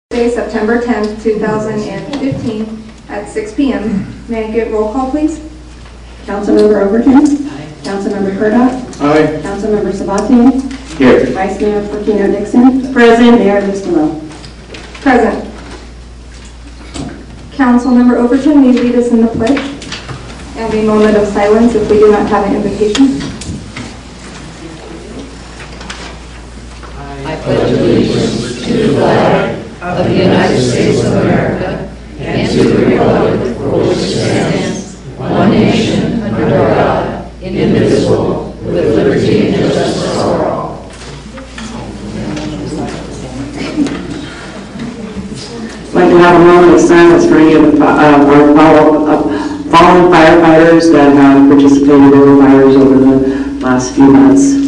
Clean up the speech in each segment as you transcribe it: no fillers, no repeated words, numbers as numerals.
Thursday, September 10th, 2015 at 6 p.m. May I get roll call, please? Councilmember Overton. Aye. Councilmember Purdock. Aye. Councilmember Sabatier. Here. Vice Mayor Fortino Dixon. Present. Mayor Lustolo. Present. Councilmember Overton, will you lead us in the pledge? And a moment of silence if we do not have an invocation. I pledge allegiance to the flag of the United States of America and to the republic for which it stands, one nation, under God, indivisible, with liberty and justice for all. I'd like to have a moment of silence for any of the fallen firefighters that have participated in the fires over the last few months.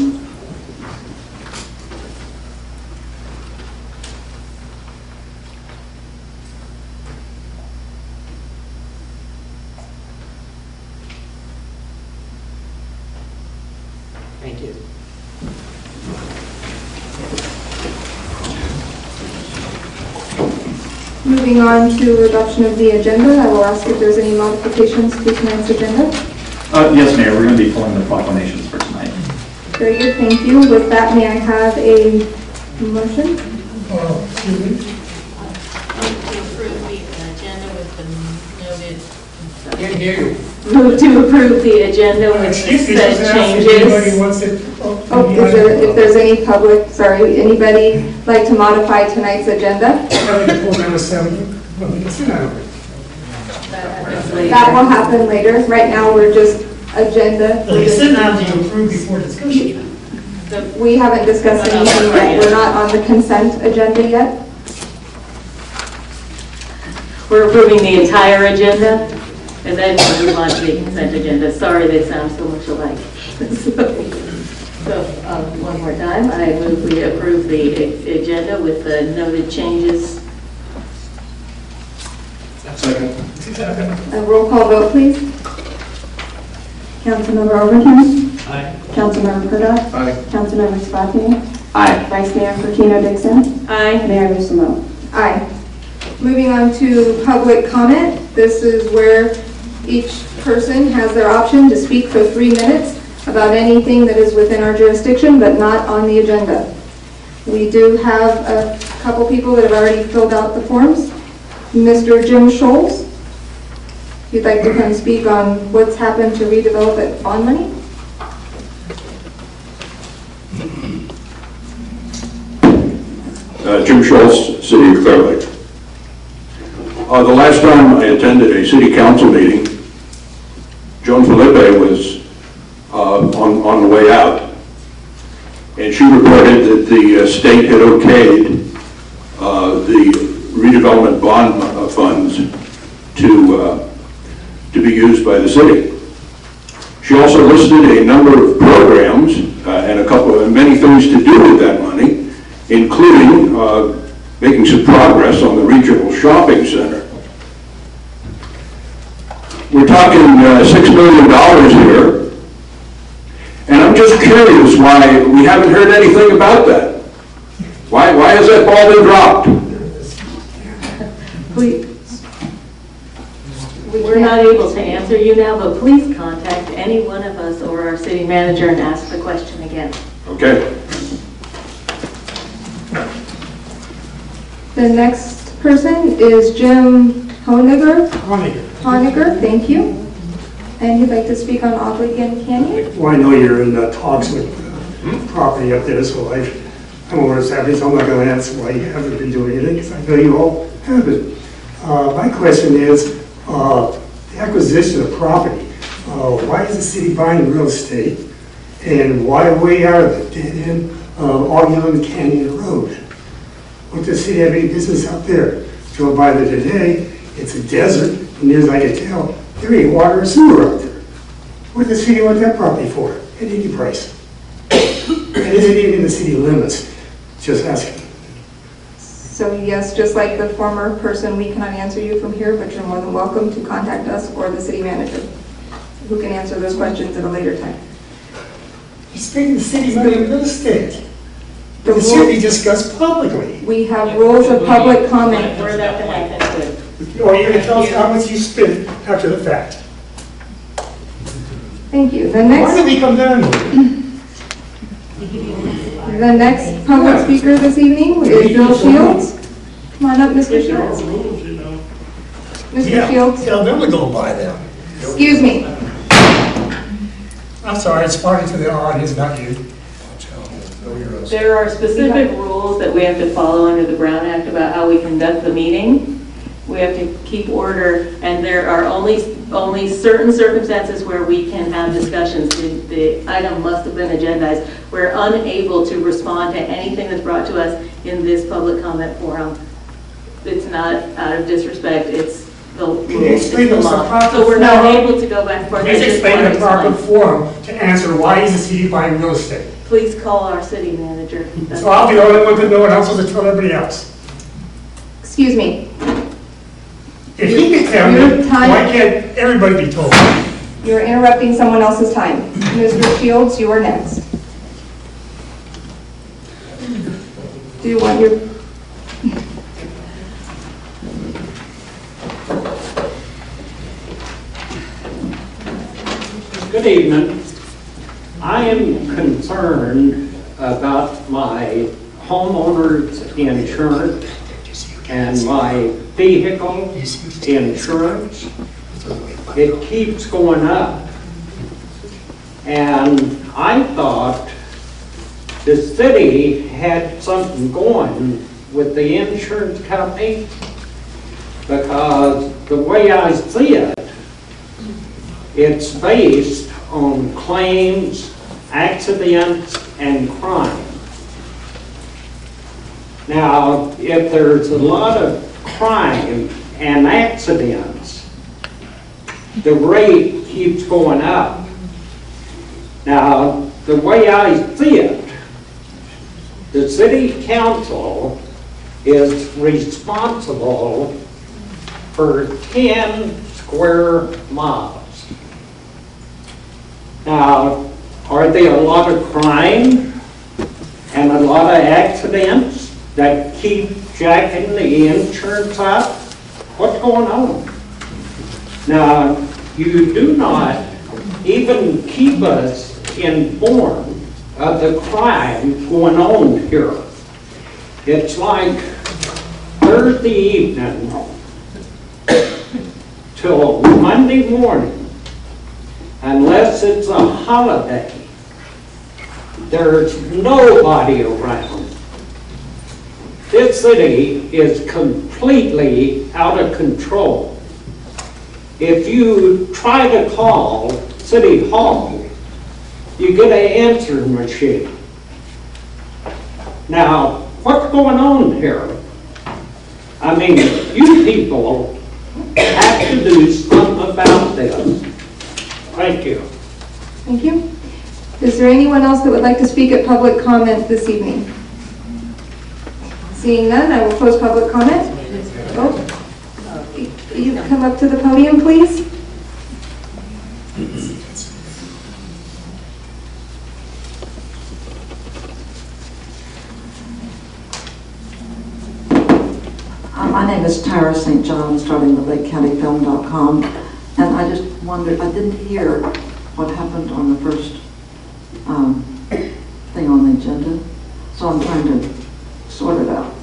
Thank you. Moving on to adoption of the agenda, I will ask if there's any modifications to tonight's agenda. Yes, Mayor, we're going to be pulling the proclamations for tonight. Very good, thank you. With that, may I have a motion? Excuse me? To approve the agenda with the noted. Can't hear you. Move to approve the agenda with Excuse me, said just ask if anybody changes. wants it. Oh, if there's any public, sorry, anybody like to modify tonight's agenda? Pull down the 7. Well, we can sit down. That will happen later. Right now, we're just agenda. So you sit down to approve before discussion. We haven't discussed anything yet. We're not on the consent agenda yet. We're approving the entire agenda, and then we'll move on to the consent agenda. Sorry, they sound so much alike. So, one more time, I move we approve the agenda with the noted changes. Second. A roll call vote, please. Councilmember Overton. Aye. Councilmember Purdock. Aye. Councilmember Sabatier. Aye. Vice Mayor Fortino Dixon. Aye. Mayor Lustolo. Aye. Moving on to public comment. This is where each person has their option to speak for 3 minutes about anything that is within our jurisdiction but not on the agenda. We do have a couple people that have already filled out the forms. Mr. Jim Scholes, if you'd like to come speak on what's happened to redevelop bond money. Jim Schultz, City of Clearlake. The last time I attended a city council meeting, Joan Felipe was on the way out, and she reported that the state had okayed the redevelopment bond funds to be used by the city. She also listed a number of programs and many things to do with that money, including making some progress on the regional shopping center. We're talking $6 million here, and I'm just curious why we haven't heard anything about that. Why has that ball been dropped? We're not able to answer you now, but please contact any one of us or our city manager and ask the question again. Okay. The next person is Jim Honegger. Honegger, thank you. And you'd like to speak on Ogden Canyon? Well, I know you're in talks with property up there, so I'm aware what's happening, so I'm not going to answer why you haven't been doing anything, because I know you all haven't. My question is, the acquisition of property. Why is the city buying real estate? And why way out of the dead end of Ogden Canyon Road? What does the city have any business out there? Drove by there today, it's a desert, and near as I can tell, there ain't water or sewer out there. What does the city want that property for? At any price. And is it even in the city limits? Just asking. So yes, just like the former person, we cannot answer you from here, but you're more than welcome to contact us or the city manager, who can answer those questions at a later time. You're speaking the city's money real estate. The It should be rules, discussed publicly. we have rules of public comment. Where that to happen, good. Or you're gonna tell us how much you spent after the fact. Thank you. The Why did next, we come down here? the next public speaker this evening is Bill Shields. Come on up, Mr. Shields. Mr. Yeah, Shields, tell them to go by them. excuse me. I'm sorry, it's talking to the audience, not you. There are specific rules that we have to follow under the Brown Act about how we conduct the meeting. We have to keep order, and there are only certain circumstances where we can have discussions. The item must have been agendized. We're unable to respond to anything that's brought to us in this public comment forum. It's not out of disrespect, it's the rules, Can you it's explain the what's the law. proper So we're not forum? able to go back and forth. I Please just explain want the to proper explain. forum to answer why is the city buying real estate. Please call our city manager. That's- So I'll be the only one to know it, I'm supposed to tell everybody else. Excuse me. If he can tell Your me, time- why can't everybody be told? You're interrupting someone else's time. Mr. Shields, you are next. Do you want your, Good evening. I am concerned about my homeowner's insurance and my vehicle insurance. It keeps going up. And I thought the city had something going with the insurance company because the way I see it, it's based on claims, accidents, and crime. Now, if there's a lot of crime and accidents, the rate keeps going up. Now, the way I see it, the city council is responsible for 10 square miles. Now, are there a lot of crime and a lot of accidents that keep jacking the insurance up? What's going on? Now, you do not even keep us informed of the crime going on here. It's like Thursday evening till Monday morning. Unless it's a holiday, there's nobody around. This city is completely out of control. If you try to call City Hall, you get an answering machine. Now, what's going on here? I mean, you people have to do something about this. Thank you. thank you. Is there anyone else that would like to speak at public comment this evening? Seeing none, I will close public comment. Oh, you come up to the podium, please. My name is Tara St. John, starting with LakeCountyFilm.com, and I just wondered, I didn't hear what happened on the first thing on the agenda, so I'm trying to sort it out.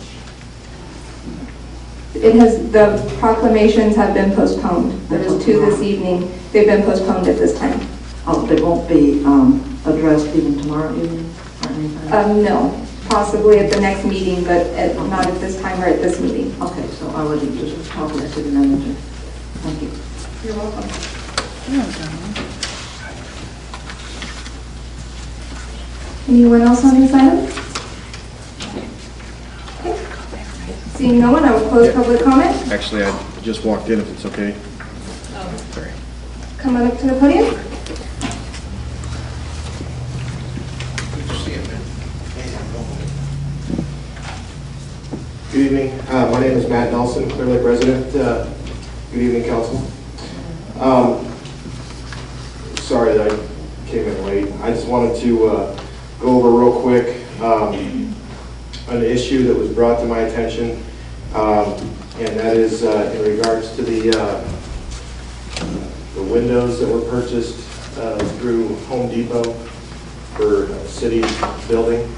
The proclamations have been postponed. There is 2 this evening. They've been postponed at this time. Oh, they won't be addressed even tomorrow evening or anything? No, possibly at the next meeting, but not at this time or at this meeting. Okay, so I would just talk with the city manager. Thank you. You're welcome. Anyone else on this item? Okay. Seeing no one, I will close public comment. Actually, I just walked in, if it's okay. Sorry. Come on up to the podium. Good evening. My name is Matt Nelson, Clearlake resident. Good evening, council. Sorry that I came in late. I just wanted to go over real quick an issue that was brought to my attention, and that is in regards to the windows that were purchased through Home Depot for a city building.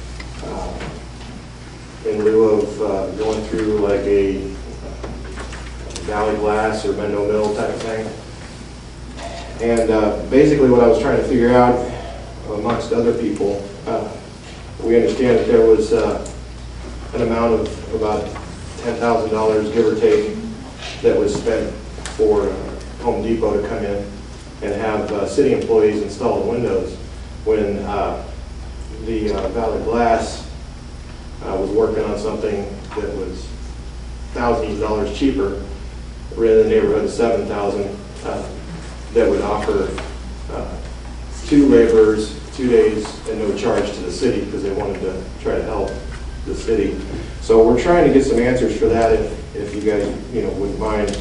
In lieu of going through like a Valley Glass or Mendo Mill type of thing. And basically what I was trying to figure out amongst other people, we understand that there was an amount of about $10,000, give or take, that was spent for Home Depot to come in and have city employees install the windows when the Valley Glass was working on something that was thousands of dollars cheaper, right in the neighborhood of $7,000, that would offer 2 laborers, 2 days, and no charge to the city because they wanted to try to help the city. So we're trying to get some answers for that if you guys wouldn't mind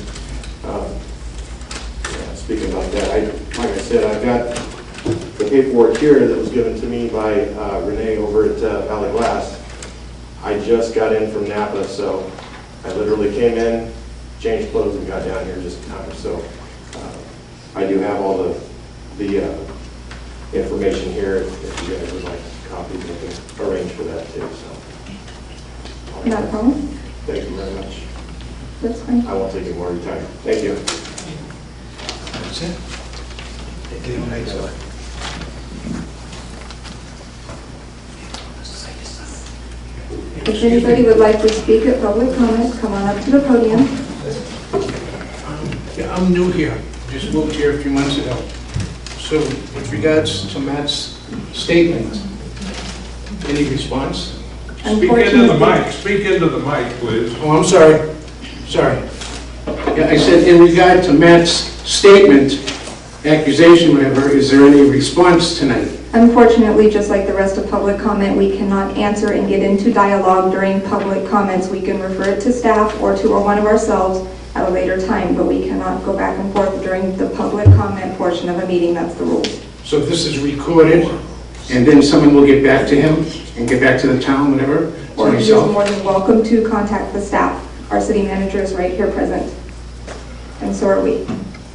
speaking about that. Like I said, I've got the paperwork here that was given to me by Renee over at Valley Glass. I just got in from Napa, so I literally came in, changed clothes, and got down here just in time. So I do have all the information here. If you guys would like copies, we can arrange for that too. So. Not a problem. Thank you very much. That's fine. I won't take any more of your time. Thank you. That's it. Thank you. If anybody would like to speak at public comment, come on up to the podium. Yeah, I'm new here. Just moved here a few months ago. So with regards to Matt's statement, any response? Speak into the mic. Speak into the mic, please. Oh, I'm sorry. Sorry. Yeah, I said in regard to Matt's statement, accusation, whatever, is there any response tonight? Unfortunately, just like the rest of public comment, we cannot answer and get into dialogue during public comments. We can refer it to staff or to one of ourselves at a later time, but we cannot go back and forth during the public comment portion of a meeting. That's the rules. So this is recorded, and then someone will get back to him and get back to the town, whatever? Or you're more than welcome to contact the staff. Our city manager is right here present, and so are we.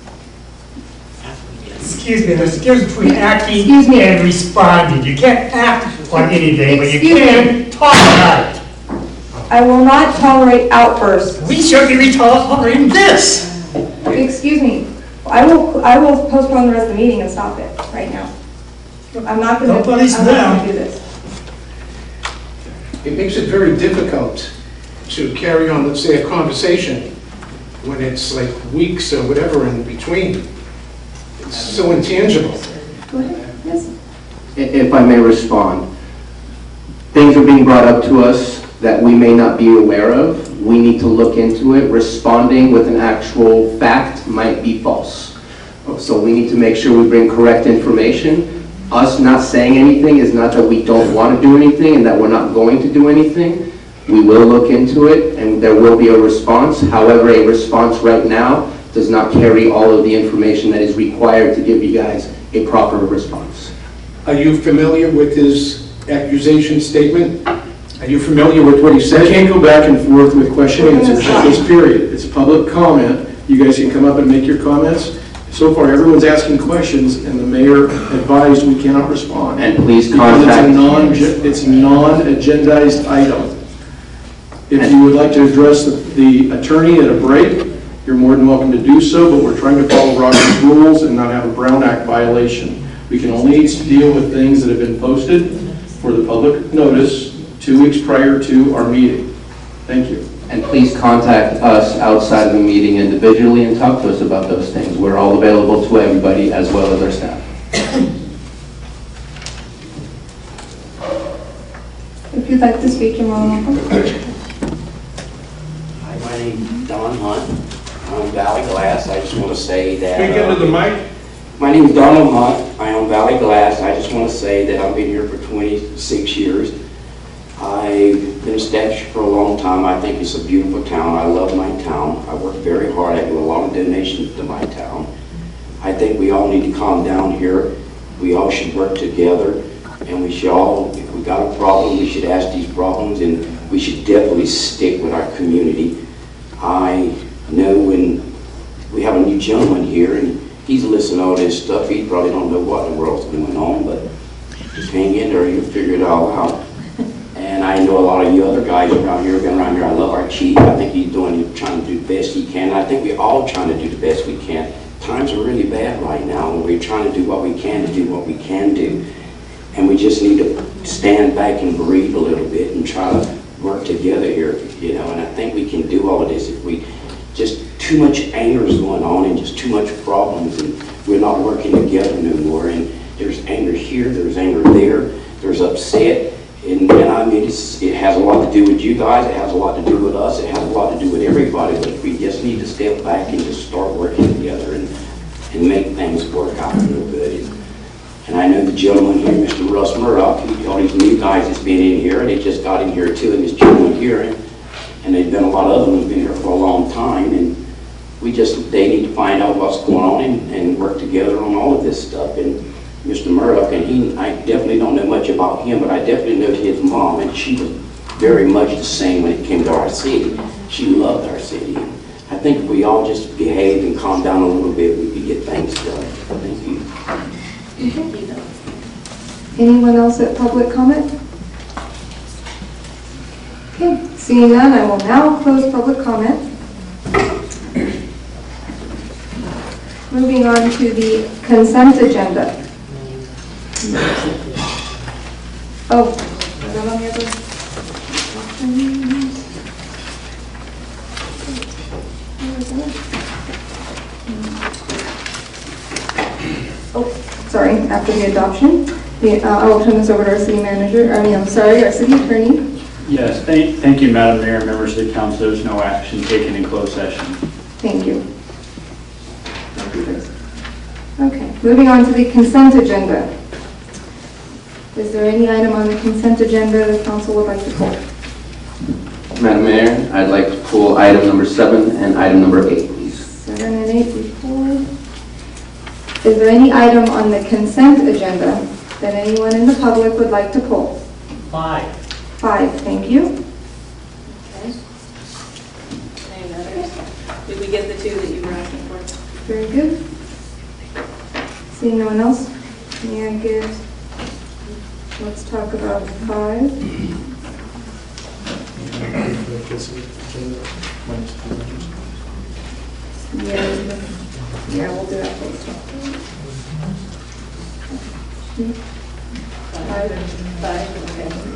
Excuse me, there's a difference between acting and responding. You can't act on anything, but you can talk about it. I will not tolerate outbursts. We shouldn't be tolerating this. Excuse me. I will postpone the rest of the meeting and stop it right now. I'm not going to do this. It makes it very difficult to carry on, let's say, a conversation when it's like weeks or whatever in between. It's so intangible. Go ahead. Yes. If I may respond, things are being brought up to us that we may not be aware of. We need to look into it. Responding with an actual fact might be false. So we need to make sure we bring correct information. Us not saying anything is not that we don't want to do anything and that we're not going to do anything. We will look into it and there will be a response. However, a response right now does not carry all of the information that is required to give you guys a proper response. Are you familiar with his accusation statement? Are you familiar with what he said? I can't go back and forth with question answers at this period. It's a public comment. You guys can come up and make your comments. So far, everyone's asking questions, and the mayor advised we cannot respond. And please contact... It's a non-agendized item. If you would like to address the attorney at a break, you're more than welcome to do so, but we're trying to follow Robert's rules and not have a Brown Act violation. We can only deal with things that have been posted for the public notice 2 weeks prior to our meeting. Thank you. And please contact us outside of the meeting individually and talk to us about those things. We're all available to everybody as well as our staff. If you'd like to speak, you're more than welcome. Hi, my name's Don Hunt. I own Valley Glass. I just want to say that... Speak into the mic. My name is Donald Hunt. I own Valley Glass. I just want to say that I've been here for 26 years. I've been established for a long time. I think it's a beautiful town. I love my town. I work very hard. I do a lot of donations to my town. I think we all need to calm down here. We all should work together, and we should all, if we we got a problem, we should ask these problems, and we should definitely stick with our community. I know when we have a new gentleman here, and he's listening to all this stuff, he probably don't know what in the world's going on, but just hang in there, you'll figure it all out. And I know a lot of you other guys around here, been around here, I love our chief. I think he's trying to do the best he can. I think we're all trying to do the best we can. Times are really bad right now, and we're trying to do what we can to do what we can do. And we just need to stand back and breathe a little bit and try to work together here, you know, and I think we can do all of this if we just too much anger is going on and just too much problems, and we're not working together no more. And there's anger here, there's anger there, there's upset, and I mean, it has a lot to do with you guys, it has a lot to do with us, it has a lot to do with everybody, but we just need to step back and just start working together and make things work out real good. And I know the gentleman here, Mr. Russ Murdoch, all these new guys that's been in here, they just got in here too, and this gentleman here, and they've been a lot of other ones been here for a long time, and they need to find out what's going on and work together on all of this stuff. And Mr. Murdoch, and I definitely don't know much about him, but I definitely know his mom, and she was very much the same when it came to our city. She loved our city. I think if we all just behave and calm down a little bit, we could get things done. Thank you. Anyone else at public comment? Okay, seeing none, I will now close public comment. Moving on to the consent agenda. Oh, is that on the other? Oh, sorry, after the adoption. I will turn this over to our city manager, our city attorney. Yes, thank you, Madam Mayor and members of the council. There's no action taken in closed session. Thank you. Okay, moving on to the consent agenda. Is there any item on the consent agenda the council would like to pull? Madam Mayor, I'd like to pull item number 7 and item number 8, please. 7 and 8 before. Is there any item on the consent agenda that anyone in the public would like to pull? 5. 5, thank you. Okay. Any others? Did we get the 2 that you were asking for? Very good. Seeing no one else, may I get, let's talk about 5. Yeah, we'll do that first. 5, okay.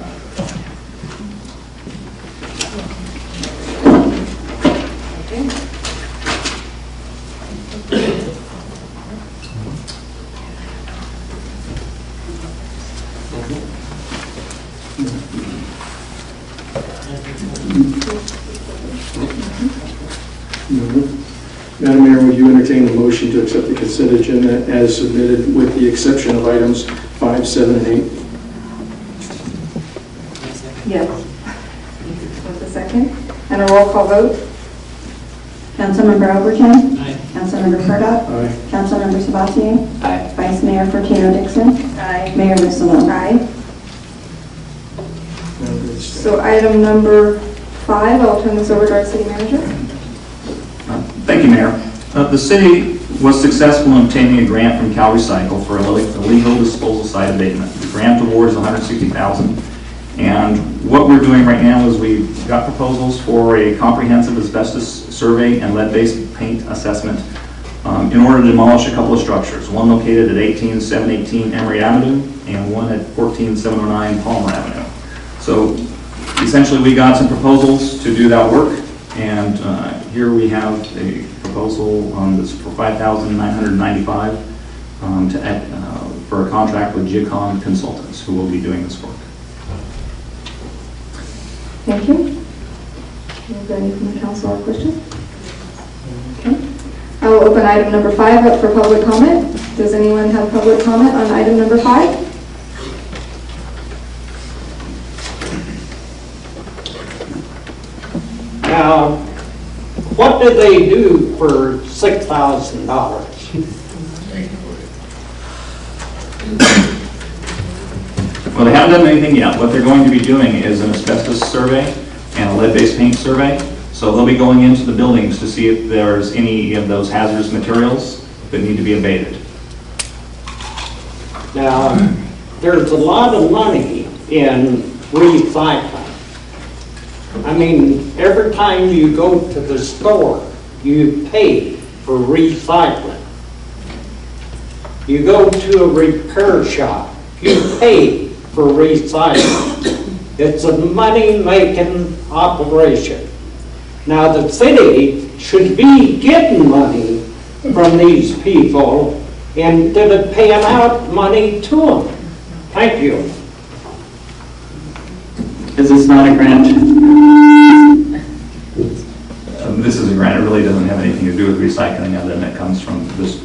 Madam Mayor, would you entertain the motion to accept the consent agenda as submitted with the exception of items 5, 7, and 8? Yes. With a second. And a roll call vote. Councilmember Overton. Aye. Councilmember Purdock. Aye. Councilmember Sabatier. Aye. Vice Mayor Fortino Dixon. Aye. Mayor Rusolo. Aye. So item number 5, I'll turn this over to our city manager. Thank you, Mayor. The city was successful in obtaining a grant from Cal Recycle for a illegal disposal site abatement. The grant award is $160,000, and what we're doing right now is we've got proposals for a comprehensive asbestos survey and lead-based paint assessment in order to demolish a couple of structures, one located at 18718 Emory Avenue and one at 14709 Palmer Avenue. So essentially we got some proposals to do that work, and here we have a proposal that's for $5,995 for a contract with Jicon Consultants, who will be doing this work. Thank you. Is there any from the council or question? Okay. I will open item number 5 up for public comment. Does anyone have public comment on item number 5? Now, what did they do for $6,000? Well, they haven't done anything yet. What they're going to be doing is an asbestos survey and a lead-based paint survey. So they'll be going into the buildings to see if there's any of those hazardous materials that need to be abated. Now, there's a lot of money in recycling. I mean, every time you go to the store, you pay for recycling. You go to a repair shop, you pay for recycling. It's a money-making operation. Now, the city should be getting money from these people instead of paying out money to them. Thank you. Is this not a grant? This is a grant. It really doesn't have anything to do with recycling other than it comes from this.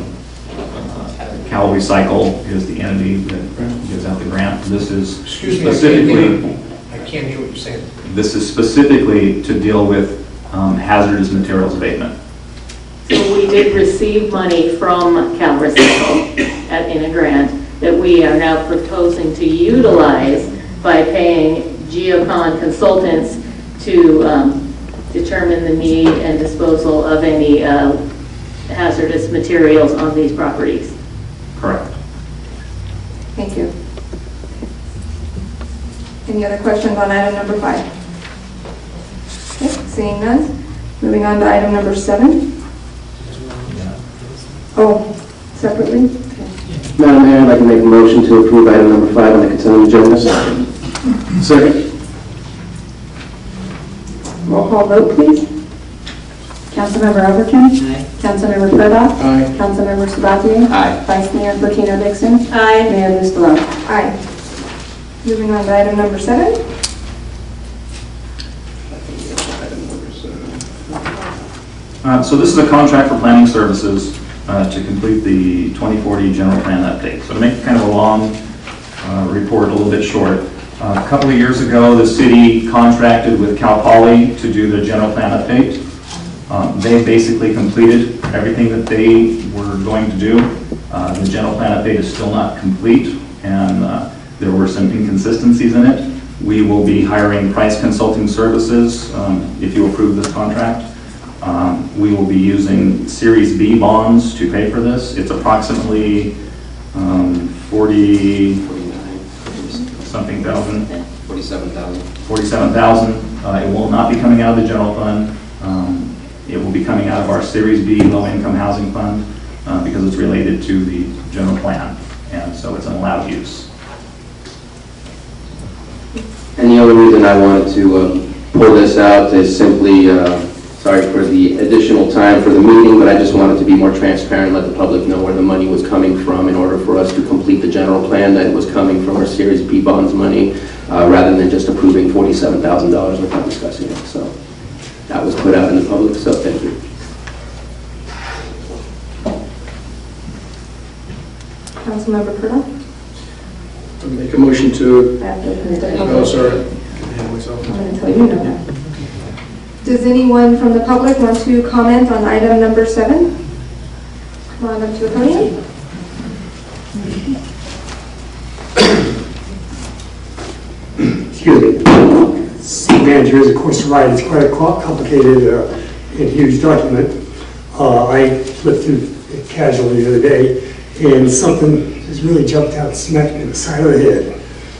Cal Recycle is the entity that gives out the grant. This is specifically. I can't hear what you're saying. This is specifically to deal with hazardous materials abatement. So we did receive money from Cal Recycle in a grant that we are now proposing to utilize by paying Geocon consultants to determine the need and disposal of any hazardous materials on these properties. Correct. Thank you. Any other questions on item number 5? Okay, seeing none. Moving on to item number 7. Oh, separately? Okay. Madam Mayor, I'd like to make a motion to approve item number 5 on the consent agenda. Second. Roll call vote, please. Councilmember Overton? Aye. Councilmember Freda? Aye. Councilmember Sabatier? Aye. Vice Mayor Bertino Dixon? Aye. Mayor Mustelon? Aye. Moving on to item number 7. So this is a contract for planning services to complete the 2040 general plan update. So to make kind of a long report a little bit short, a couple of years ago, the city contracted with Cal Poly to do the general plan update. They basically completed everything that they were going to do. The general plan update is still not complete, and there were some inconsistencies in it. We will be hiring Price Consulting Services if you approve this contract. We will be using Series B bonds to pay for this. It's approximately 40-something thousand. 47,000. 47,000. It will not be coming out of the general fund. It will be coming out of our Series B low-income housing fund because it's related to the general plan, and so it's an allowed use. And the only reason I wanted to pull this out is simply, sorry for the additional time for the meeting, but I just wanted to be more transparent, let the public know where the money was coming from in order for us to complete the general plan, that it was coming from our Series B bonds money, rather than just approving $47,000 without discussing it. So that was put out in the public, so thank you. Councilmember Purdue? Make a motion to, I have to open it up. oh, sorry. I'm going to tell you no. Does anyone from the public want to comment on item number 7? Come on up to the podium. Excuse me. City manager is, of course, right. It's quite a complicated and huge document. I flipped through it casually the other day, and something just really jumped out, smacked me in the side of the head.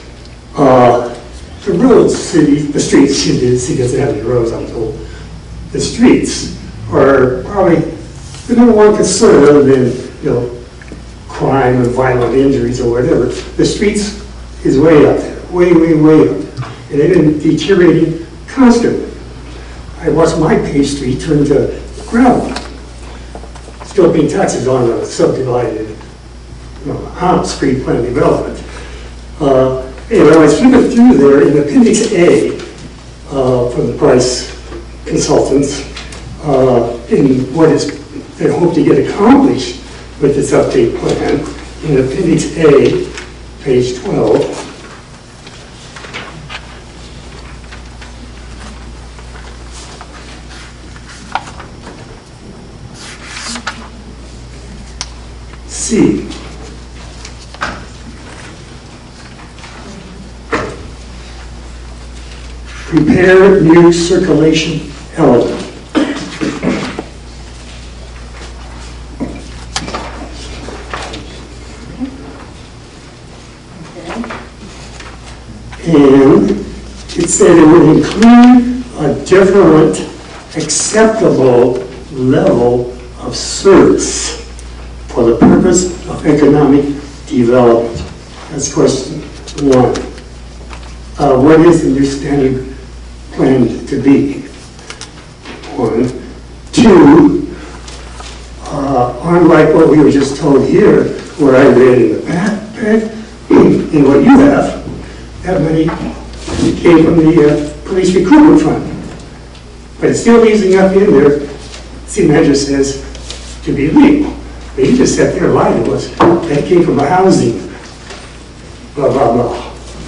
The roads, the streets, excuse me, the city doesn't have any roads, I'm told. The streets are probably the number one concern other than, crime or violent injuries or whatever. The streets is way up there, way, way, way up. And they've been deteriorating constantly. I watched my paved street turn to gravel. Still paying taxes on a subdivided house, pre-planned development. Anyway, I was flipping through there in Appendix A from the Price Consultants in what is they hope to get accomplished with this update plan. In Appendix A, page 12, C. repair new circulation element. And it said it would include a different acceptable level of service for the purpose of economic development. That's question one. What is the new standard planned to be? One. Two, unlike what we were just told here, where I read in the back, in what you have, that money came from the police recruitment fund. But it still leaves enough in there, city manager says, to be legal. But you just sat there and lied to us. That came from the housing. Blah, blah, blah.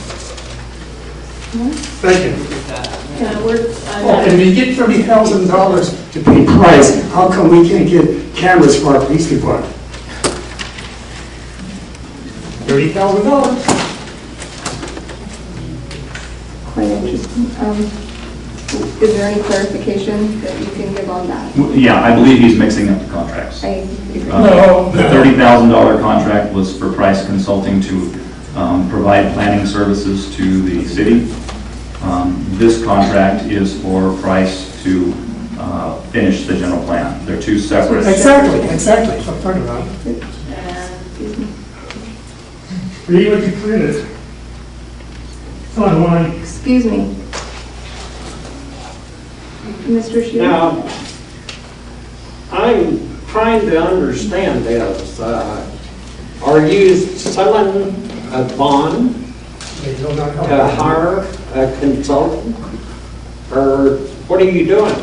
Thank you. And we get $30,000 to pay price. How come we can't get cameras for our police department? $30,000. Quite interesting. Is there any clarification that you can give on that? Yeah, I believe he's mixing up the contracts. I agree. The $30,000 contract was for Price Consulting to provide planning services to the city. This contract is for Price to finish the general plan. They're two separate. Exactly. That's what I'm talking about. Excuse me. Read what you printed. On one. Excuse me. Mr. Shields? Now, I'm trying to understand this. Are you selling a bond to hire a consultant? Or what are you doing?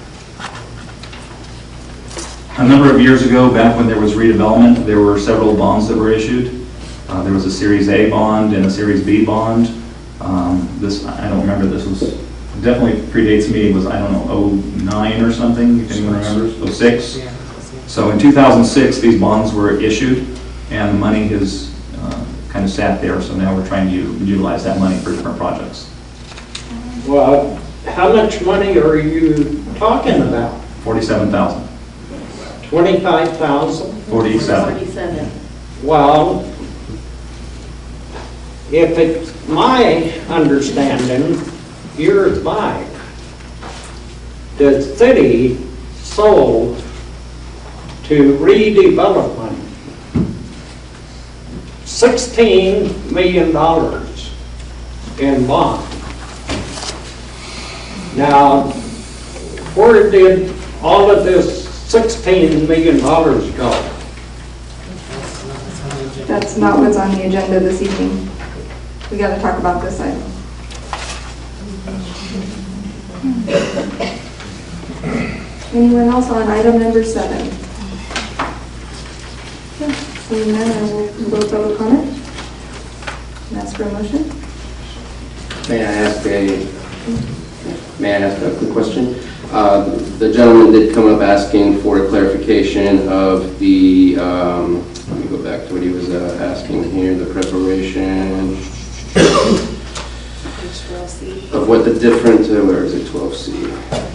A number of years ago, back when there was redevelopment, there were several bonds that were issued. There was a Series A bond and a Series B bond. I don't remember, this was, definitely predates me, it was, I don't know, 09 or something, if anyone remembers, 06. So in 2006, these bonds were issued, and the money has kind of sat there, so now we're trying to utilize that money for different projects. Well, how much money are you talking about? 47,000. 25,000? 47. Well, if it's my understanding, years back, the city sold to Redevelopment $16 million in bond. Now, where did all of this $16 million go? That's not what's on the agenda this evening. We got to talk about this item. Anyone else on item number 7? Okay. Seeing none, I will go public comment and ask for a motion. May I ask a quick question? The gentleman did come up asking for a clarification of the, let me go back to what he was asking here, the preparation of what the different, where is it, 12C?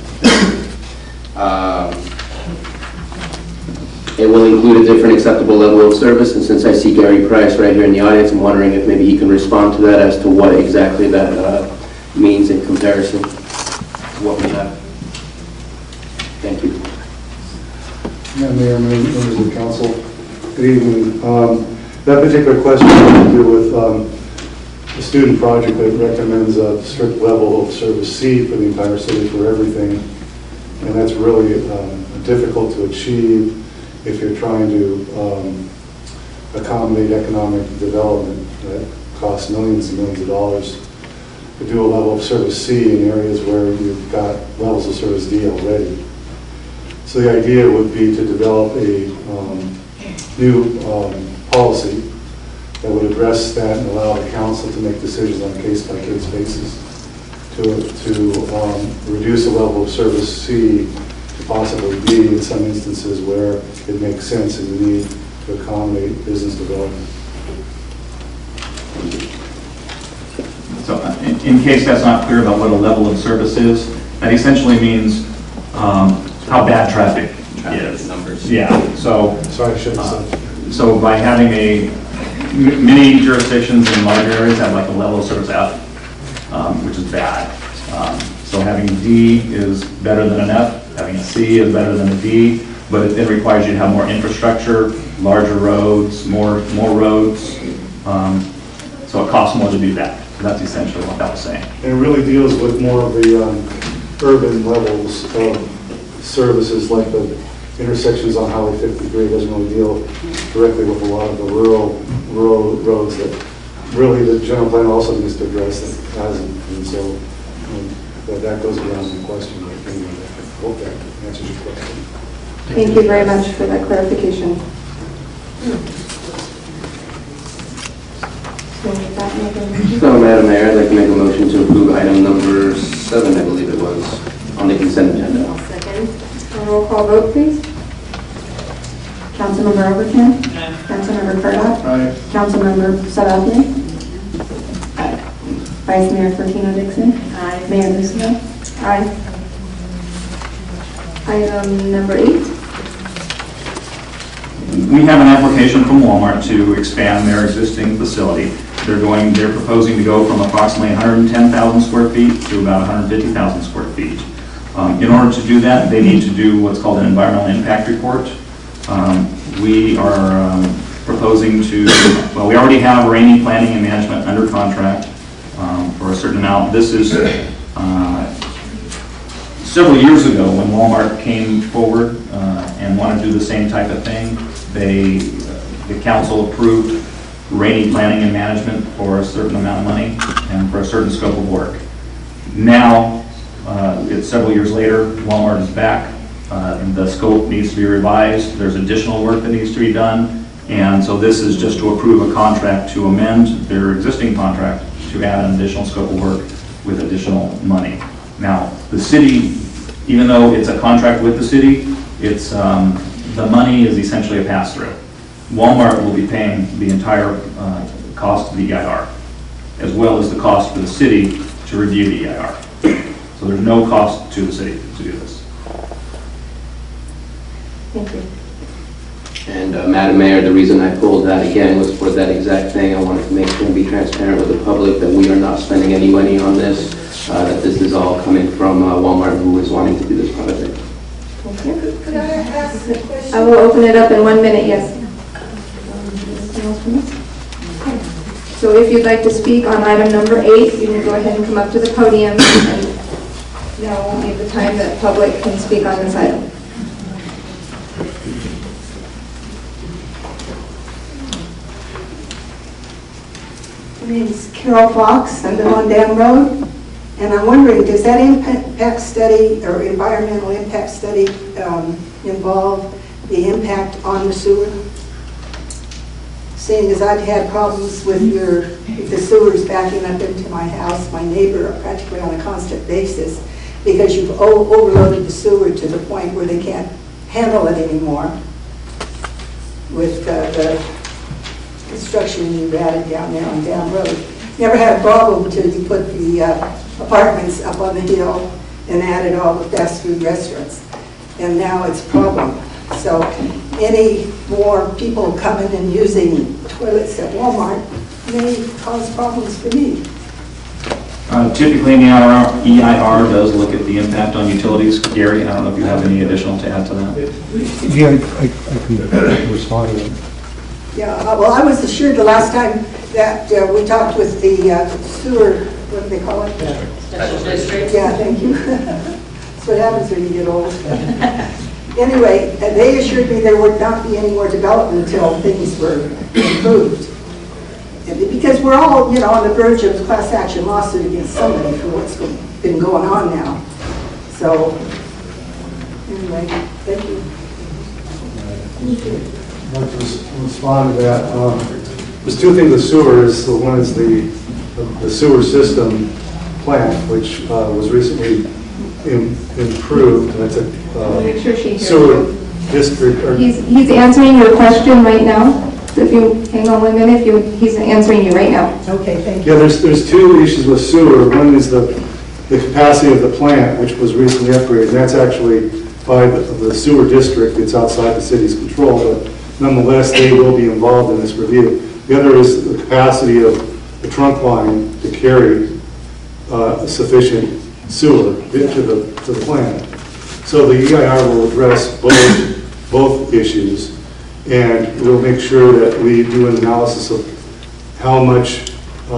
It will include a different acceptable level of service, and since I see Gary Price right here in the audience, I'm wondering if maybe he can respond to that as to what exactly that means in comparison to what we have. Thank you. Yeah, Mayor, members of the council, good evening. That particular question has to do with a student project that recommends a strict level of service C for the entire city for everything, and that's really difficult to achieve if you're trying to accommodate economic development that costs millions and millions of dollars to do a level of service C in areas where you've got levels of service D already. So the idea would be to develop a new policy that would address that and allow the council to make decisions on a case-by-case basis to reduce the level of service C to possibly D in some instances where it makes sense and you need to accommodate business development. So in case that's not clear about what a level of service is, that essentially means how bad traffic is. Numbers. Yeah, so. Sorry, I shouldn't have said. So by having many jurisdictions in large areas have like a level of service F, which is bad. So having a D is better than an F, having a C is better than a D, but it requires you to have more infrastructure, larger roads, more roads. So it costs more to do that. So that's essentially what that was saying. And it really deals with more of the urban levels of services, like the intersections on Highway 53. It doesn't really deal directly with a lot of the rural roads that really the general plan also needs to address that hasn't. And so that goes beyond the question. But anyway, I hope that answers your question. Thank you very much for that clarification. So, Madam Mayor, I'd like to make a motion to approve item number 7, I believe it was, on the consent agenda. I'll second. A roll call vote, please. Councilmember Overton. Councilmember Curdock. Aye. Councilmember Sabathia. Vice Mayor Fortino Dixon. Aye. Mayor Lucio. Aye. Item number 8. We have an application from Walmart to expand their existing facility. They're proposing to go from approximately 110,000 square feet to about 150,000 square feet. In order to do that, they need to do what's called an environmental impact report. We are proposing to, well, we already have rainy planning and management under contract for a certain amount. This is several years ago when Walmart came forward and wanted to do the same type of thing. The council approved rainy planning and management for a certain amount of money and for a certain scope of work. Now, it's several years later, Walmart is back. The scope needs to be revised. There's additional work that needs to be done. And so this is just to approve a contract to amend their existing contract to add an additional scope of work with additional money. Now, the city, even though it's a contract with the city, it's the money is essentially a pass-through. Walmart will be paying the entire cost of the EIR, as well as the cost for the city to review the EIR. So there's no cost to the city to do this. Thank you. And Madam Mayor, the reason I pulled that again was for that exact thing. I wanted to make sure and be transparent with the public that we are not spending any money on this, that this is all coming from Walmart, who is wanting to do this project. Thank you. Could I ask a question? I will open it up in 1 minute, yes. So if you'd like to speak on item number 8, you can go ahead and come up to the podium, and now will be the time that public can speak on this item. My name is Carol Fox. I live on Dam Road, and I'm wondering, does that impact study or environmental impact study involve the impact on the sewer? Seeing as I've had problems with the sewers backing up into my house, my neighbor, practically on a constant basis, because you've overloaded the sewer to the point where they can't handle it anymore with the construction you've added down there on Dam Road. Never had a problem until you put the apartments up on the hill and added all the fast food restaurants. And now it's a problem. So any more people coming and using toilets at Walmart may cause problems for me. Typically, the EIR does look at the impact on utilities. Gary, I don't know if you have any additional to add to that. Yeah, I can respond to that. Yeah, well, I was assured the last time that we talked with the sewer, what do they call it? Special district. Yeah, thank you. That's what happens when you get old. Anyway, they assured me there would not be any more development until things were improved. Because we're all, on the verge of a class action lawsuit against somebody for what's been going on now. So, anyway, thank you. I'd like to respond to that. There's two things with sewer. One is the sewer system plant, which was recently improved. That's a Make sure she hears sewer you. district. He's answering your question right now. So if you hang on 1 minute, he's answering you right now. Okay, thank you. Yeah, there's two issues with sewer. One is the capacity of the plant, which was recently upgraded. And that's actually by the sewer district. It's outside the city's control, but nonetheless, they will be involved in this review. The other is the capacity of the trunk line to carry sufficient sewer to the plant. So the EIR will address both issues, and we'll make sure that we do an analysis of how much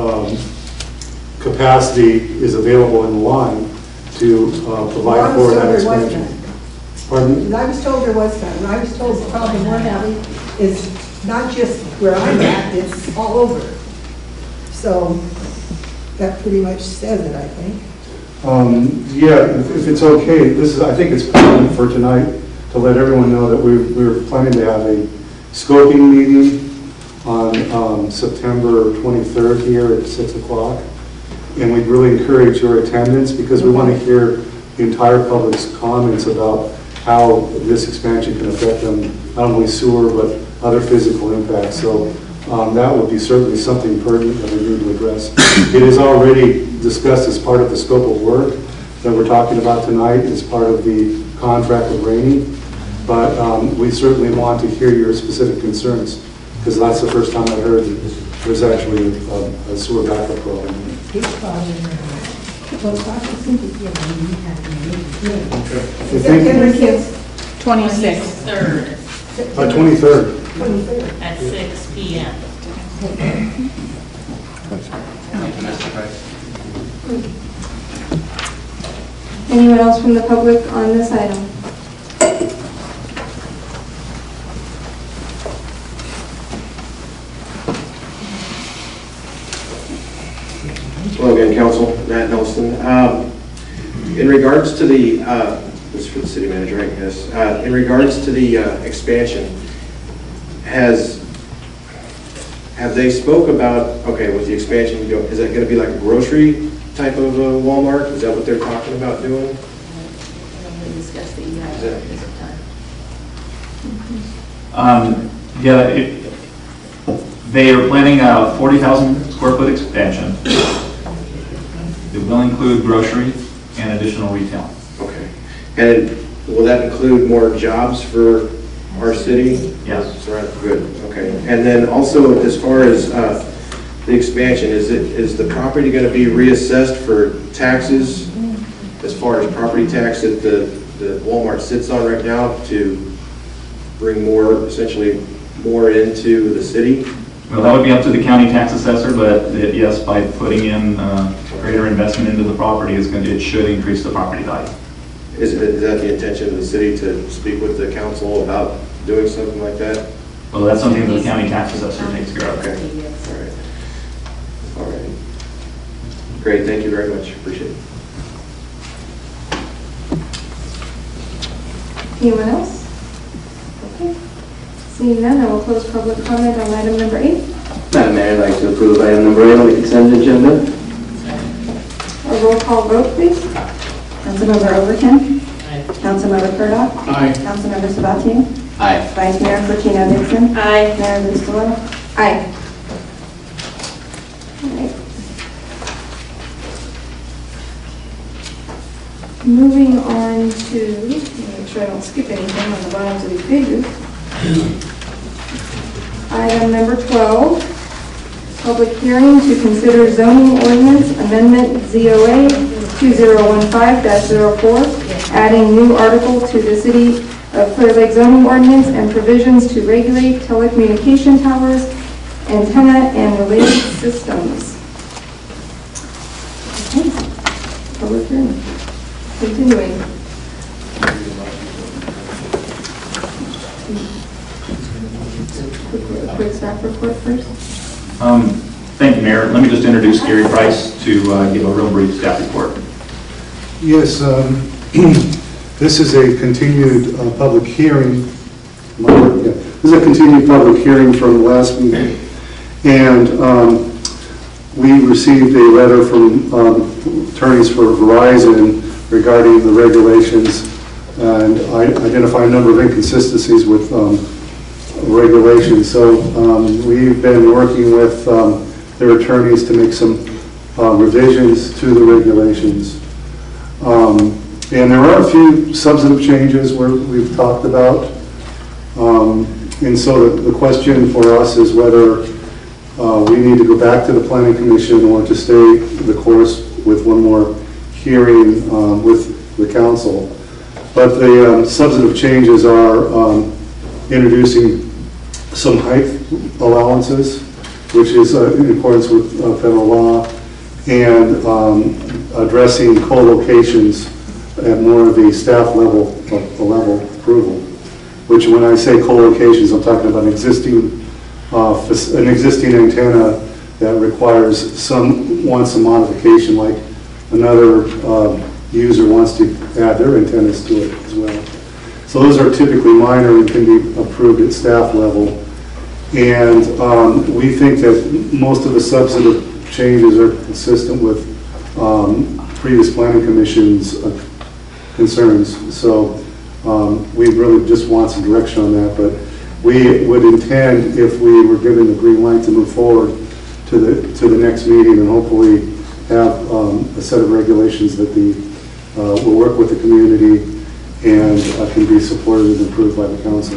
capacity is available in the line to provide for that expansion. Pardon me? And I was told there was none, and I was told the problem we're having is not just where I'm at, it's all over. So that pretty much says it, I think. Yeah, if it's okay, I think it's important for tonight to let everyone know that we're planning to have a scoping meeting on September 23rd here at 6 o'clock. And we'd really encourage your attendance because we want to hear the entire public's comments about how this expansion can affect them, not only sewer, but other physical impacts. So that would be certainly something pertinent that we need to address. It is already discussed as part of the scope of work that we're talking about tonight, as part of the contract with Rainey. But we certainly want to hear your specific concerns, because that's the first time I heard that there's actually a sewer backup program. Is that September 26th. 23rd. At 6 p.m. Anyone else from the public on this item? Hello again, Council. Matt Nelson. In regards to the, this is for the city manager, I guess. In regards to the expansion, have they spoke about, okay, with the expansion, is that going to be like a grocery type of Walmart? Is that what they're talking about doing? We discussed the EIR at this time. Yeah, they are planning a 40,000 square foot expansion. It will include grocery and additional retail. Okay. And will that include more jobs for our city? Yes. Right. Good. Okay. And then also, as far as the expansion, is the property going to be reassessed for taxes, as far as property tax that the Walmart sits on right now, to bring more, essentially more into the city? Well, that would be up to the county tax assessor, but yes, by putting in greater investment into the property, it should increase the property value. Is that the intention of the city, to speak with the council about doing something like that? Well, that's something that the county tax assessor takes care of. Okay. All right. All right. Great. Thank you very much. Appreciate it. Anyone else? Okay. Seeing none, I will close public comment on item number 8. Madam Mayor, I'd like to approve item number 8 on the consent agenda. A roll call vote, please. Councilmember Overton. Councilmember Purdock. Aye. Councilmember Sabatier. Aye. Vice Mayor Cortino Dixon. Aye. Mayor Liscala. Aye. All right. Moving on to, make sure I don't skip anything on the bottoms of these pages. Item number 12, public hearing to consider zoning ordinance amendment ZOA 2015-04, adding new article to the City of Clearlake zoning ordinance and provisions to regulate telecommunication towers, antenna, and related systems. Okay. Public hearing. Continuing. A quick staff report first. Thank you, Mayor. Let me just introduce Gary Price to give a real brief staff report. Yes, this is a continued public hearing. This is a continued public hearing from the last meeting. And we received a letter from attorneys for Verizon regarding the regulations, and I identify a number of inconsistencies with regulations. So we've been working with their attorneys to make some revisions to the regulations. And there are a few substantive changes where we've talked about. And so the question for us is whether we need to go back to the Planning Commission or to stay the course with one more hearing with the council. But the substantive changes are introducing some height allowances, which is in accordance with federal law, and addressing co-locations at more of a staff level approval. Which, when I say co-locations, I'm talking about an existing antenna that requires wants a modification, like another user wants to add their antennas to it as well. So those are typically minor and can be approved at staff level. And we think that most of the substantive changes are consistent with previous planning commission's concerns. So we really just want some direction on that, but we would intend, if we were given the green light, to move forward to the next meeting and hopefully have a set of regulations that will work with the community and can be supported and approved by the council.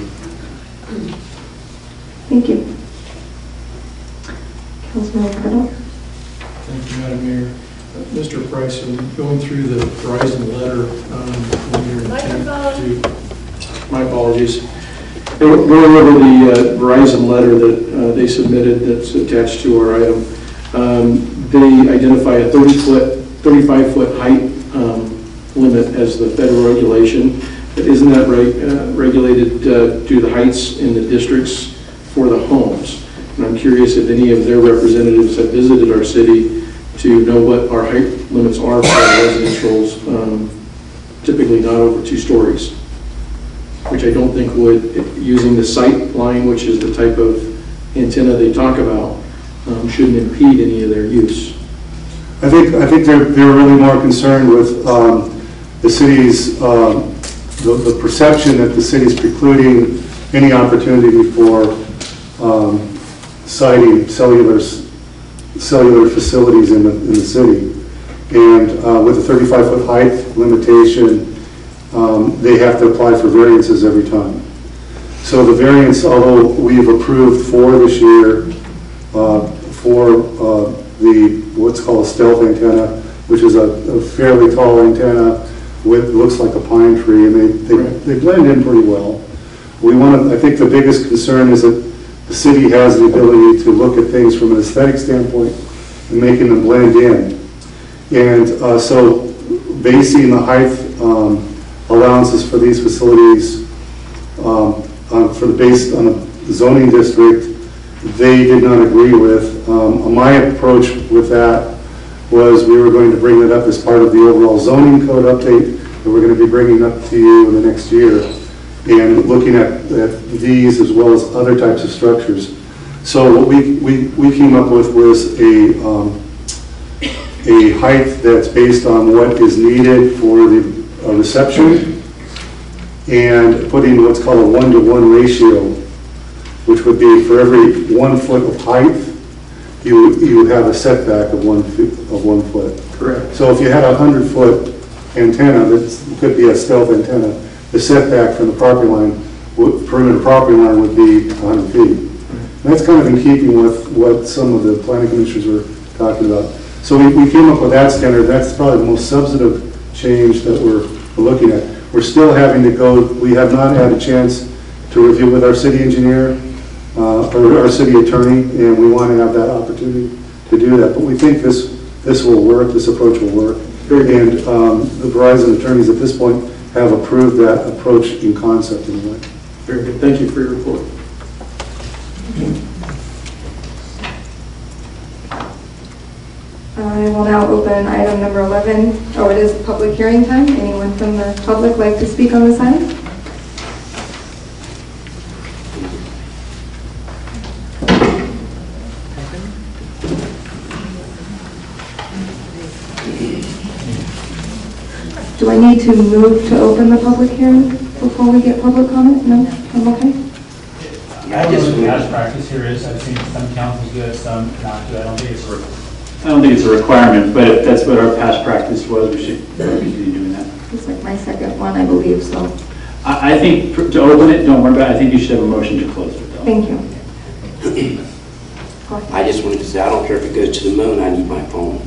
Thank you. Councilman Riddle. Thank you, Madam Mayor. Mr. Price, I'm going through the Verizon letter on your intent to, my apologies. Going over the Verizon letter that they submitted that's attached to our item. They identify a 35-foot height limit as the federal regulation. But isn't that regulated to the heights in the districts for the homes? And I'm curious if any of their representatives have visited our city to know what our height limits are for residentials, typically not over 2 stories, which I don't think would, using the sight line, which is the type of antenna they talk about, shouldn't impede any of their use. I think they're really more concerned with the city's, the perception that the city's precluding any opportunity for siting cellular facilities in the city. And with a 35-foot height limitation, they have to apply for variances every time. So the variance, although we've approved 4 this year for what's called a stealth antenna, which is a fairly tall antenna with looks like a pine tree, and they blend in pretty well. I think the biggest concern is that the city has the ability to look at things from an aesthetic standpoint and making them blend in. And so basing the height allowances for these facilities based on a zoning district, they did not agree with. My approach with that was we were going to bring it up as part of the overall zoning code update that we're going to be bringing up to you in the next year, and looking at these as well as other types of structures. So what we came up with was a height that's based on what is needed for the reception, and putting what's called a 1-to-1 ratio, which would be for every 1 foot of height, you have a setback of 1 foot. Correct. So if you had a 100-foot antenna, that could be a stealth antenna, the setback from the property line, perimeter property line would be 100 feet. And that's kind of in keeping with what some of the planning commissioners were talking about. So we came up with that standard. That's probably the most substantive change that we're looking at. We're still having to go, we have not had a chance to review with our city engineer or our city attorney, and we want to have that opportunity to do that. But we think this will work, this approach will work. And the Verizon attorneys at this point have approved that approach in concept anyway. Very good. Thank you for your report. I will now open item number 11. Oh, it is public hearing time. Anyone from the public like to speak on this item? Do I need to move to open the public hearing before we get public comment? No? I'm okay? I just past practice here is, I've seen some councils do it, some not do it. I don't think it's a requirement, but if that's what our past practice was, we should continue doing that. It's like my second one, I believe, so. I think to open it, don't worry about it. I think you should have a motion to close it, though. Thank you. I just wanted to say, I don't care if it goes to the moon, I need my phone.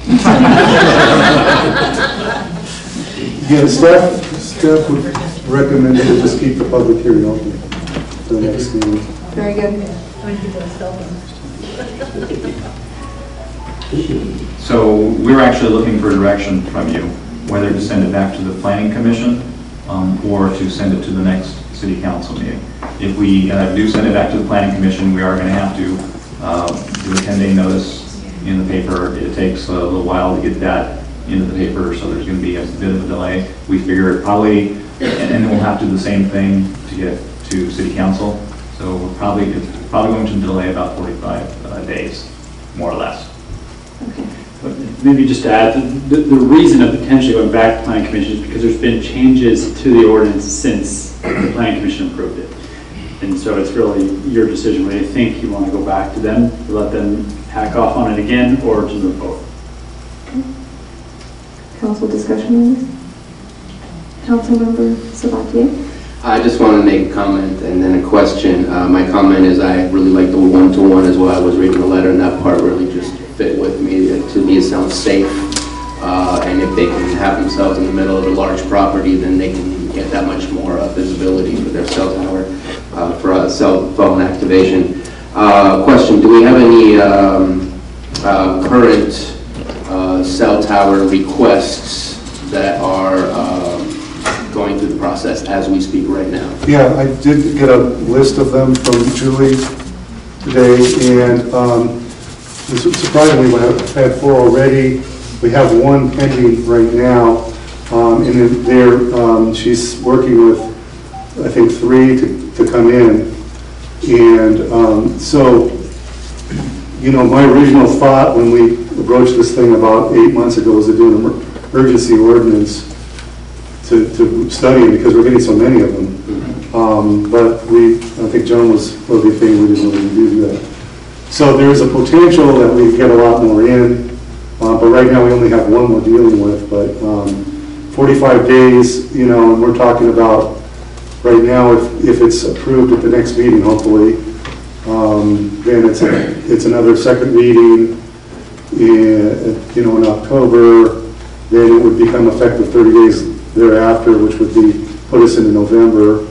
Yeah, staff would recommend that we just keep the public hearing open for the next meeting. Very good. So we're actually looking for direction from you, whether to send it back to the planning commission or to send it to the next city council meeting. If we do send it back to the planning commission, we are going to have to do a 10-day notice in the paper. It takes a little while to get that into the paper, so there's going to be a bit of a delay. We figure it probably, and then we'll have to do the same thing to get to city council. So it's probably going to delay about 45 days, more or less. But maybe just to add, the reason of potentially going back to planning commission is because there's been changes to the ordinance since the planning commission approved it. And so it's really your decision whether you think you want to go back to them, to let them hack off on it again, or to move forward. Council discussion on this? Councilmember Sabatier? I just want to make a comment and then a question. My comment is I really like the one-to-one as well. I was reading the letter and that part really just fit with me. To me, it sounds safe. And if they can have themselves in the middle of a large property, then they can get that much more visibility for their cell tower, for cell phone activation. Question, do we have any current cell tower requests that are going through the process as we speak right now? Yeah, I did get a list of them from Julie today, and surprisingly, we have had 4 already. We have 1 pending right now, and then there, she's working with, I think, 3 to come in. And so, you know, my original thought when we broached this thing about 8 months ago was to do an emergency ordinance to study, because we're getting so many of them. But I think John was of the opinion we didn't really do that. So there is a potential that we get a lot more in, but right now we only have 1 we're dealing with. But 45 days, you know, and we're talking about right now, if it's approved at the next meeting, hopefully, then it's another second reading, you know, in October. Then it would become effective 30 days thereafter, which would put us into November.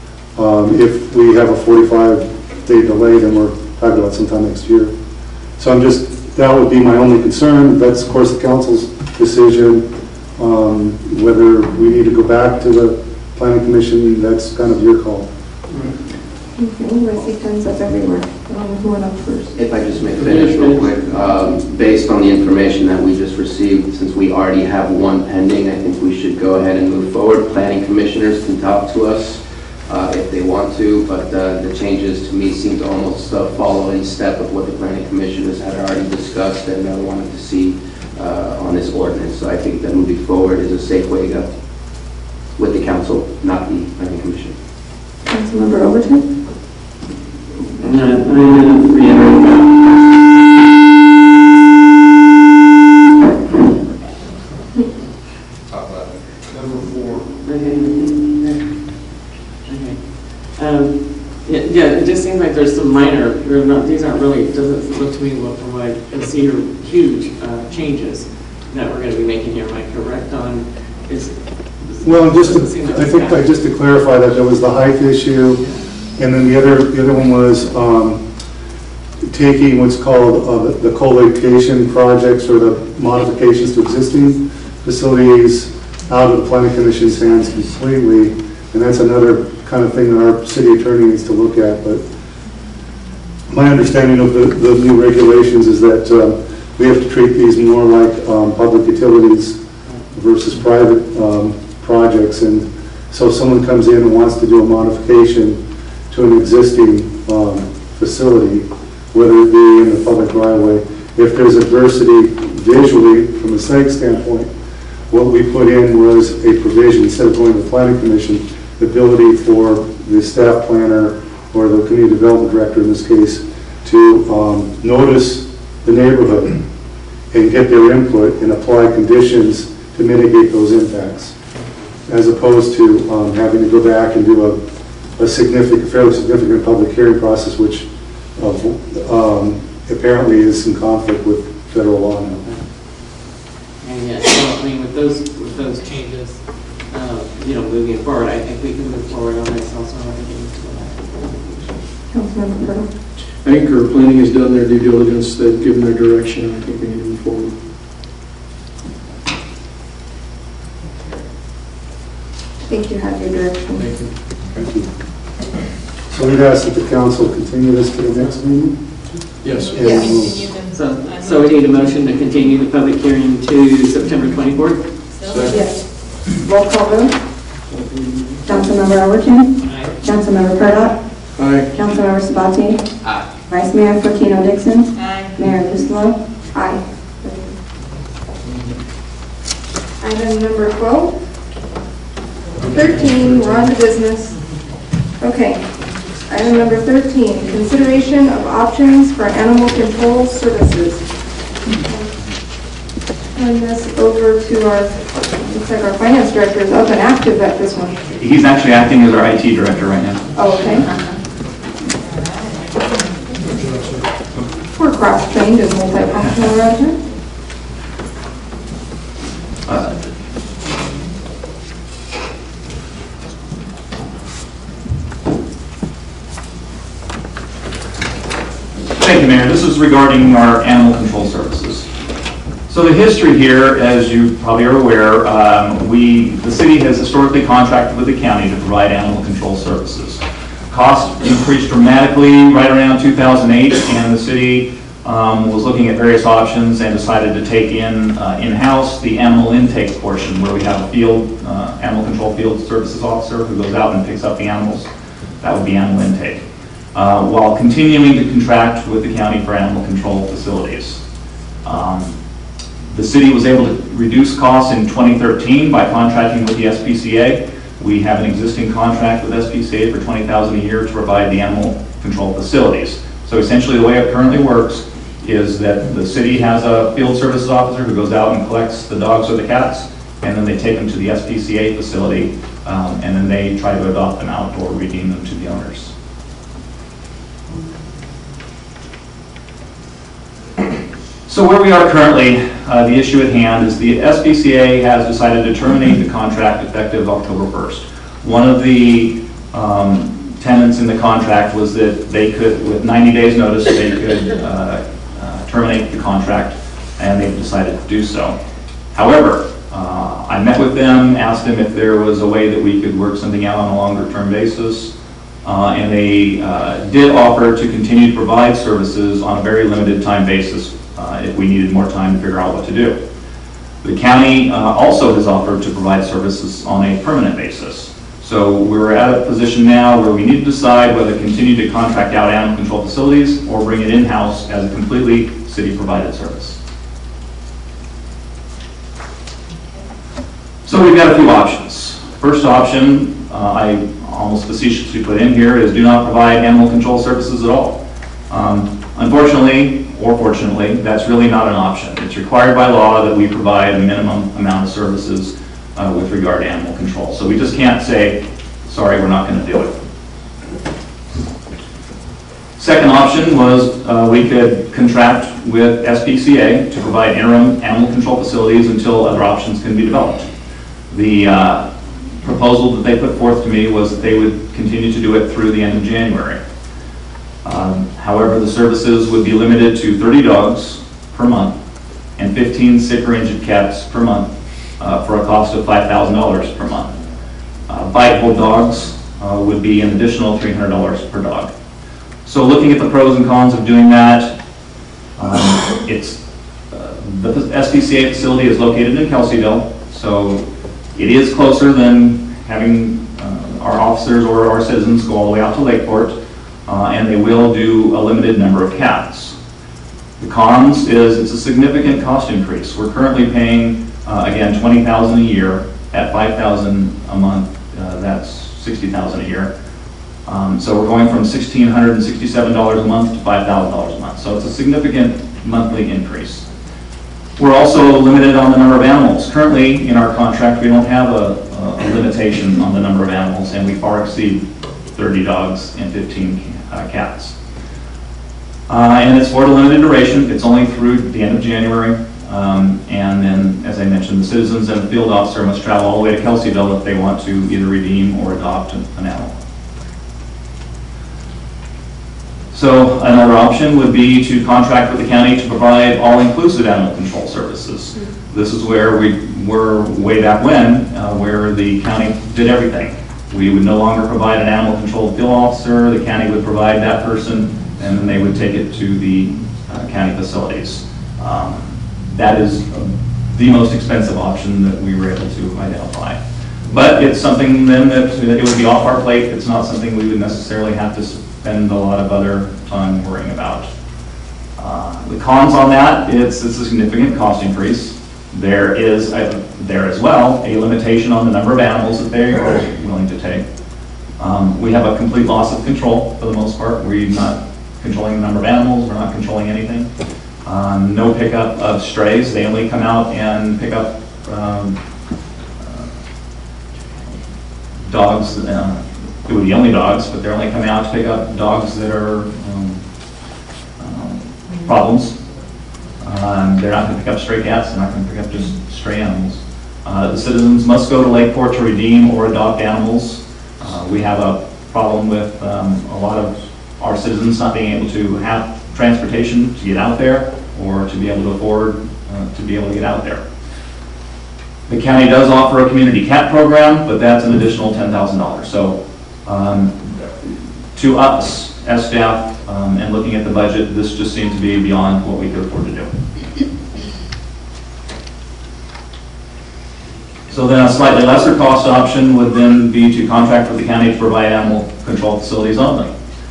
If we have a 45-day delay, then we're talking about sometime next year. So that would be my only concern. That's, of course, the council's decision. Whether we need to go back to the planning commission, that's kind of your call. Okay, I see thumbs up everywhere. Who went up first? If I just may finish real quick, based on the information that we just received, since we already have 1 pending, I think we should go ahead and move forward. Planning commissioners can talk to us if they want to, but the changes to me seem to almost follow in step with what the planning commissioners had already discussed and wanted to see on this ordinance. So I think that moving forward is a safe way to go with the council, not the planning commission. Councilmember Overton? I'm going to reiterate that. Yeah, it just seems like there's some minor, these aren't really, it doesn't look to me from what I can see are huge changes that we're going to be making here. Am I correct on, well, just to clarify that there was the height issue, and then the other one was taking what's called the co-location projects or the modifications to existing facilities out of the planning commission's hands completely, and that's another kind of thing that our city attorney needs to look at. But my understanding of the new regulations is that we have to treat these more like public utilities versus private projects. And so if someone comes in and wants to do a modification to an existing facility, whether it be in the public right-of-way, if there's adversity visually from a site standpoint, what we put in was a provision, instead of going to the planning commission, the ability for the staff planner or the community development director in this case, to notice the neighborhood and get their input and apply conditions to mitigate those impacts, as opposed to having to go back and do a fairly significant public hearing process, which apparently is in conflict with federal law now. And yeah, so, I mean, with those changes, moving forward, I think we can move forward on this also. Councilmember Pearl. I think our planning has done their due diligence, they've given their direction, and I think we need to move forward. I think you have your direction. Thank you. Thank you. So we'd ask that the council continue this to the next meeting? Yes. So we need a motion to continue the public hearing to September 24th? Yes. Roll call vote. Councilmember Overton. Aye. Councilmember Purdott. Aye. Councilmember Sabatier. Aye. Vice Mayor Fortino Dixon. Aye. Mayor Muslo. Aye. Item number 12. 13, we're on to business. Okay. Item number 13, consideration of options for animal control services. Turn this over to our, looks like our finance director is up and active at this one. He's actually acting as our IT director right now. Oh, okay. We're cross-trained and multifunctional around here. Thank you, Mayor. This is regarding our animal control services. So the history here, as you probably are aware, the city has historically contracted with the county to provide animal control services. Costs increased dramatically right around 2008, and the city was looking at various options and decided to take in-house the animal intake portion, where we have a animal control field services officer who goes out and picks up the animals. That would be animal intake. While continuing to contract with the county for animal control facilities. The city was able to reduce costs in 2013 by contracting with the SPCA. We have an existing contract with SPCA for $20,000 a year to provide the animal control facilities. So essentially the way it currently works is that the city has a field services officer who goes out and collects the dogs or the cats, and then they take them to the SPCA facility, and then they try to adopt them out or redeem them to the owners. So where we are currently, the issue at hand is the SPCA has decided to terminate the contract effective October 1st. One of the tenants in the contract was that they could, with 90 days notice, they could terminate the contract, and they've decided to do so. However, I met with them, asked them if there was a way that we could work something out on a longer term basis, and they did offer to continue to provide services on a very limited time basis if we needed more time to figure out what to do. The county also has offered to provide services on a permanent basis. So we're at a position now where we need to decide whether to continue to contract out animal control facilities or bring it in-house as a completely city-provided service. So we've got a few options. First option, I almost facetiously put in here, is do not provide animal control services at all. Unfortunately, or fortunately, that's really not an option. It's required by law that we provide a minimum amount of services with regard to animal control. So we just can't say, sorry, we're not going to do it. Second option was we could contract with SPCA to provide interim animal control facilities until other options can be developed. The proposal that they put forth to me was that they would continue to do it through the end of January. However, the services would be limited to 30 dogs per month and 15 sick or injured cats per month for a cost of $5,000 per month. Bite-hold dogs would be an additional $300 per dog. So looking at the pros and cons of doing that, the SPCA facility is located in Kelseyville, so it is closer than having our officers or our citizens go all the way out to Lakeport, and they will do a limited number of cats. The cons is it's a significant cost increase. We're currently paying, again, $20,000 a year at $5,000 a month. That's $60,000 a year. So we're going from $1,667 a month to $5,000 a month. So it's a significant monthly increase. We're also limited on the number of animals. Currently, in our contract, we don't have a limitation on the number of animals, and we far exceed 30 dogs and 15 cats. And it's for a limited duration. It's only through the end of January. And then, as I mentioned, the citizens and the field officer must travel all the way to Kelseyville if they want to either redeem or adopt an animal. So another option would be to contract with the county to provide all-inclusive animal control services. This is where we were way back when, where the county did everything. We would no longer provide an animal control field officer. The county would provide that person, and then they would take it to the county facilities. That is the most expensive option that we were able to identify. But it's something then that it would be off our plate. It's not something we would necessarily have to spend a lot of other time worrying about. The cons on that, it's a significant cost increase. There is, there as well, a limitation on the number of animals that they are willing to take. We have a complete loss of control for the most part. We're not controlling the number of animals. We're not controlling anything. No pickup of strays. They only come out and pick up dogs. It would be only dogs, but they're only coming out to pick up dogs that are problems. They're not going to pick up stray cats. They're not going to pick up just stray animals. The citizens must go to Lakeport to redeem or adopt animals. We have a problem with a lot of our citizens not being able to have transportation to get out there or to be able to afford to be able to get out there. The county does offer a community cat program, but that's an additional $10,000. So to us as staff and looking at the budget, this just seemed to be beyond what we could afford to do. So then a slightly lesser cost option would then be to contract with the county to provide animal control facilities only.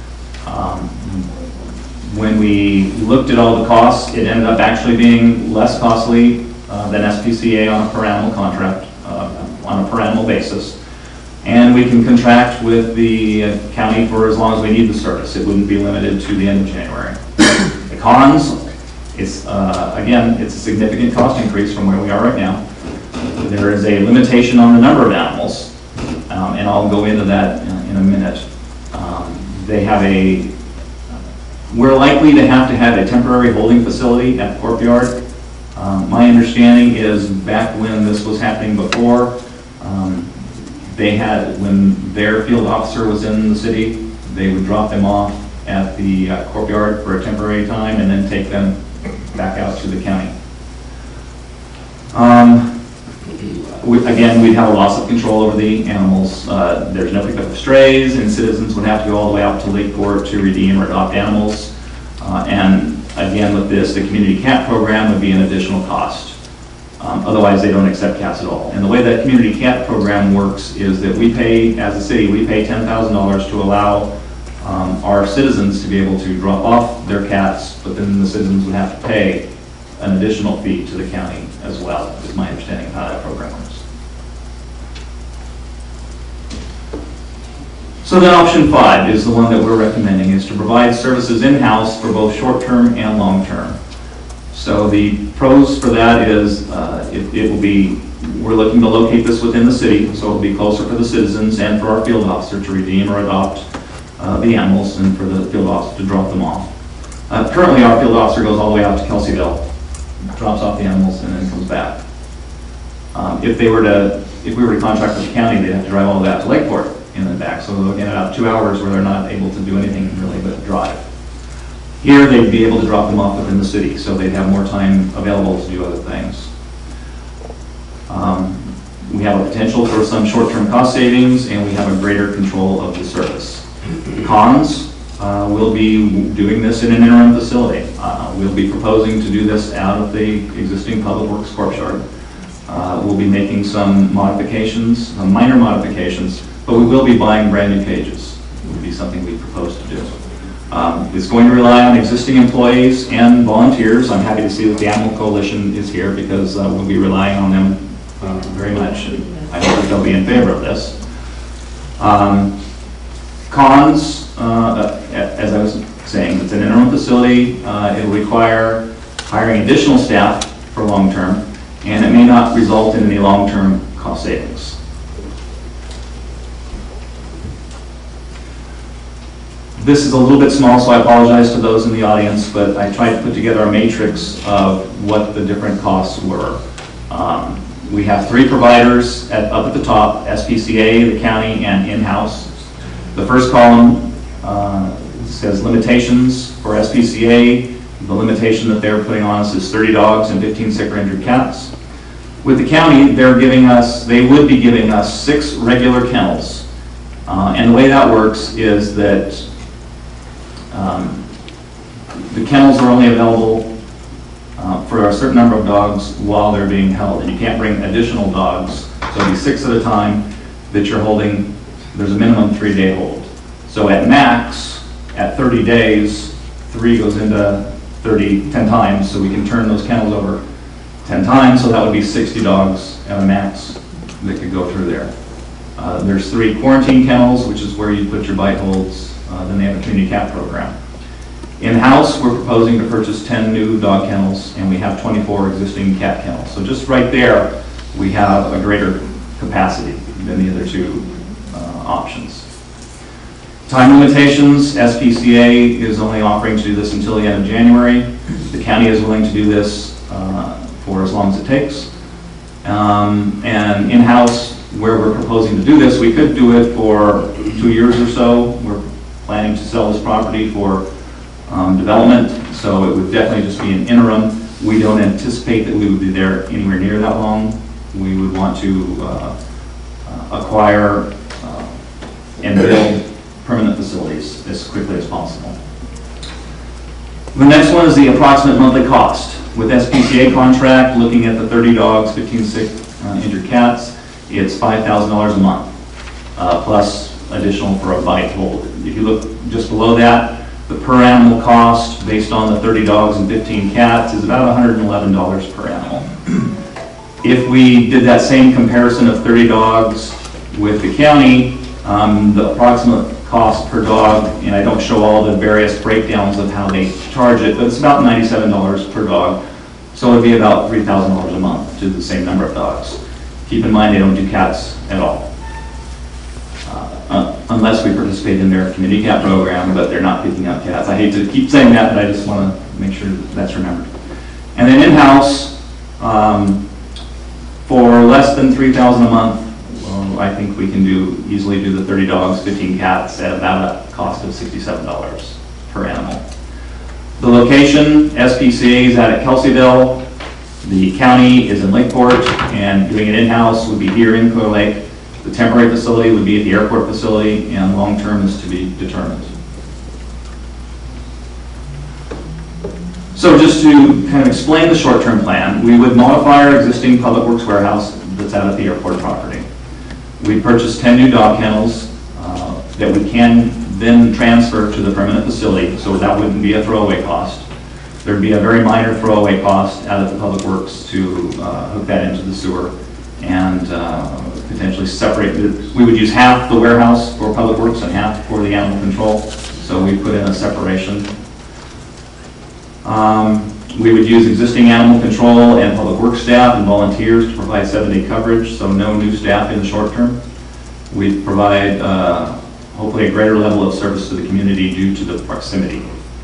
When we looked at all the costs, it ended up actually being less costly than SPCA on a per animal contract, on a per animal basis. And we can contract with the county for as long as we need the service. It wouldn't be limited to the end of January. The cons, it's, again, it's a significant cost increase from where we are right now. There is a limitation on the number of animals, and I'll go into that in a minute. They have we're likely to have a temporary holding facility at the courtyard. My understanding is back when this was happening before, when their field officer was in the city, they would drop them off at the courtyard for a temporary time and then take them back out to the county. Again, we'd have a loss of control over the animals. There's no pickup of strays, and citizens would have to go all the way out to Lakeport to redeem or adopt animals. And again, with this, the community cat program would be an additional cost. Otherwise, they don't accept cats at all. And the way that community cat program works is that we pay, as a city, we pay $10,000 to allow our citizens to be able to drop off their cats, but then the citizens would have to pay an additional fee to the county as well, is my understanding of how that program works. So then option 5 is the one that we're recommending, is to provide services in-house for both short-term and long-term. So the pros for that is it will be, we're looking to locate this within the city, so it'll be closer for the citizens and for our field officer to redeem or adopt the animals and for the field officer to drop them off. Currently, our field officer goes all the way out to Kelseyville, drops off the animals, and then comes back. If we were to contract with the county, they'd have to drive all the way out to Lakeport and then back. So they'll get about 2 hours where they're not able to do anything really but drive. Here, they'd be able to drop them off within the city, so they'd have more time available to do other things. We have a potential for some short-term cost savings, and we have a greater control of the service. Cons, we'll be doing this in an interim facility. We'll be proposing to do this out of the existing Public Works Corp yard. We'll be making some modifications, some minor modifications, but we will be buying brand new cages. It would be something we propose to do. It's going to rely on existing employees and volunteers. I'm happy to see that the Animal Coalition is here because we'll be relying on them very much. And I hope that they'll be in favor of this. Cons, as I was saying, it's an interim facility. It will require hiring additional staff for long-term, and it may not result in any long-term cost savings. This is a little bit small, so I apologize to those in the audience, but I tried to put together a matrix of what the different costs were. We have 3 providers up at the top, SPCA, the county, and in-house. The first column says limitations for SPCA. The limitation that they're putting on us is 30 dogs and 15 sick or injured cats. With the county, they would be giving us 6 regular kennels. And the way that works is that the kennels are only available for a certain number of dogs while they're being held, and you can't bring additional dogs. So it'll be 6 at a time that you're holding. There's a minimum 3-day hold. So at max, at 30 days, 3 goes into 10 times, so we can turn those kennels over 10 times, so that would be 60 dogs at a max that could go through there. There's 3 quarantine kennels, which is where you put your bite holds. Then they have a community cat program. In-house, we're proposing to purchase 10 new dog kennels, and we have 24 existing cat kennels. So just right there, we have a greater capacity than the other 2 options. Time limitations, SPCA is only offering to do this until the end of January. The county is willing to do this for as long as it takes. And in-house, where we're proposing to do this, we could do it for 2 years or so. We're planning to sell this property for development, so it would definitely just be an interim. We don't anticipate that we would be there anywhere near that long. We would want to acquire and build permanent facilities as quickly as possible. The next one is the approximate monthly cost. With SPCA contract, looking at the 30 dogs, 15 sick, injured cats, it's $5,000 a month, plus additional for a bite hold. If you look just below that, the per animal cost based on the 30 dogs and 15 cats is about $111 per animal. If we did that same comparison of 30 dogs with the county, the approximate cost per dog, and I don't show all the various breakdowns of how they charge it, but it's about $97 per dog. So it would be about $3,000 a month to do the same number of dogs. Keep in mind they don't do cats at all. Unless we participate in their community cat program, but they're not picking up cats. I hate to keep saying that, but I just want to make sure that's remembered. And then in-house, for less than $3,000 a month, I think we can easily do the 30 dogs, 15 cats at about a cost of $67 per animal. The location, SPCA is out at Kelseyville. The county is in Lakeport, and doing it in-house would be here in Clearlake. The temporary facility would be at the airport facility, and long-term is to be determined. So just to kind of explain the short-term plan, we would modify our existing public works warehouse that's out at the airport property. We purchased 10 new dog kennels that we can then transfer to the permanent facility, so that wouldn't be a throwaway cost. There'd be a very minor throwaway cost out of the public works to hook that into the sewer and potentially separate. We would use half the warehouse for public works and half for the animal control, so we put in a separation. We would use existing animal control and public works staff and volunteers to provide 7-day coverage, so no new staff in the short term. We'd provide hopefully a greater level of service to the community due to the proximity.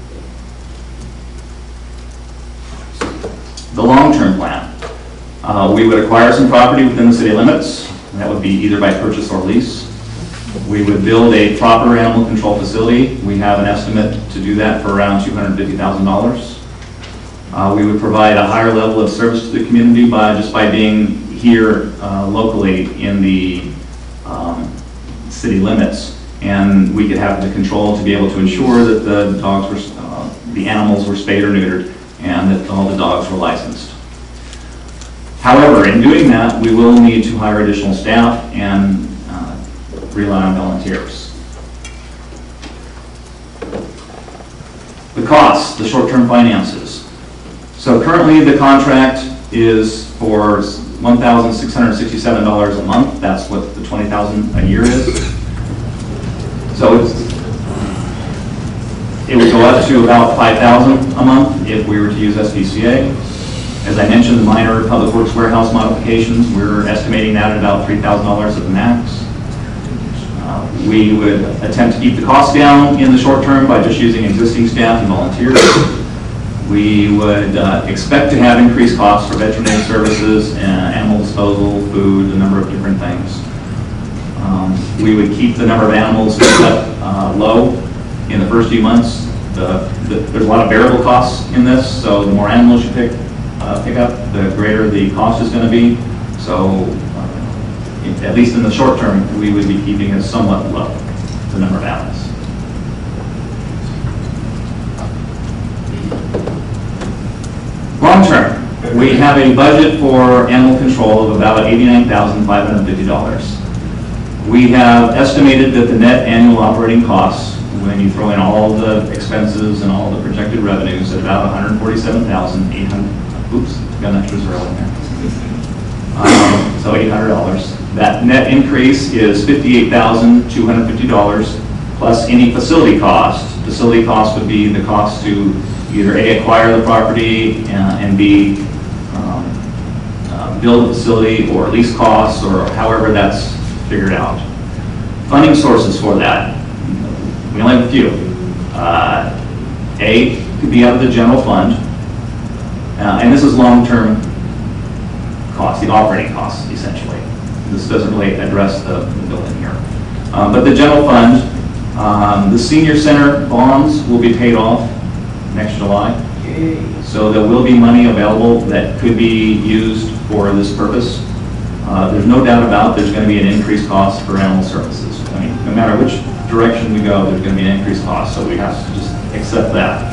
The long-term plan. We would acquire some property within the city limits. That would be either by purchase or lease. We would build a proper animal control facility. We have an estimate to do that for around $250,000. We would provide a higher level of service to the community just by being here locally in the city limits, and we could have the control to be able to ensure that the dogs were, the animals were spayed or neutered, and that all the dogs were licensed. However, in doing that, we will need to hire additional staff and rely on volunteers. The costs, the short-term finances. So currently the contract is for $1,667 a month. That's what the $20,000 a year is. So it's It would go up to about $5,000 a month if we were to use SPCA. As I mentioned, the minor public works warehouse modifications, we're estimating that at about $3,000 at the max. We would attempt to keep the cost down in the short term by just using existing staff and volunteers. We would expect to have increased costs for veterinary services, animal disposal, food, a number of different things. We would keep the number of animals low in the first few months. There's a lot of variable costs in this, so the more animals you pick up, the greater the cost is going to be. So at least in the short term, we would be keeping it somewhat low, the number of animals. Long term, we have a budget for animal control of about $89,550. We have estimated that the net annual operating costs, when you throw in all the expenses and all the projected revenues, at about $147,800. Oops, got an extra zero in there. So $800. That net increase is $58,250 plus any facility cost. Facility cost would be the cost to either A, acquire the property, and B, build a facility, or lease costs, or however that's figured out. Funding sources for that, we only have a few. A, could be out of the general fund, and this is long-term costs, the operating costs, essentially. This doesn't really address the building here. But the general fund, the senior center bonds will be paid off next July. So there will be money available that could be used for this purpose. There's no doubt about there's going to be an increased cost for animal services. I mean, no matter which direction we go, there's going to be an increased cost, so we have to just accept that.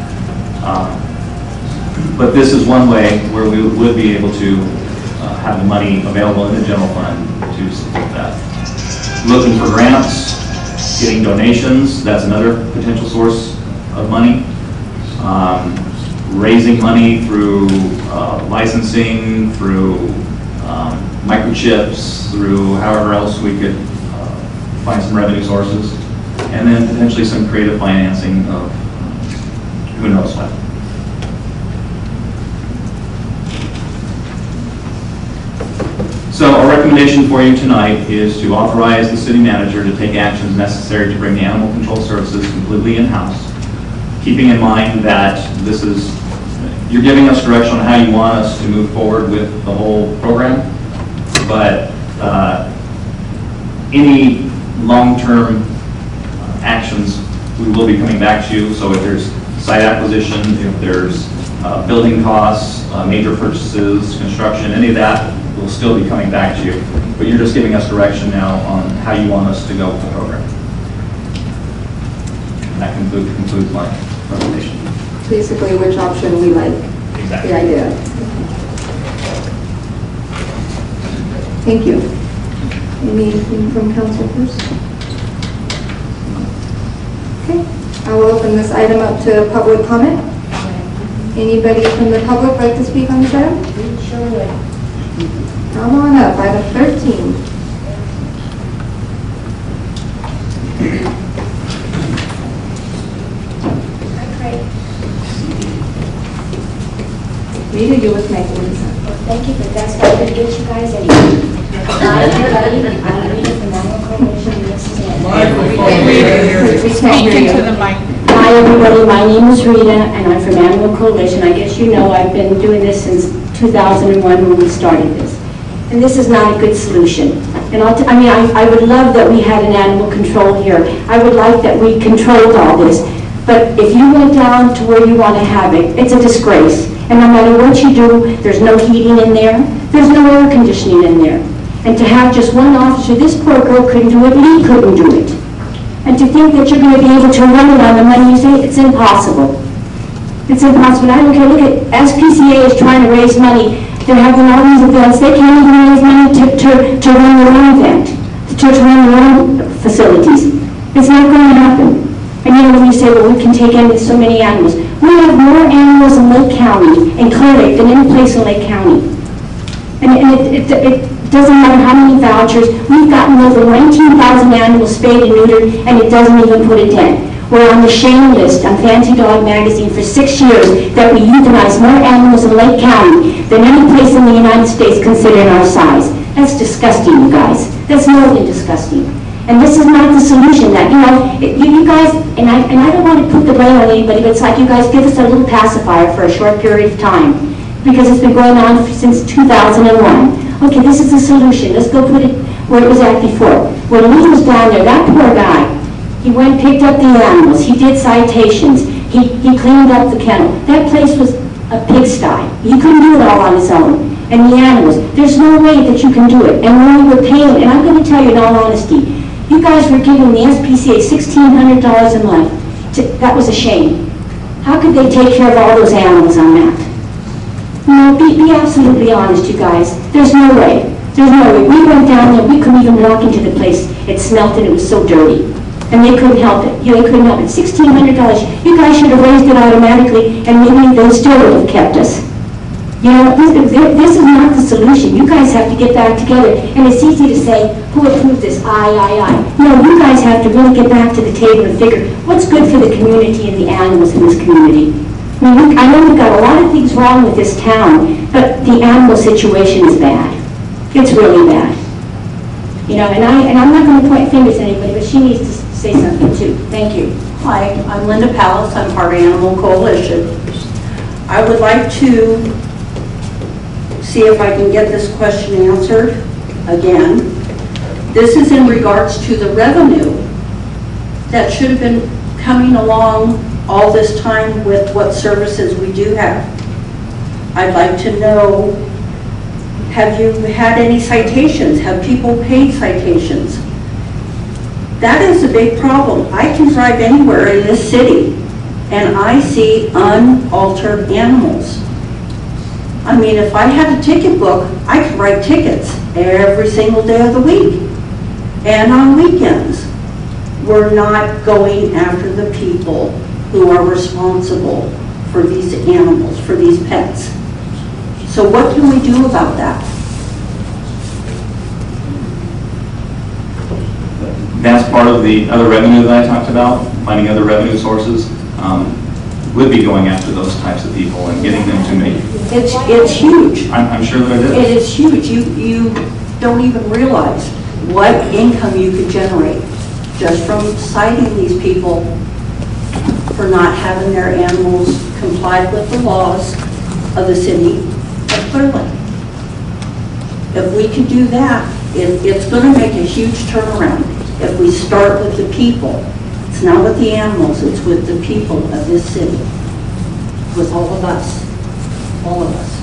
But this is one way where we would be able to have the money available in the general fund to support that. Looking for grants, getting donations, that's another potential source of money. Raising money through licensing, through microchips, through however else we could find some revenue sources, and then potentially some creative financing of who knows what. So our recommendation for you tonight is to authorize the city manager to take actions necessary to bring the animal control services completely in-house, keeping in mind that this is, you're giving us direction on how you want us to move forward with the whole program, but any long-term actions, we will be coming back to you. So if there's site acquisition, if there's building costs, major purchases, construction, any of that, we'll still be coming back to you. But you're just giving us direction now on how you want us to go with the program. And that concludes my presentation. Basically, which option we like. Exactly. The idea. Thank you. Anything from council first? Okay, I will open this item up to public comment. Anybody from the public like to speak on this item? Sure would. Come on up, item 13. Rita, you look nice. Thank you, but that's not going to get you guys anywhere. Hi, everybody. I'm Rita from Animal Coalition. This is Ann. Speak into the mic. Hi, everybody. My name is Rita, and I'm from Animal Coalition. I guess you know I've been doing this since 2001 when we started this. And this is not a good solution. And I would love that we had an animal control here. I would like that we controlled all this. But if you went down to where you want to have it, it's a disgrace. And no matter what you do, there's no heating in there. There's no air conditioning in there. And to have just one officer, this poor girl couldn't do it, Lee couldn't do it. And to think that you're going to be able to run it on the money you say, it's impossible. It's impossible. I don't care. Look at SPCA is trying to raise money. They're having all these events. They can't even raise money to run their own event, to run their own facilities. It's not going to happen. And you know, when you say, well, we can take in so many animals. We have more animals in Lake County, in Clearlake, than any place in Lake County. And it doesn't matter how many vouchers. We've gotten over 19,000 animals spayed and neutered, and it doesn't even put a dent. were on the shame list on Fancy Dog magazine for 6 years that we euthanize more animals in Lake County than any place in the United States considered our size. That's disgusting, you guys. That's more than disgusting. And this is not the solution that, you guys, and I don't want to put the blame on anybody, but it's like you guys give us a little pacifier for a short period of time because it's been going on since 2001. Okay, this is the solution. Let's go put it where it was at before. When Lee was down there, that poor guy, he went and picked up the animals. He did citations. He cleaned up the kennel. That place was a pigsty. He couldn't do it all on his own. And the animals, there's no way that you can do it. And when we were paying, and I'm going to tell you in all honesty, you guys were giving the SPCA $1,600 a month. That was a shame. How could they take care of all those animals on that? No, be absolutely honest, you guys. There's no way. There's no way. We went down there, we couldn't even walk into the place. It smelled and it was so dirty. And they couldn't help it. They couldn't help it. $1,600. You guys should have raised it automatically and maybe they still would have kept us. This is not the solution. You guys have to get back together. And it's easy to say, who approved this? I. No, you guys have to really get back to the table and figure what's good for the community and the animals in this community. I know we've got a lot of things wrong with this town, but the animal situation is bad. It's really bad. And I'm not going to point fingers at anybody, but she needs to say something too. Thank you. Hi, I'm Linda Palace. I'm part of Animal Coalition. I would like to see if I can get this question answered again. This is in regards to the revenue that should have been coming along all this time with what services we do have. I'd like to know, have you had any citations? Have people paid citations? That is a big problem. I can drive anywhere in this city and I see unaltered animals. I mean, if I had a ticket book, I could write tickets every single day of the week and on weekends. We're not going after the people who are responsible for these animals, for these pets. So what can we do about that? That's part of the other revenue that I talked about, finding other revenue sources. Would be going after those types of people and getting them to make. It's huge. I'm sure that it is. It is huge. You don't even realize what income you could generate just from citing these people for not having their animals complied with the laws of the city of Clearlake. If we could do that, it's going to make a huge turnaround. If we start with the people, it's not with the animals, it's with the people of this city, with all of us, all of us.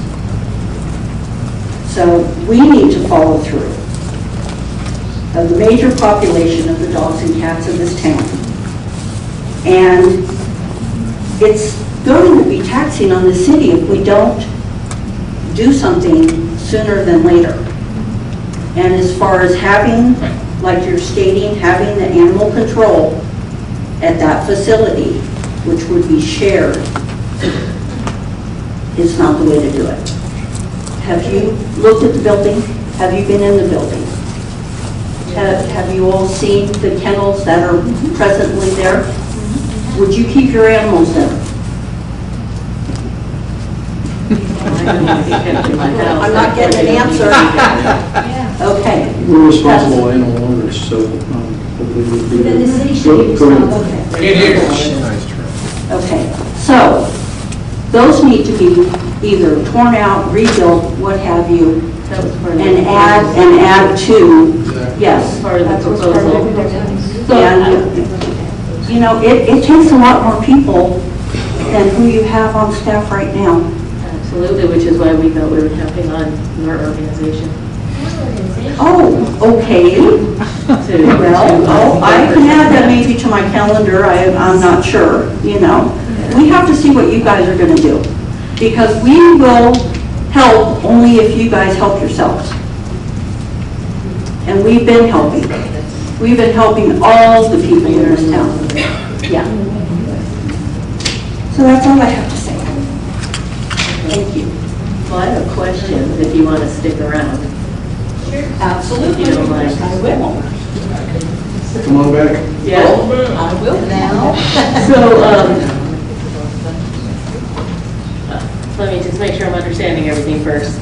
So we need to follow through. Of the major population of the dogs and cats of this town. And it's going to be taxing on the city if we don't do something sooner than later. And as far as having, like you're stating, having the animal control at that facility, which would be shared, is not the way to do it. Have you looked at the building? Have you been in the building? Have you all seen the kennels that are presently there? Would you keep your animals there? I'm not getting an answer. Okay. We're responsible animal owners, so hopefully we'll be. Then the city should be responsible. Okay, so those need to be either torn out, rebuilt, what have you, and add to, yes. Part of the proposal. And, you know, it takes a lot more people than who you have on staff right now. Absolutely, which is why we thought we were counting on your organization. Oh, okay. Well, I can add that maybe to my calendar. I'm not sure, you know. We have to see what you guys are going to do. Because we will help only if you guys help yourselves. And we've been helping. We've been helping all the people in this town. Yeah. So that's all I have to say. Thank you. Well, I have a question if you want to stick around. Absolutely. If you don't mind. I will. Come on back. Yeah. I will now. So, let me just make sure I'm understanding everything first.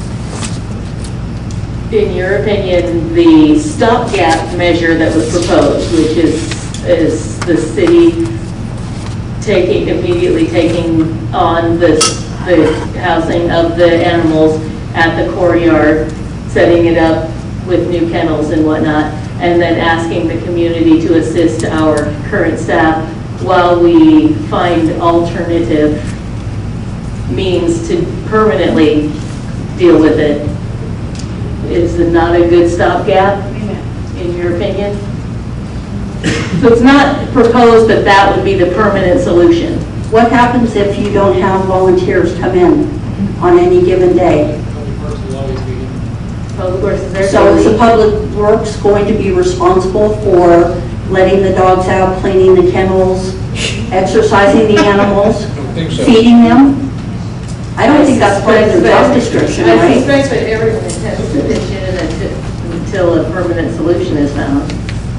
In your opinion, the stopgap measure that was proposed, which is the city immediately taking on the housing of the animals at the courtyard, setting it up with new kennels and whatnot, and then asking the community to assist our current staff while we find alternative means to permanently deal with it. Is it not a good stopgap, in your opinion? So it's not proposed that that would be the permanent solution. What happens if you don't have volunteers come in on any given day? Public Works is there. So is the Public Works going to be responsible for letting the dogs out, cleaning the kennels, exercising the animals, feeding them? I don't think that's part of their job description, I right? suspect that everyone intends to pitch in until a permanent solution is found.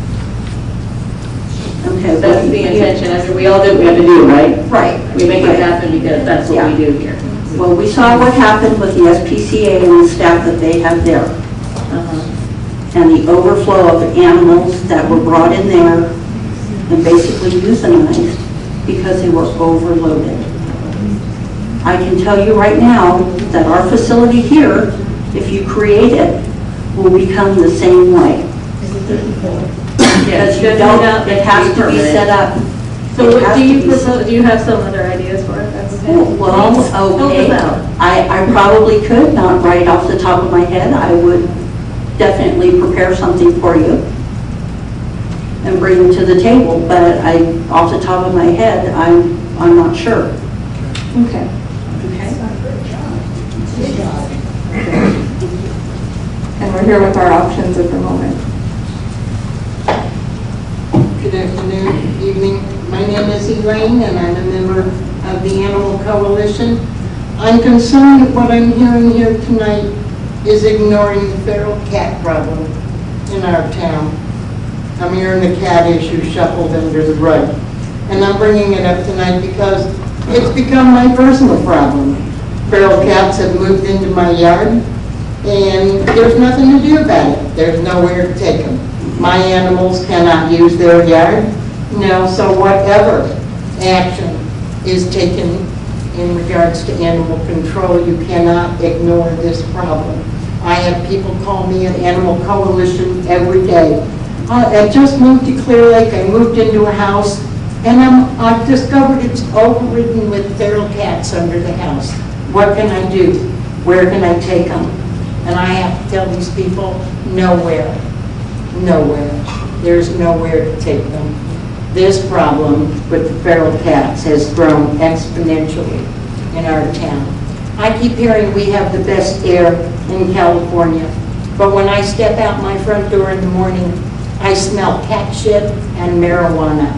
Okay, That's the intention. I said, we all do what we have to do, right? Right. We make it happen because that's what we do here. Well, we saw what happened with the SPCA and the staff that they have there. And the overflow of animals that were brought in there and basically euthanized because they were overloaded. I can tell you right now that our facility here, if you create it, will become the same way. Because you don't, it has to be set up. So what do you propose, do you have some other ideas for it? Well, okay, I probably could, not right off the top of my head. I would definitely prepare something for you and bring it to the table, but off the top of my head, I'm not sure. Okay. And we're here with our options at the moment. Good afternoon, evening. My name is Elaine, and I'm a member of the Animal Coalition. I'm concerned that what I'm hearing here tonight is ignoring the feral cat problem in our town. I'm hearing the cat issue shuffled under the rug. And I'm bringing it up tonight because it's become my personal problem. Feral cats have moved into my yard, and there's nothing to do about it. There's nowhere to take them. My animals cannot use their yard. No, so whatever action is taken in regards to animal control, you cannot ignore this problem. I have people call me an Animal Coalition every day. I just moved to Clearlake. I moved into a house, and I've discovered it's overridden with feral cats under the house. What can I do? Where can I take them? And I have to tell these people, nowhere. Nowhere. There's nowhere to take them. This problem with the feral cats has grown exponentially in our town. I keep hearing we have the best air in California, but when I step out my front door in the morning, I smell cat shit and marijuana.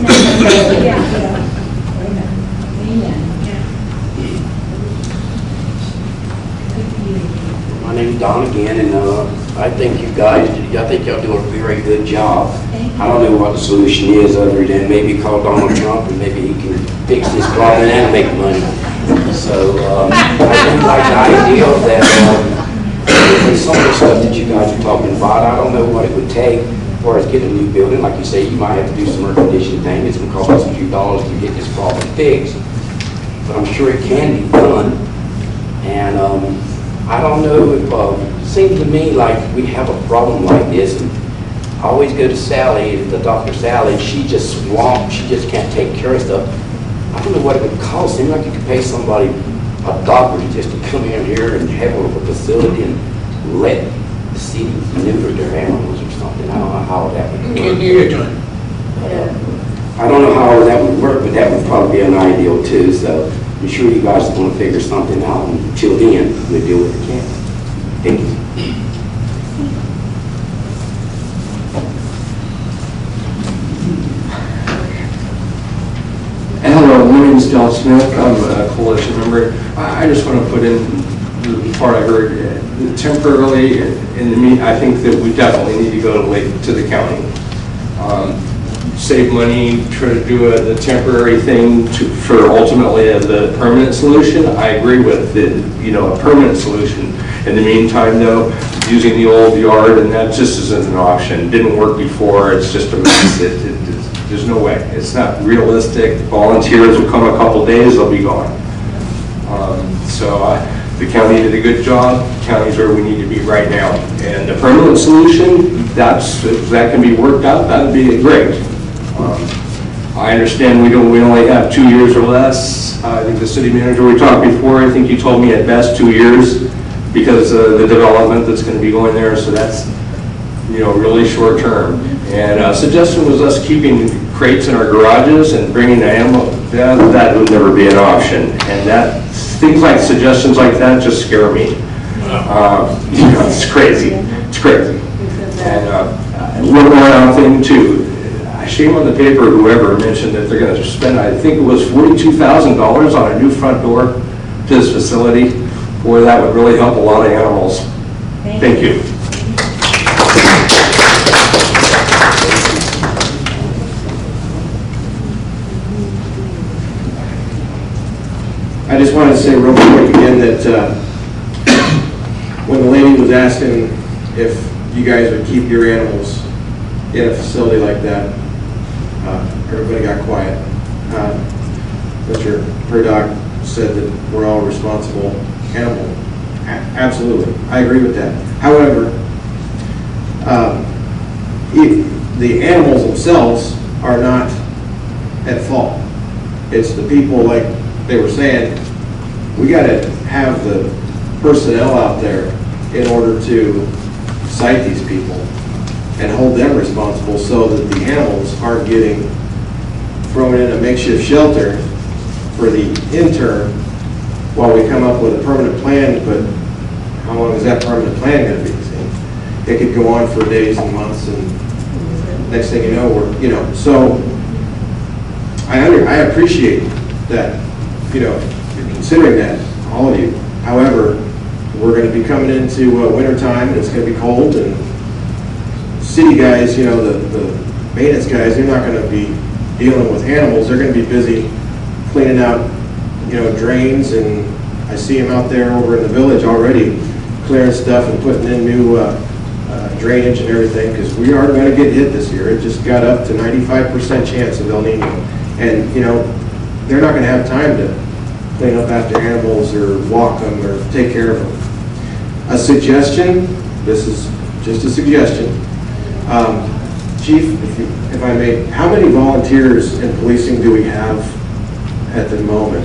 My name's Don again, and I think y'all do a very good job. I don't know what the solution is other than maybe call Donald Trump and maybe he can fix this problem and make money. So I do like the idea that some of the stuff that you guys are talking about, I don't know what it would take as far as getting a new building. Like you say, you might have to do some air conditioning thing. It's going to cost us a few dollars to get this problem fixed. But I'm sure it can be done. And I don't know if, it seems to me like we have a problem like this. And I always go to Sally, the Dr. Sally, and she just swamped. She just can't take care of stuff. I don't know what it would cost. Seems like you could pay somebody, a doctor, just to come in here and have a facility and let the city neuter their animals or something. I don't know how that would work. Can't hear you, John. I don't know how that would work, but that would probably be an ideal too. So I'm sure you guys are going to figure something out. And until then, we'll deal with the cats. Thank you. Hello, my name is Del Smith. I'm a coalition member. I just want to put in the part I heard temporarily. I think that we definitely need to go to the county. Save money, try to do the temporary thing for ultimately the permanent solution. I agree with a permanent solution. In the meantime, though, using the old yard, and that just isn't an option. Didn't work before. It's just a mess. There's no way. It's not realistic. Volunteers will come a couple days, they'll be gone. The county did a good job. The county's where we need to be right now. And the permanent solution, if that can be worked out, that would be great. I understand we only have 2 years or less. I think the city manager, we talked before, I think you told me at best 2 years because of the development that's going to be going there. So that's, really short term. And suggestion was us keeping crates in our garages and bringing the animal. That would never be an option. And suggestions like that just scare me. It's crazy. It's crazy. And one more thing too. Shame on the paper, whoever mentioned that they're going to spend, I think it was $42,000 on a new front door to this facility. Boy, that would really help a lot of animals. Thank you. I just wanted to say real quick again that when the lady was asking if you guys would keep your animals in a facility like that, everybody got quiet. Mr. Purdock said that we're all responsible animal. Absolutely, I agree with that. However, the animals themselves are not at fault. It's the people, like they were saying, we got to have the personnel out there in order to cite these people and hold them responsible so that the animals aren't getting thrown in a makeshift shelter for the intern while we come up with a permanent plan. But how long is that permanent plan going to be? It could go on for days and months, and next thing you know, we're, so I appreciate that, you're considering that, all of you. However, we're going to be coming into winter time, and it's going to be cold, and city guys, the maintenance guys, they're not going to be dealing with animals. They're going to be busy cleaning out, drains, and I see them out there over in the village already clearing stuff and putting in new drainage and everything, because we are going to get hit this year. It just got up to 95% chance of El Nino, and they're not going to have time to clean up after animals or walk them or take care of them. A suggestion, this is just a suggestion, Chief, if I may, how many volunteers in policing do we have at the moment,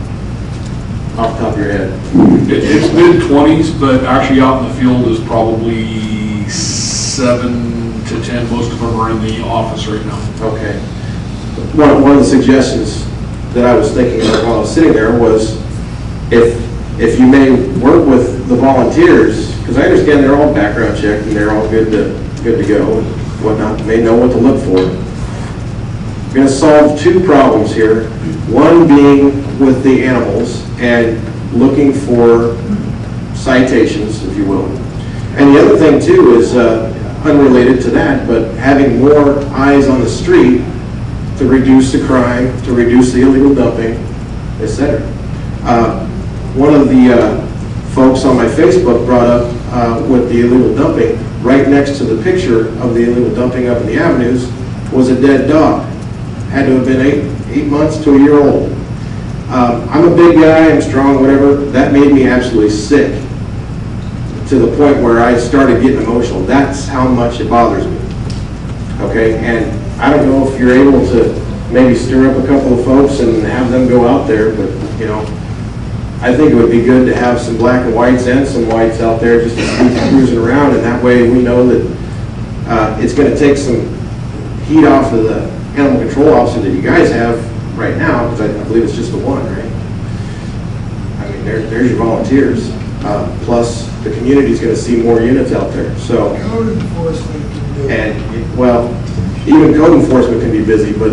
off the top of your head? It's mid-20s, but actually out in the field is probably 7 to 10. Most of them are in the office right now. Okay. One of the suggestions that I was thinking of while I was sitting there was if you may work with the volunteers, because I understand they're all background checked and they're all good to go and whatnot, they know what to look for. We're going to solve two problems here. One being with the animals and looking for citations, if you will. And the other thing too is unrelated to that, but having more eyes on the street to reduce the crime, to reduce the illegal dumping, etc. One of the folks on my Facebook brought up with the illegal dumping, right next to the picture of the illegal dumping up in the avenues was a dead dog. Had to have been 8 months to a year old. I'm a big guy, I'm strong, whatever. That made me absolutely sick to the point where I started getting emotional. That's how much it bothers me. Okay, and I don't know if you're able to maybe stir up a couple of folks and have them go out there, but I think it would be good to have some black and whites and some whites out there just to see cruising around, and that way we know that it's going to take some heat off of the animal control officer that you guys have right now, because I believe it's just the one, right? I mean, there's your volunteers. Plus, the community's going to see more units out there. So, code enforcement can do it. And, well, even code enforcement can be busy, but,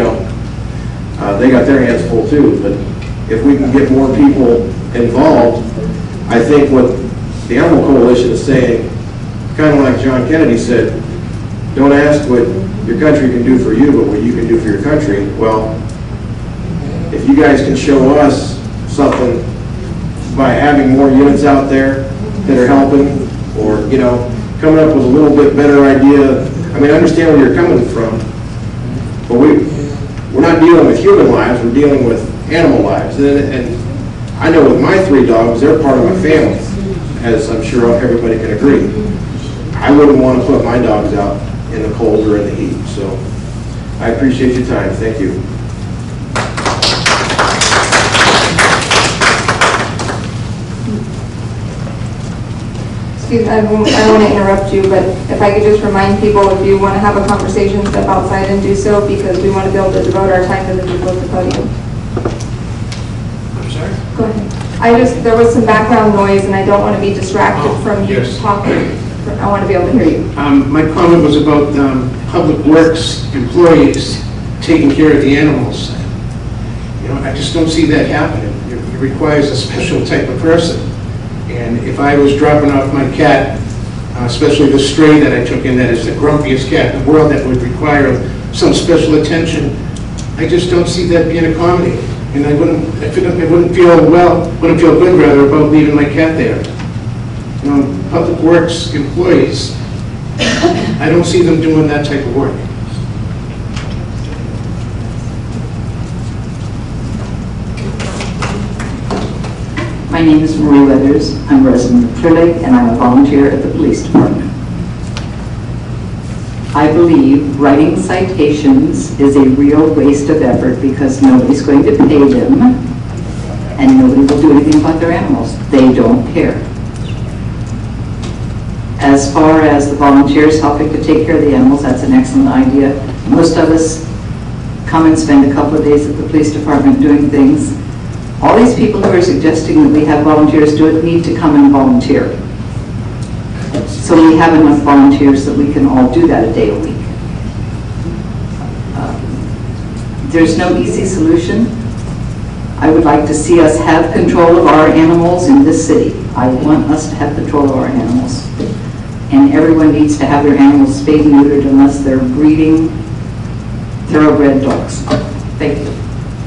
they got their hands full too. But if we can get more people involved, I think what the Animal Coalition is saying, kind of like John Kennedy said, don't ask what your country can do for you, but what you can do for your country. Well, if you guys can show us something by having more units out there that are helping, or, you know, coming up with a little bit better idea. I mean, I understand where you're coming from, but we're not dealing with human lives, we're dealing with animal lives. And I know with my 3 dogs, they're part of my family, as I'm sure everybody can agree. I wouldn't want to put my dogs out in the cold or in the heat. So I appreciate your time. Thank you. Excuse me, I don't want to interrupt you, but if I could just remind people, if you want to have a conversation, step outside and do so, because we want to be able to devote our time to the people at the podium. I'm sorry? Go ahead. There was some background noise, and I don't want to be distracted from you talking. I want to be able to hear you. My comment was about Public Works employees taking care of the animals. You know, I just don't see that happening. It requires a special type of person. And if I was dropping off my cat, especially the stray that I took in, that is the grumpiest cat in the world, that would require some special attention, I just don't see that being accommodated. And I wouldn't feel good rather about leaving my cat there. You know, Public Works employees, I don't see them doing that type of work. My name is Marie Weathers. I'm a resident of Clearlake, and I'm a volunteer at the police department. I believe writing citations is a real waste of effort because nobody's going to pay them, and nobody will do anything about their animals. They don't care. As far as the volunteers helping to take care of the animals, that's an excellent idea. Most of us come and spend a couple of days at the police department doing things. All these people who are suggesting that we have volunteers do it need to come and volunteer. So we have enough volunteers that we can all do that a day a week. There's no easy solution. I would like to see us have control of our animals in this city. I want us to have control of our animals. And everyone needs to have their animals spayed and neutered unless they're breeding thoroughbred dogs. Thank you.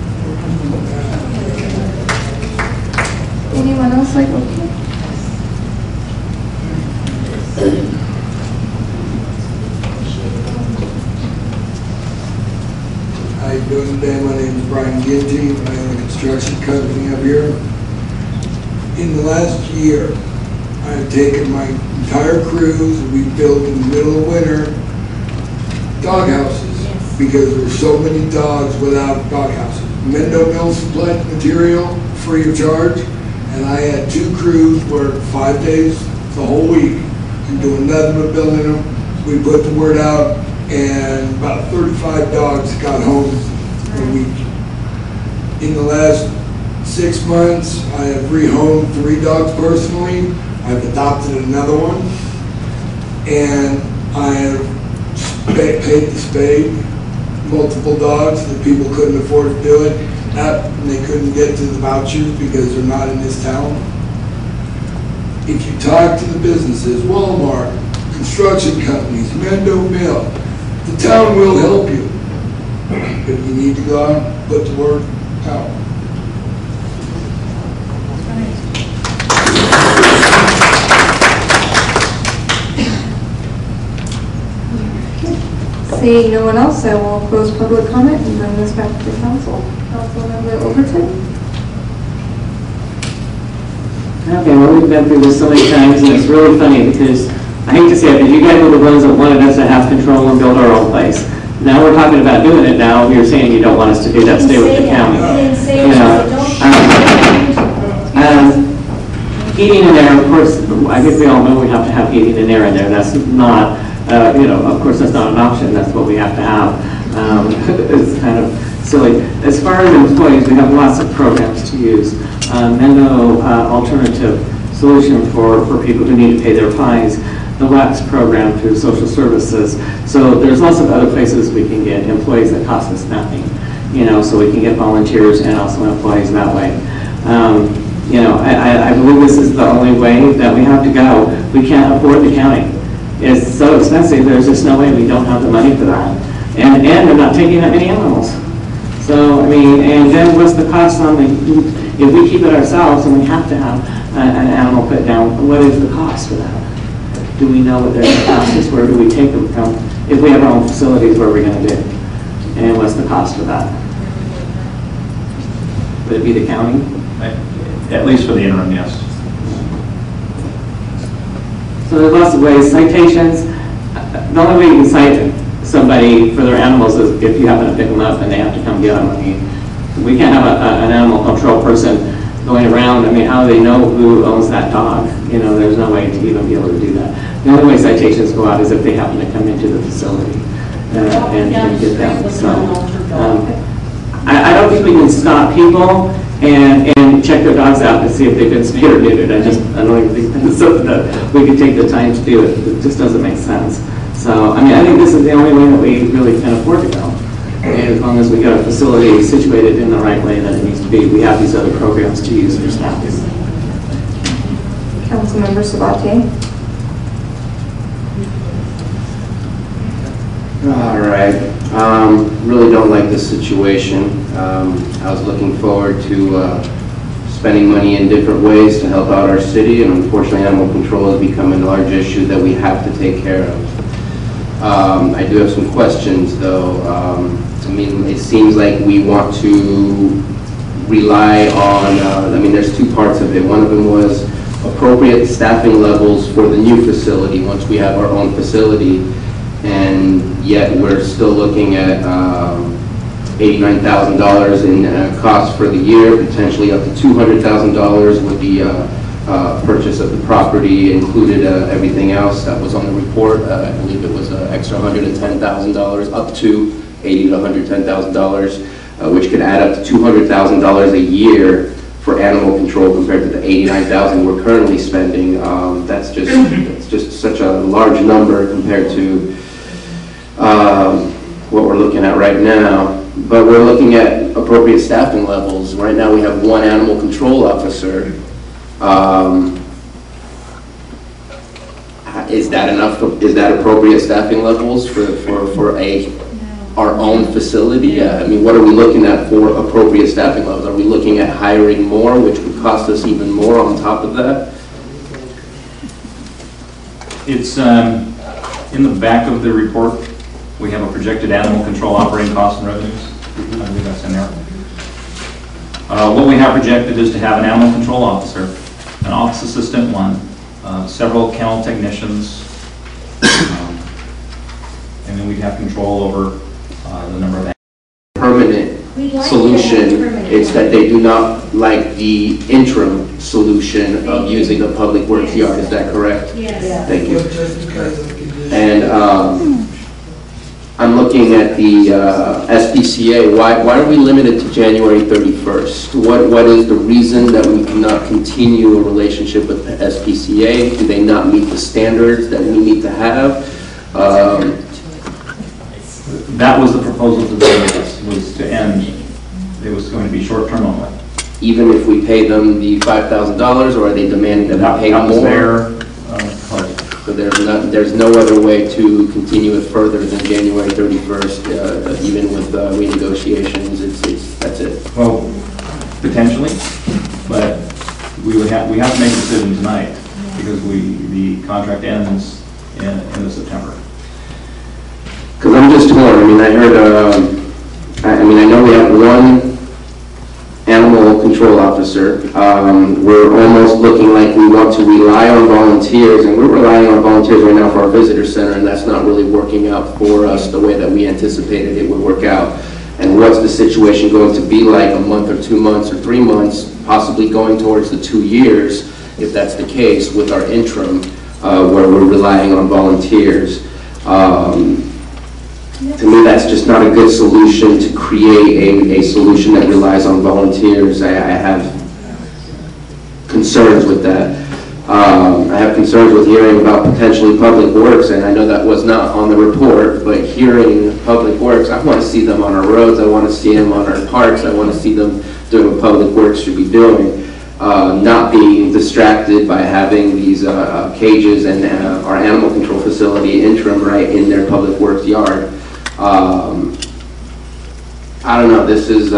Anyone else like okay? How you doing today? My name is Brian Ginty. I own a construction company up here. In the last year, I have taken my entire crews, we built in the middle of winter dog houses because there were so many dogs without dog houses. Mendo Mill supplied material free of charge, and I had 2 crews work 5 days the whole week and doing nothing but building them. We put the word out, and about 35 dogs got home a week. In the last 6 months, I have rehomed 3 dogs personally. I've adopted another one, and I have paid to spay multiple dogs that people couldn't afford to do it. And they couldn't get to the vouchers because they're not in this town. If you talk to the businesses, Walmart, construction companies, Mendo Mill, the town will help you. But you need to go out and put the word out. Seeing no one else, I will close public comment and bring this back to the council. Councilmember Overton. Okay, well, we've been through this so many times, and it's really funny because I hate to say it, but you guys were the ones that wanted us to have control and build our own place. Now we're talking about doing it now. You're saying you don't want us to do that, stay with the county. Heating and air, of course, I think we all know we have to have heating and air in there. That's not, of course, that's not an option. That's what we have to have. It's kind of silly. As far as employees, we have lots of programs to use. Mendo alternative solution for people who need to pay their fines. The WAPS program through social services. So there's lots of other places we can get employees that cost us nothing. So we can get volunteers and also employees that way. I believe this is the only way that we have to go. We can't afford the county. It's so expensive, there's just no way we don't have the money for that. And they're not taking that many animals. So, I mean, and then what's the cost on the, if we keep it ourselves and we have to have an animal put down, what is the cost for that? Do we know what their cost is? Where do we take them from? If we have our own facilities, what are we going to do? And what's the cost for that? Would it be the county? At least for the interim, yes. So there's lots of ways. Citations, the only way you can cite somebody for their animals is if you happen to pick them up and they have to come get them. I mean, we can't have an animal control person going around. I mean, how do they know who owns that dog? You know, there's no way to even be able to do that. The only way citations go out is if they happen to come into the facility and get them. So I don't think we can stop people and check their dogs out to see if they've been spayed or neutered. I don't even think that's something that we could take the time to do. It just doesn't make sense. So, I mean, I think this is the only way that we really can afford to go. And as long as we get our facility situated in the right way that it needs to be, we have these other programs to use for staff. Councilmember Sabatier. All right. Really don't like this situation. I was looking forward to spending money in different ways to help out our city, and unfortunately animal control has become a large issue that we have to take care of. I do have some questions though. I mean, it seems like we want to rely on, I mean, there's two parts of it. One of them was appropriate staffing levels for the new facility once we have our own facility, and yet we're still looking at $89,000 in costs for the year, potentially up to $200,000 with the purchase of the property, included everything else that was on the report. I believe it was an extra $110,000, up to $80,000 to $110,000, which could add up to $200,000 a year for animal control compared to the $89,000 we're currently spending. That's just such a large number compared to what we're looking at right now. But we're looking at appropriate staffing levels. Right now we have one animal control officer. Is that enough? Is that appropriate staffing levels for our own facility? I mean, what are we looking at for appropriate staffing levels? Are we looking at hiring more, which would cost us even more on top of that? It's in the back of the report. We have a projected animal control operating costs and revenues. I believe that's in there. What we have projected is to have an animal control officer, an office assistant one, several kennel technicians, and then we'd have control over the number of animals. Permanent solution. It's that they do not like the interim solution of using a public works yard. Is that correct? Yes. Thank you. And I'm looking at the SPCA. Why are we limited to January 31st? What is the reason that we cannot continue a relationship with the SPCA? Do they not meet the standards that we need to have? That was the proposal to the was to end. It was going to be short-term only. Even if we pay them the $5,000, or are they demanding that we pay more? So there's no other way to continue it further than January 31st, even with renegotiations. That's it. Well, potentially, but we have to make a decision tonight because the contract ends in the September. Because I'm just torn. I mean, I heard. I know we have one animal control officer. We're almost looking like we want to rely on volunteers, and we're relying on volunteers right now for our visitor center, and that's not really working out for us the way that we anticipated it would work out. And what's the situation going to be like a month or 2 months or 3 months, possibly going towards the 2 years, if that's the case, with our interim, where we're relying on volunteers. To me, that's just not a good solution to create a solution that relies on volunteers. I have concerns with that. I have concerns with hearing about potentially public works, and I know that was not on the report, but hearing public works, I want to see them on our roads, I want to see them on our parks, I want to see them doing what public works should be doing, not being distracted by having these cages and our animal control facility interim right in their public works yard. I don't know, this is,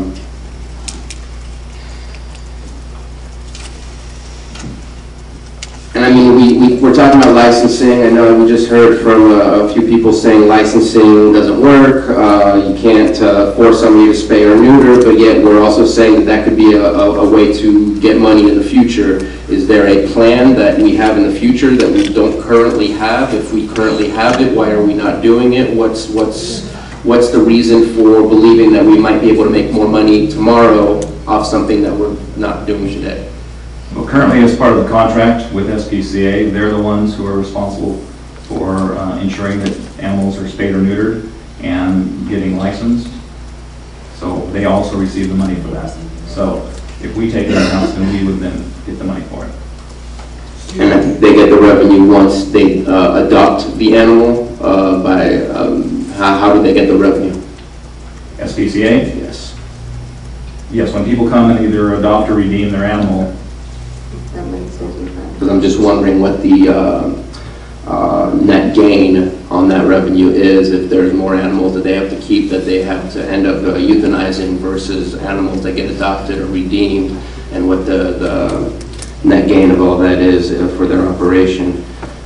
and I mean, we're talking about licensing. I know we just heard from a few people saying licensing doesn't work. You can't force somebody to spay or neuter, but yet we're also saying that could be a way to get money in the future. Is there a plan that we have in the future that we don't currently have? If we currently have it, why are we not doing it? What's the reason for believing that we might be able to make more money tomorrow off something that we're not doing today? Well, currently, as part of the contract with SPCA, they're the ones who are responsible for ensuring that animals are spayed or neutered and getting licensed. So they also receive the money for that. So if we take it in-house, then we would then get the money for it. And they get the revenue once they adopt the animal how do they get the revenue? SPCA? Yes. Yes, when people come and either adopt or redeem their animal. Because I'm just wondering what the net gain on that revenue is if there's more animals that they have to keep that they have to end up euthanizing versus animals that get adopted or redeemed, and what the net gain of all that is for their operation.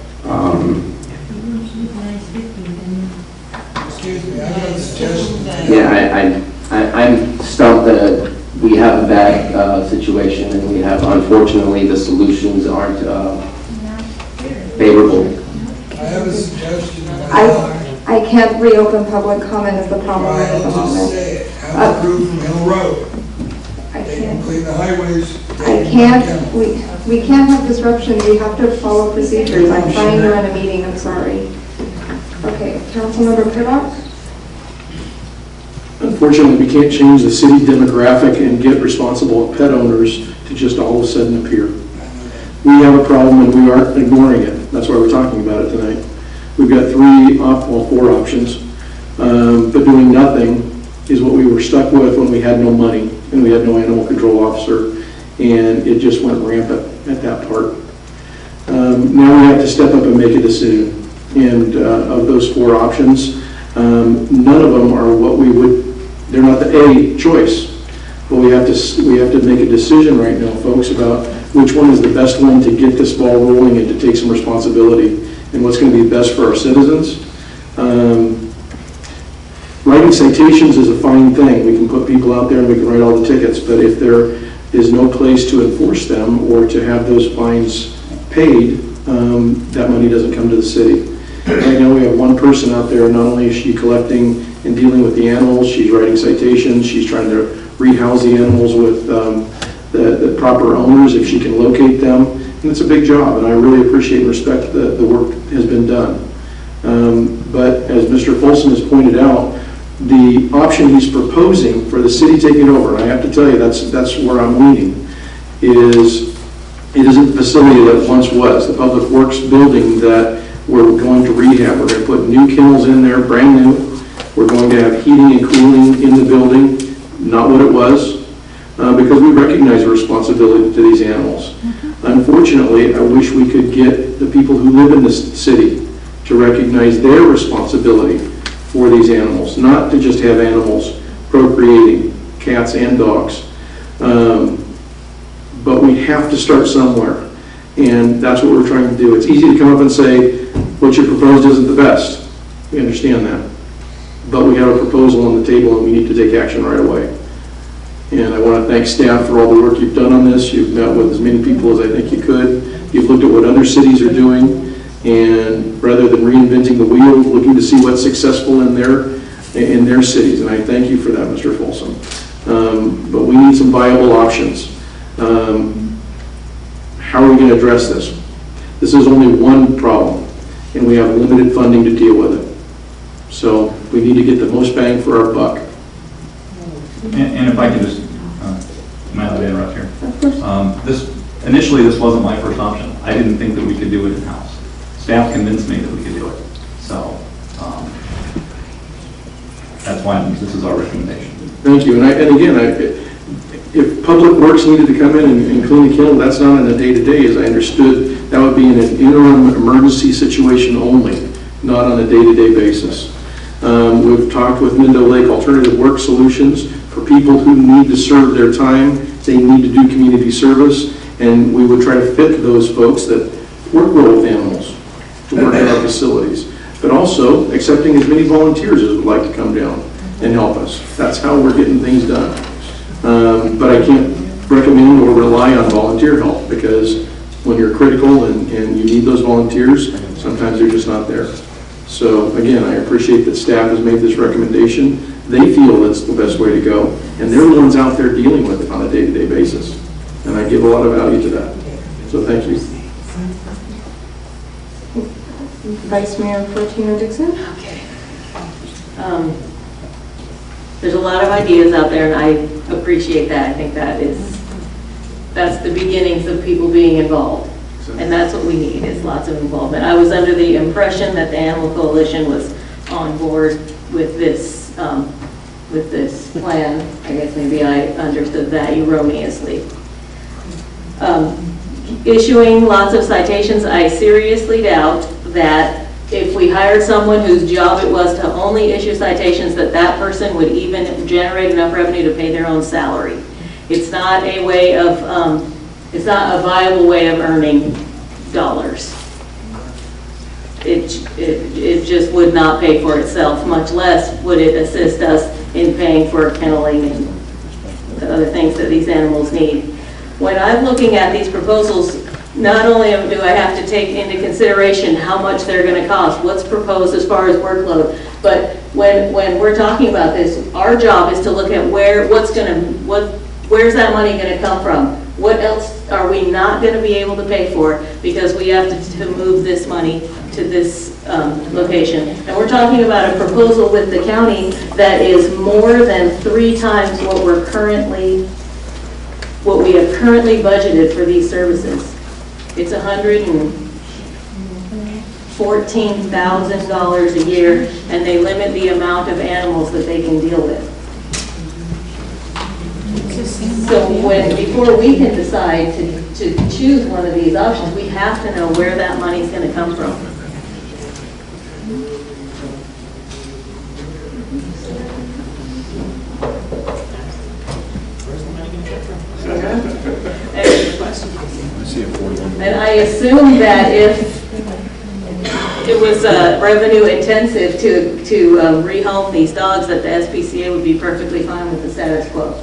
Excuse me, I got a suggestion. Yeah, I'm stumped that we have a bad situation, and we have, unfortunately, the solutions aren't favorable. I have a suggestion. I can't reopen public comment is the problem at the I'll just moment. say it. Have a crew from Hill Road. I They can can't. clean the highways. I can't, we can't have disruptions, we have to follow procedures. I'm trying to run a meeting, I'm sorry. Okay, Councilmember Pivot? Unfortunately, we can't change the city demographic and get responsible pet owners to just all of a sudden appear. We have a problem and we aren't ignoring it. That's why we're talking about it tonight. We've got four options, but doing nothing is what we were stuck with when we had no money and we had no animal control officer, and it just went rampant at that part. Now we have to step up and make a decision, and of those four options, none of them are what we would, they're not the A choice, but we have to make a decision right now, folks, about which one is the best one to get this ball rolling and to take some responsibility, and what's going to be best for our citizens. Writing citations is a fine thing. We can put people out there and we can write all the tickets, but if there is no place to enforce them or to have those fines paid, that money doesn't come to the city. Right now we have one person out there, not only is she collecting and dealing with the animals, she's writing citations, she's trying to rehouse the animals with the proper owners if she can locate them, and it's a big job, and I really appreciate and respect the work that has been done. But as Mr. Folsom has pointed out, the option he's proposing for the city taking over, and I have to tell you that's where I'm leaning, is it isn't the facility that it once was, the Public Works building that we're going to rehab. We're going to put new kennels in there, brand new. We're going to have heating and cooling in the building, not what it was, because we recognize the responsibility to these animals. Unfortunately, I wish we could get the people who live in this city to recognize their responsibility for these animals, not to just have animals procreating, cats and dogs. But we have to start somewhere, and that's what we're trying to do. It's easy to come up and say, what you proposed isn't the best. We understand that. But we have a proposal on the table, and we need to take action right away. And I want to thank staff for all the work you've done on this. You've met with as many people as I think you could. You've looked at what other cities are doing, and rather than reinventing the wheel, looking to see what's successful in their cities. And I thank you for that, Mr. Folsom. But we need some viable options. How are we going to address this? This is only one problem, and we have limited funding to deal with it. So we need to get the most bang for our buck. And if I could just, am I allowed to interrupt here? Of course. Initially, this wasn't my first option. I didn't think that we could do it in-house. Staff convinced me that we could do it. So that's why this is our recommendation. Thank you. And again, if Public Works needed to come in and clean the kennel, that's not on a day-to-day, as I understood. That would be in an interim emergency situation only, not on a day-to-day basis. We've talked with Mindo Lake Alternative Work Solutions for people who need to serve their time. They need to do community service, and we would try to fit those folks that work well with animals to work in our facilities, but also accepting as many volunteers as would like to come down and help us. That's how we're getting things done. But I can't recommend or rely on volunteer help, because when you're critical and you need those volunteers, sometimes they're just not there. So again, I appreciate that staff has made this recommendation. They feel it's the best way to go, and they're the ones out there dealing with it on a day-to-day basis. And I give a lot of value to that. So thank you. Vice Mayor Fortuna Dixon. Okay. There's a lot of ideas out there, and I appreciate that. I think that's the beginnings of people being involved. And that's what we need, is lots of involvement. I was under the impression that the Animal Coalition was on board with this plan. I guess maybe I understood that erroneously. Issuing lots of citations, I seriously doubt that if we hired someone whose job it was to only issue citations, that person would even generate enough revenue to pay their own salary. It's not a way of, it's not a viable way of earning dollars. It just would not pay for itself, much less would it assist us in paying for kenneling and the other things that these animals need. When I'm looking at these proposals, not only do I have to take into consideration how much they're going to cost, what's proposed as far as workload, but when we're talking about this, our job is to look at where's that money going to come from? What else are we not going to be able to pay for because we have to move this money to this location? And we're talking about a proposal with the county that is more than 3 times what we have currently budgeted for these services. It's $114,000 a year, and they limit the amount of animals that they can deal with. So before we can decide to choose one of these options, we have to know where that money is going to come from. And I assume that if it was revenue intensive to rehome these dogs, that the SPCA would be perfectly fine with the status quo.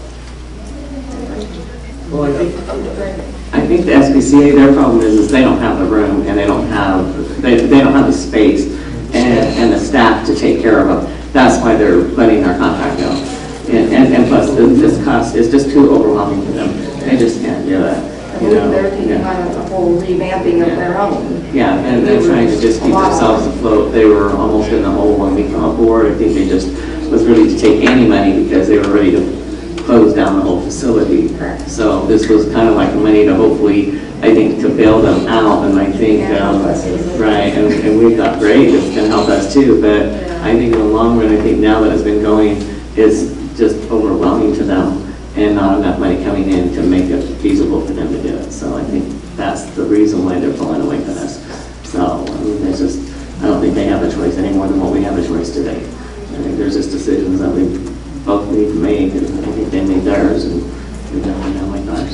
Well, I think the SPCA, their problem is they don't have the room, and they don't have the space and the staff to take care of them. That's why they're letting our contract go. And plus, this cost is just too overwhelming for them. They just can't do it. They're taking on a whole revamping of their own. Yeah, and they're trying to just keep themselves afloat. They were almost in the hole when we came on board. I think they just was ready to take any money because they were ready to close down the whole facility. Correct. So this was kind of like money to hopefully, I think, to bail them out. And I think, right, and we thought, great, it's going to help us too. But I think in the long run, I think now that it's been going, it's just overwhelming to them and not enough money coming in to make it feasible for them to do it. So I think that's the reason why they're pulling away from us. So I mean, I don't think they have a choice any more than what we have a choice today. I think there's just decisions that we both need to make, and I think they made theirs, and we've done now like ours.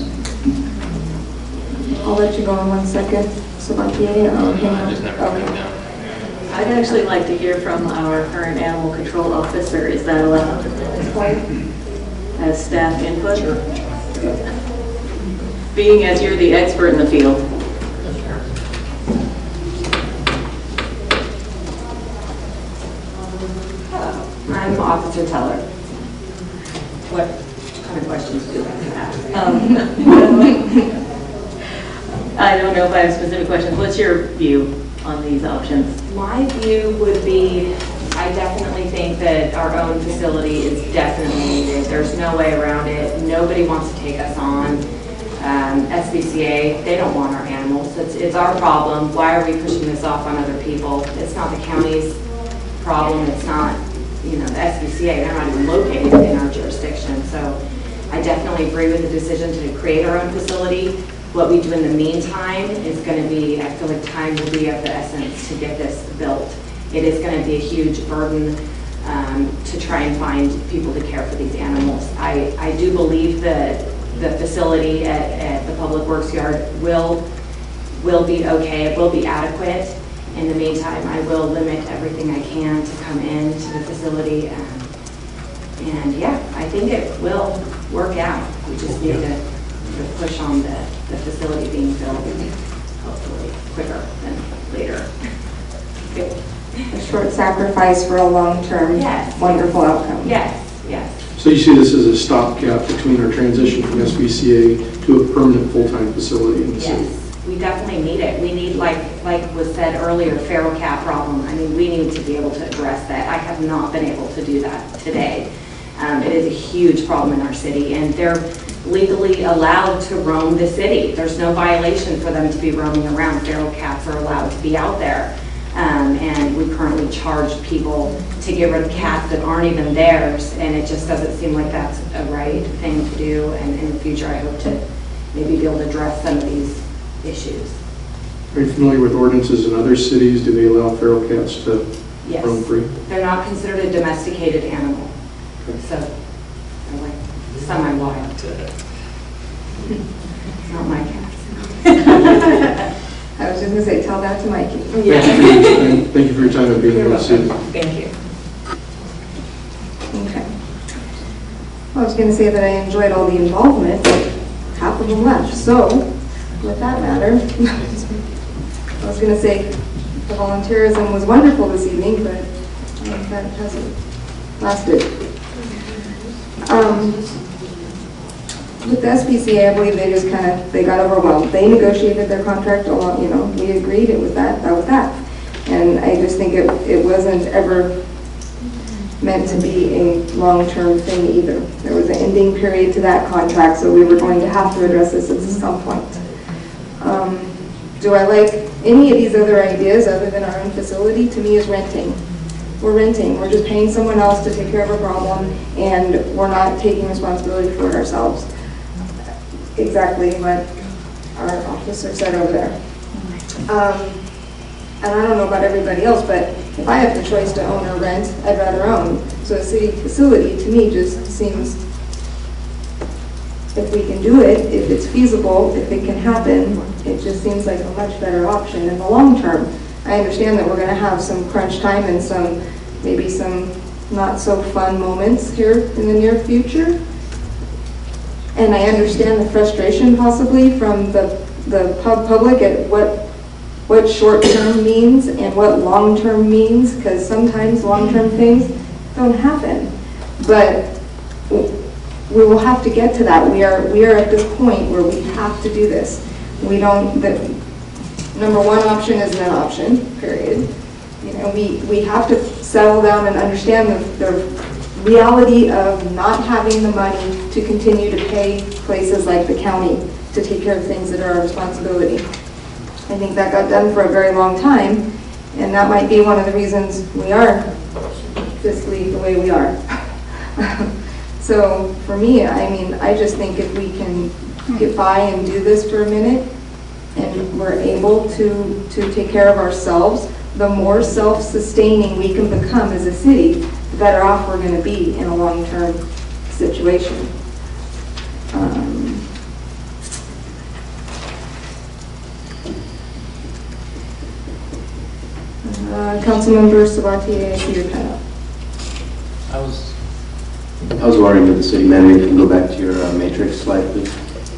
I'll let you go in 1 second. So hang on. I'd actually like to hear from our current animal control officer. Is that allowed at this point? As staff input? Sure. Being as you're the expert in the field. I'm Officer Teller. What kind of questions do you like to ask? I don't know if I have specific questions. What's your view on these options? My view would be, I definitely think that our own facility is definitely needed. There's no way around it. Nobody wants to take us on. SPCA, they don't want our animals. It's our problem. Why are we pushing this off on other people? It's not the county's problem. It's not, the SPCA. They're not even located in our jurisdiction. So I definitely agree with the decision to create our own facility. What we do in the meantime is going to be, I feel like time will be of the essence to get this built. It is going to be a huge burden to try and find people to care for these animals. I do believe that the facility at the Public Works Yard will be okay, it will be adequate. In the meantime, I will limit everything I can to come into the facility. And yeah, I think it will work out. We just need to push on the facility being built, hopefully quicker than later. A short sacrifice for a long-term, wonderful outcome. Yes, yes. So you see this as a stopgap between our transition from SBCA to a permanent full-time facility in the city? Yes, we definitely need it. We need, like was said earlier, feral cat problem. I mean, we need to be able to address that. I have not been able to do that today. It is a huge problem in our city, and they're legally allowed to roam the city. There's no violation for them to be roaming around. Feral cats are allowed to be out there. And we currently charge people to get rid of cats that aren't even theirs, and it just doesn't seem like that's a right thing to do. And in the future, I hope to maybe be able to address some of these issues. Are you familiar with ordinances in other cities? Do they allow feral cats to Yes. roam free? They're not considered a domesticated animal, so they're like semi-wild. It's not my cats. I was just going to say, tell that to Mikey. Yeah. Thank you for your time and being here this evening. Thank you. Okay. Well, I was going to say that I enjoyed all the involvement, but half of them left. So, with that matter, I was going to say the volunteerism was wonderful this evening, but that hasn't lasted. With the SPCA, I believe they got overwhelmed. They negotiated their contract along, we agreed, it was that was that. And I just think it wasn't ever meant to be a long-term thing either. There was an ending period to that contract, so we were going to have to address this at some point. Do I like any of these other ideas other than our own facility? To me, is renting. We're renting. We're just paying someone else to take care of a problem, and we're not taking responsibility for it ourselves. Exactly what our officer said over there. And I don't know about everybody else, but if I have the choice to own or rent, I'd rather own. So a city facility, to me, just seems, if we can do it, if it's feasible, if it can happen, it just seems like a much better option in the long term. I understand that we're going to have some crunch time and maybe some not so fun moments here in the near future. And I understand the frustration possibly from the public at what short-term means and what long-term means, because sometimes long-term things don't happen. But we will have to get to that. We are at this point where we have to do this. Number one option isn't an option, period. We have to settle down and understand the reality of not having the money to continue to pay places like the county to take care of things that are our responsibility. I think that got done for a very long time, and that might be one of the reasons we are fiscally the way we are. So for me, I just think if we can get by and do this for a minute, and we're able to take care of ourselves, the more self-sustaining we can become as a city, the better off we're going to be in a long-term situation. Councilmember Sabatier, I see your pen up. I was wondering if the city manager can go back to your matrix slide, please.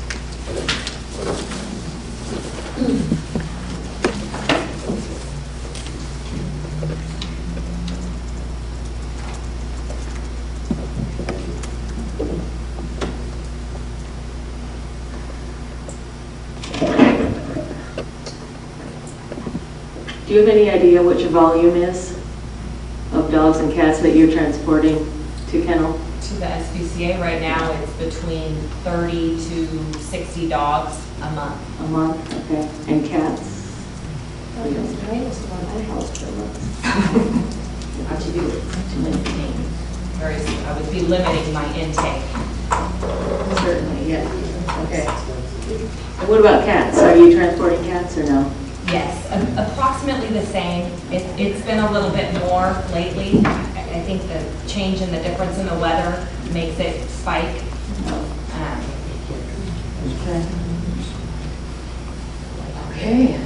Do you have any idea what your volume is of dogs and cats that you're transporting to kennel? To the SPCA right now, it's between 30 to 60 dogs a month. A month, okay. And cats? Not to do limiting. I would be limiting my intake. Certainly, yeah. Okay. And what about cats? Are you transporting cats or no? Yes, approximately the same. It's been a little bit more lately. I think think the change in the difference in the weather makes it spike. Okay.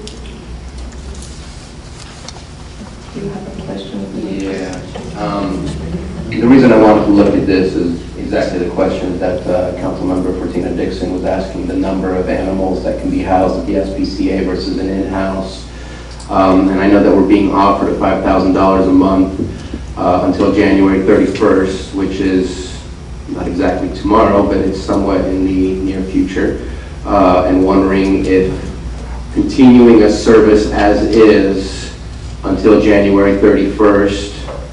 Do you have a question? Yeah. The reason I wanted to look at this is exactly the question that Councilmember Fortina Dixon was asking, the number of animals that can be housed at the SPCA versus an in-house. And I know that we're being offered a $5,000 a month until January 31st, which is not exactly tomorrow, but it's somewhat in the near future. And wondering if continuing a service as is until January 31st,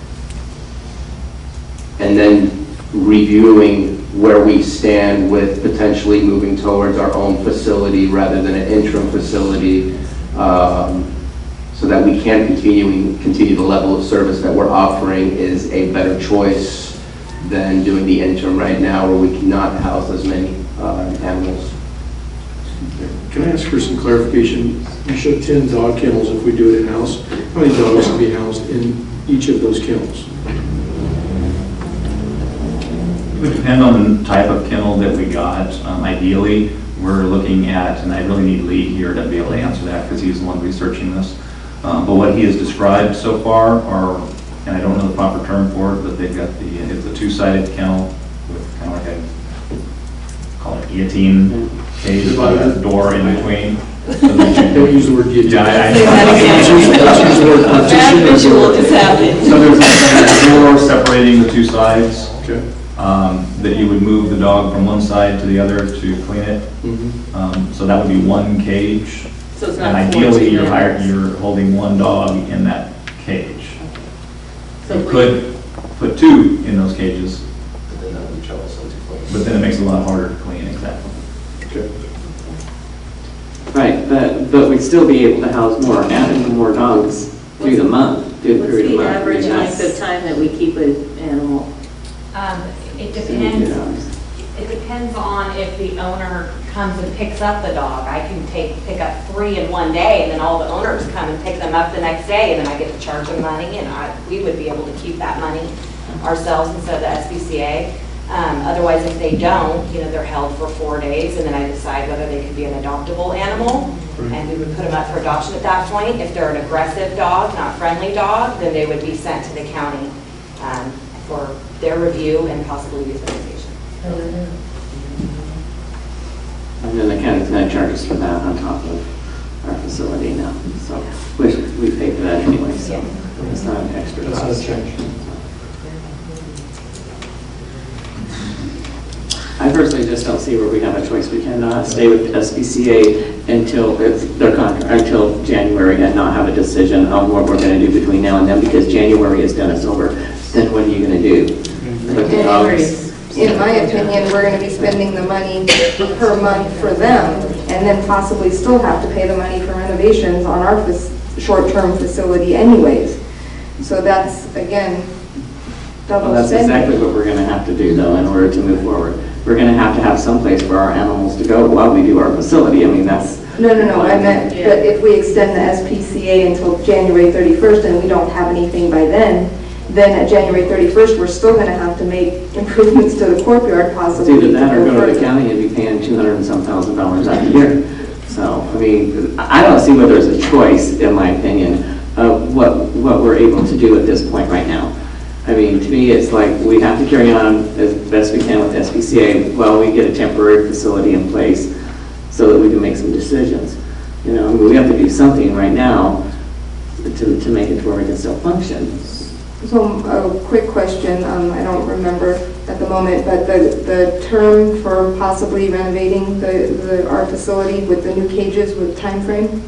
and then reviewing where we stand with potentially moving towards our own facility rather than an interim facility, so that we can continue the level of service that we're offering is a better choice than doing the interim right now where we cannot house as many animals. Can I ask for some clarification? You showed 10 dog kennels if we do it in-house. How many dogs can be housed in each of those kennels? It would depend on the type of kennel that we got. Ideally, we're looking at, and I really need Lee here to be able to answer that because he's the one researching this. But what he has described so far are, and I don't know the proper term for it, but they've got it's a two-sided kennel with kind of like a, call it guillotine cage with a door in between. Don't use the word guillotine. Yeah, Let's use the word partition. Bad visual is happening. So there's a door separating the two sides. Okay. That you would move the dog from one side to the other to clean it. So that would be one cage. So it's not and 14 ideally, you're animals. holding one dog in that cage. So You could put two in those cages, but then it makes it a lot harder to clean. Exactly. Okay. Right, but we'd still be able to house more dogs through the month, through the What's period of the month. average Yes. length of time that we keep an animal? It depends. It depends on if the owner comes and picks up the dog. I can pick up 3 in one day, and then all the owners come and pick them up the next day, and then I get to charge them money, and we would be able to keep that money ourselves instead of the SPCA. Otherwise, if they don't, they're held for 4 days, and then I decide whether they could be an adoptable animal, and we would put them up for adoption at that point. If they're an aggressive dog, not friendly dog, then they would be sent to the county for their review and possibly euthanization. And then the county's going to charge us for that on top of our facility now. So we pay for that anyway, so it's not an extra cost. That's not a change. I personally just don't see where we have a choice. We cannot stay with SPCA until it's their contract, until January, and not have a decision on what we're going to do between now and then, because January is done, it's over. Then what are you going to do with the dogs? In my opinion, we're going to be spending the money per month for them, and then possibly still have to pay the money for renovations on our short-term facility anyways. So that's, again, double Well, that's spending. exactly what we're going to have to do, though, in order to move forward. We're going to have some place for our animals to go while we do our facility. I mean, that's... No, I meant, but if we extend the SPCA until January 31st and we don't have anything by then at January 31st, we're still going to have to make improvements to the courtyard possibly. It's either that or go to the county and be paying $200 and some thousand out a year. So, I mean, I don't see where there's a choice, in my opinion, of what we're able to do at this point right now. I mean, to me, it's like we have to carry on as best we can with SPCA while we get a temporary facility in place so that we can make some decisions. I mean, we have to do something right now to make it to where we can still function. So a quick question, I don't remember at the moment, but the term for possibly renovating our facility with the new cages with time frame?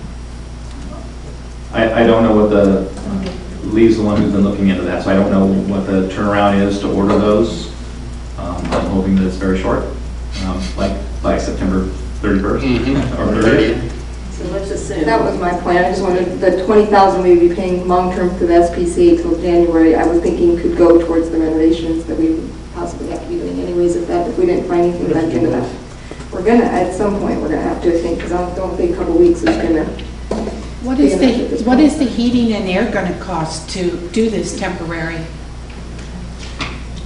I don't know what Lee's the one who's been looking into that, so I don't know what the turnaround is to order those. I'm hoping that it's very short, like by September 31st or 30th. So let's assume. That was my plan. I just wanted the $20,000 we would be paying long-term to the SPCA till January. I was thinking could go towards the renovations that we would possibly have to be doing anyways if we didn't find anything back into that. At some point, we're gonna have to, I think, because I don't think a couple weeks is gonna. What is the heating and air gonna cost to do this temporary?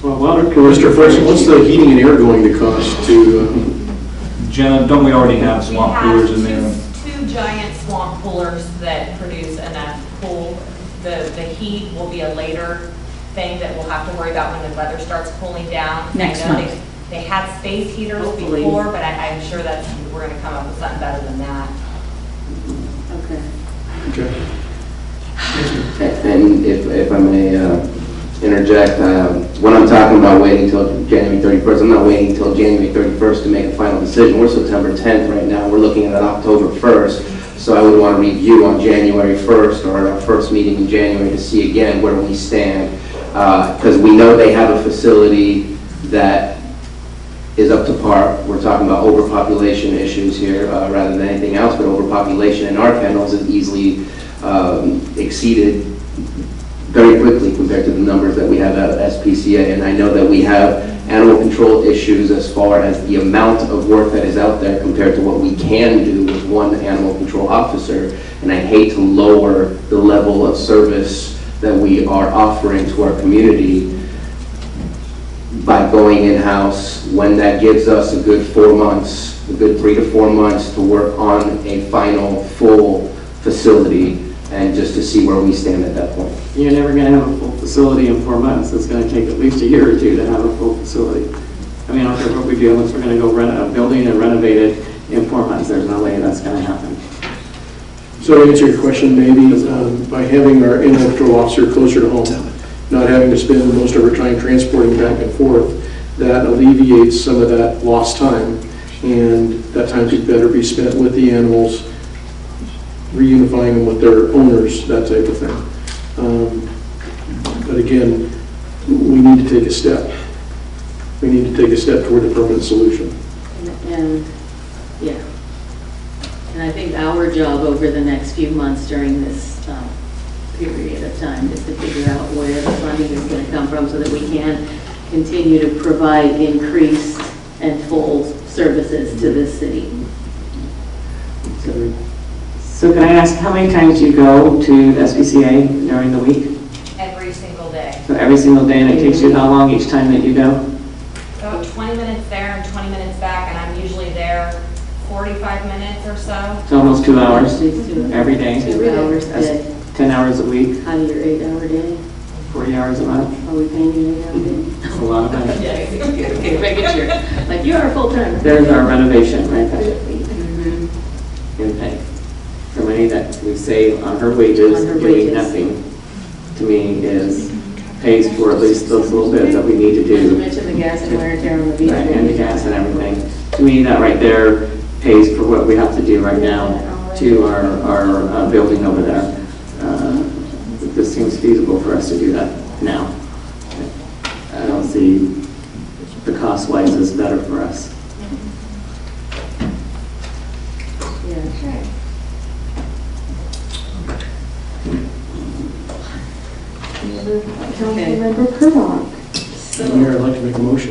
Mr. Ferguson, what's the heating and air going to cost to, Jenna, don't we already have swamp coolers in there? Two giant swamp coolers that produce enough cool. The heat will be a later thing that we'll have to worry about when the weather starts cooling down. Next I know month. They had space heaters Hopefully. before, but I'm sure we're going to come up with something better than that. Okay. okay? And if I may interject, when I'm talking about waiting till January 31st, I'm not waiting till January 31st to make a final decision. We're September 10th right now. We're looking at October 1st. So I would want to review on January 1st or our first meeting in January to see again where we stand. Because we know they have a facility that is up to par. We're talking about overpopulation issues here rather than anything else, but overpopulation in our kennels is easily exceeded very quickly compared to the numbers that we have at SPCA. And I know that we have animal control issues as far as the amount of work that is out there compared to what we can do with one animal control officer. And I hate to lower the level of service that we are offering to our community by going in-house when that gives us a good 4 months, a good 3 to 4 months to work on a final full facility and just to see where we stand at that point. You're never going to have a full facility in 4 months. It's going to take at least a year or two to have a full facility. I mean, I don't care what we do, unless we're going to go rent a building and renovate it in 4 months. There's no way that's going to happen. So to answer your question, maybe by having our animal control officer closer to home, not having to spend most of our time transporting back and forth, that alleviates some of that lost time, and that time could better be spent with the animals, reunifying them with their owners, that type of thing. But again, we need to take a step. We need to take a step toward a permanent solution. And, yeah. And I think our job over the next few months during this period of time is to figure out where the funding is going to come from so that we can continue to provide increased and full services to this city. So can I ask how many times you go to SPCA during the week? Every single day. So every single day, and it takes you how long each time that you go? About 20 minutes there and 20 minutes back, and I'm usually there 45 minutes or so. It's almost 2 hours every day. 2 hours a That's day. 10 hours a week, Out of your 8-hour day. 40 hours a month. Are we paying you 8 hour day? That's a lot of money. Okay, making sure. Like, you are full-time. There's our renovation right there. In pay. The money that we save on her wages, On her doing wages. nothing, to me, is pays for at least those little bits that we need to Not to do. mention the gas and wear and tear on the vehicle. Right, and the gas and everything. To me, that right there pays for what we have to do right now to our building over there. This seems feasible for us to do that now. I don't see the cost-wise is better for us. Yeah. Councilmember Purlock. Mayor, I'd like to make a motion.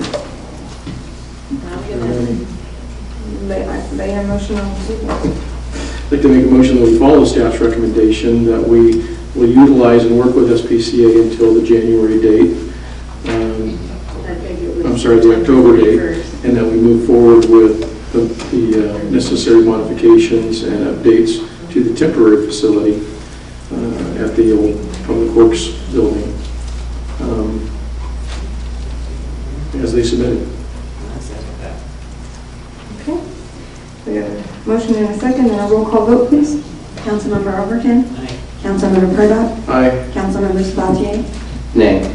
May I motion on the table? I'd like to make a motion that we follow staff's recommendation, that we will utilize and work with SPCA until the January date. I'm sorry, the October date, and that we move forward with the necessary modifications and updates to the temporary facility at the old Public Works building as they submitted. Okay. We have a motion and a second, and a roll call vote, please. Councilmember Overton? Aye. Councilmember Purdock? Aye. Councilmember Sabatier? Nay.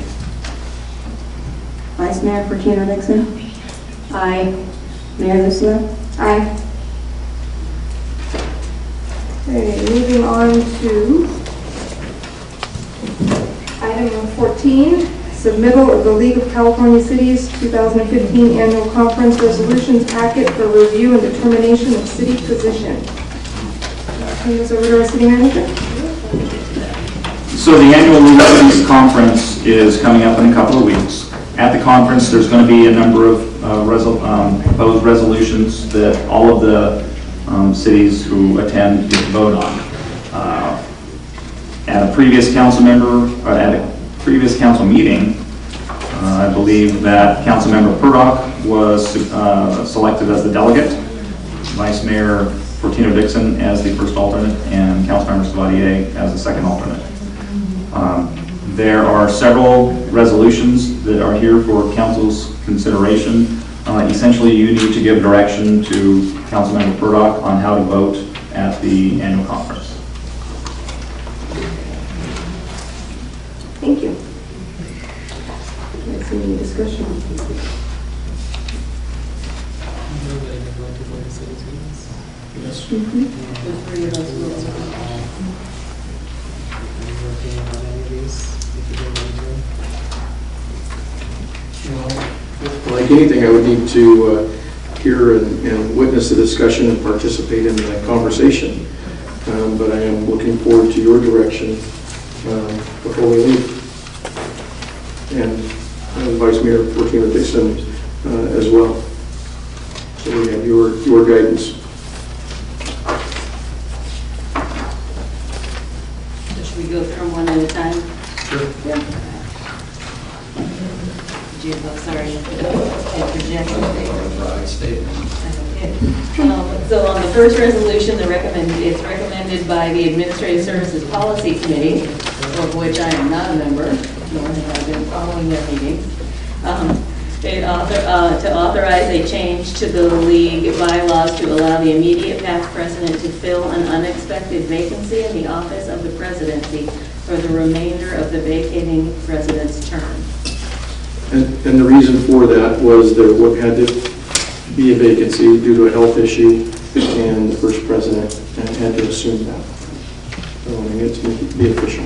Vice Mayor Fortino Dixon? Aye. Mayor Lucero? Aye. Okay, moving on to item number 14, submittal of the League of California Cities 2015 Annual Conference Resolutions Packet for review and determination of city position. Turn this over to our city manager. So the annual League of Cities Conference is coming up in a couple of weeks. At the conference, there's going to be a number of proposed resolutions that all of the cities who attend get to vote on. At a previous council meeting, I believe that Councilmember Purdock was selected as the delegate, Vice Mayor Fortino Dixon as the first alternate, and Councilmember Savatier as the second alternate. There are several resolutions that are here for council's consideration. Essentially, you need to give direction to Councilmember Purdock on how to vote at the annual conference. Thank you. Let's see any discussion. Yes. The three of us will. Like anything, I would need to hear and witness the discussion and participate in the conversation. But I am looking forward to your direction before we leave. And Vice Mayor Fortino Dixon as well. So we have your guidance. Should we go through them one at a time? Sure. Yeah. Sorry, so on the first resolution, it's recommended by the Administrative Services Policy Committee, of which I am not a member, nor have I been following their meetings, to authorize a change to the league bylaws to allow the immediate past president to fill an unexpected vacancy in the office of the presidency for the remainder of the vacating president's term. And the reason for that was there had to be a vacancy due to a health issue, and the first president had to assume that. So I mean, to make it be official.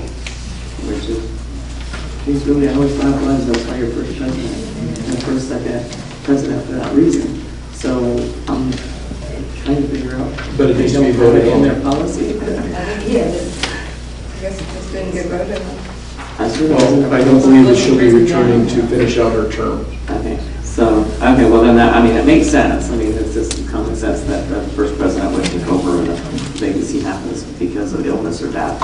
He's really always thought that's why you're first president and first second president for that reason. So I'm trying to figure out. But it needs to be voted in on. their policy. Yes. I guess it just didn't get voted on. Well, I don't believe that she'll be returning to finish out her term. Okay, so, okay, well then that, I mean, it makes sense. I mean, it's just common sense that the first president would take over and a vacancy happens because of illness or death.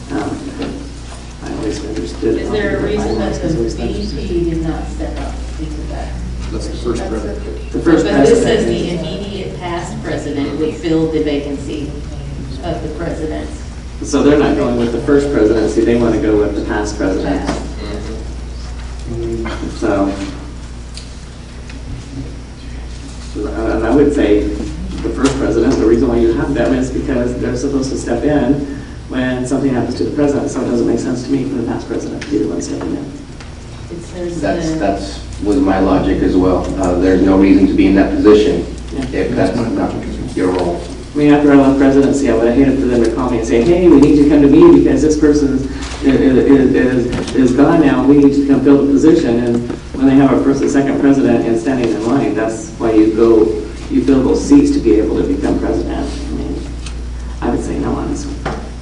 I always understood. Is there a reason that the VP did not step up into that? That's the first president. The first But this says president. the immediate past president would fill the vacancy of the president. So they're not going with the first presidency, they want to go with the past president. So, and I would say the first president, the reason why you have them is because they're supposed to step in when something happens to the president, so it doesn't make sense to me for the past president to be the one stepping in. That's was my logic as well. There's no reason to be in that position if that's not your role. I mean, after I left presidency, I would have hated for them to call me and say, hey, we need you to come to me because this person is gone now, we need you to come fill the position. And when they have a first and second president and standing in line, that's why you fill those seats to be able to become president. I mean, I would say no, honestly.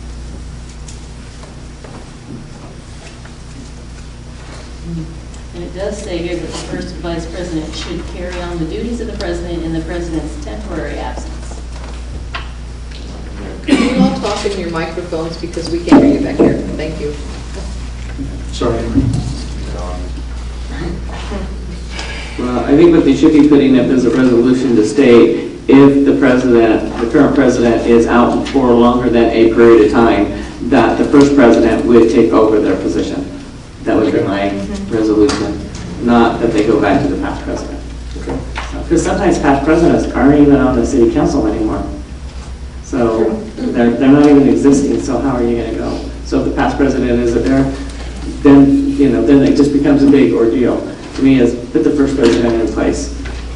And it does say here that the first vice president should carry on the duties of the president in the president's temporary absence. Can you all talk in your microphones because we can't hear you back here? Thank you. Sorry. Well, I think what they should be putting up is a resolution to state if the current president is out for longer than a period of time, that the first president would take over their position. That would be my resolution, not that they go back to the past president. Because sometimes past presidents aren't even on the city council anymore. So they're not even existing, so how are you going to go? So if the past president isn't there, then, then it just becomes a big ordeal. To me, is put the first president in place.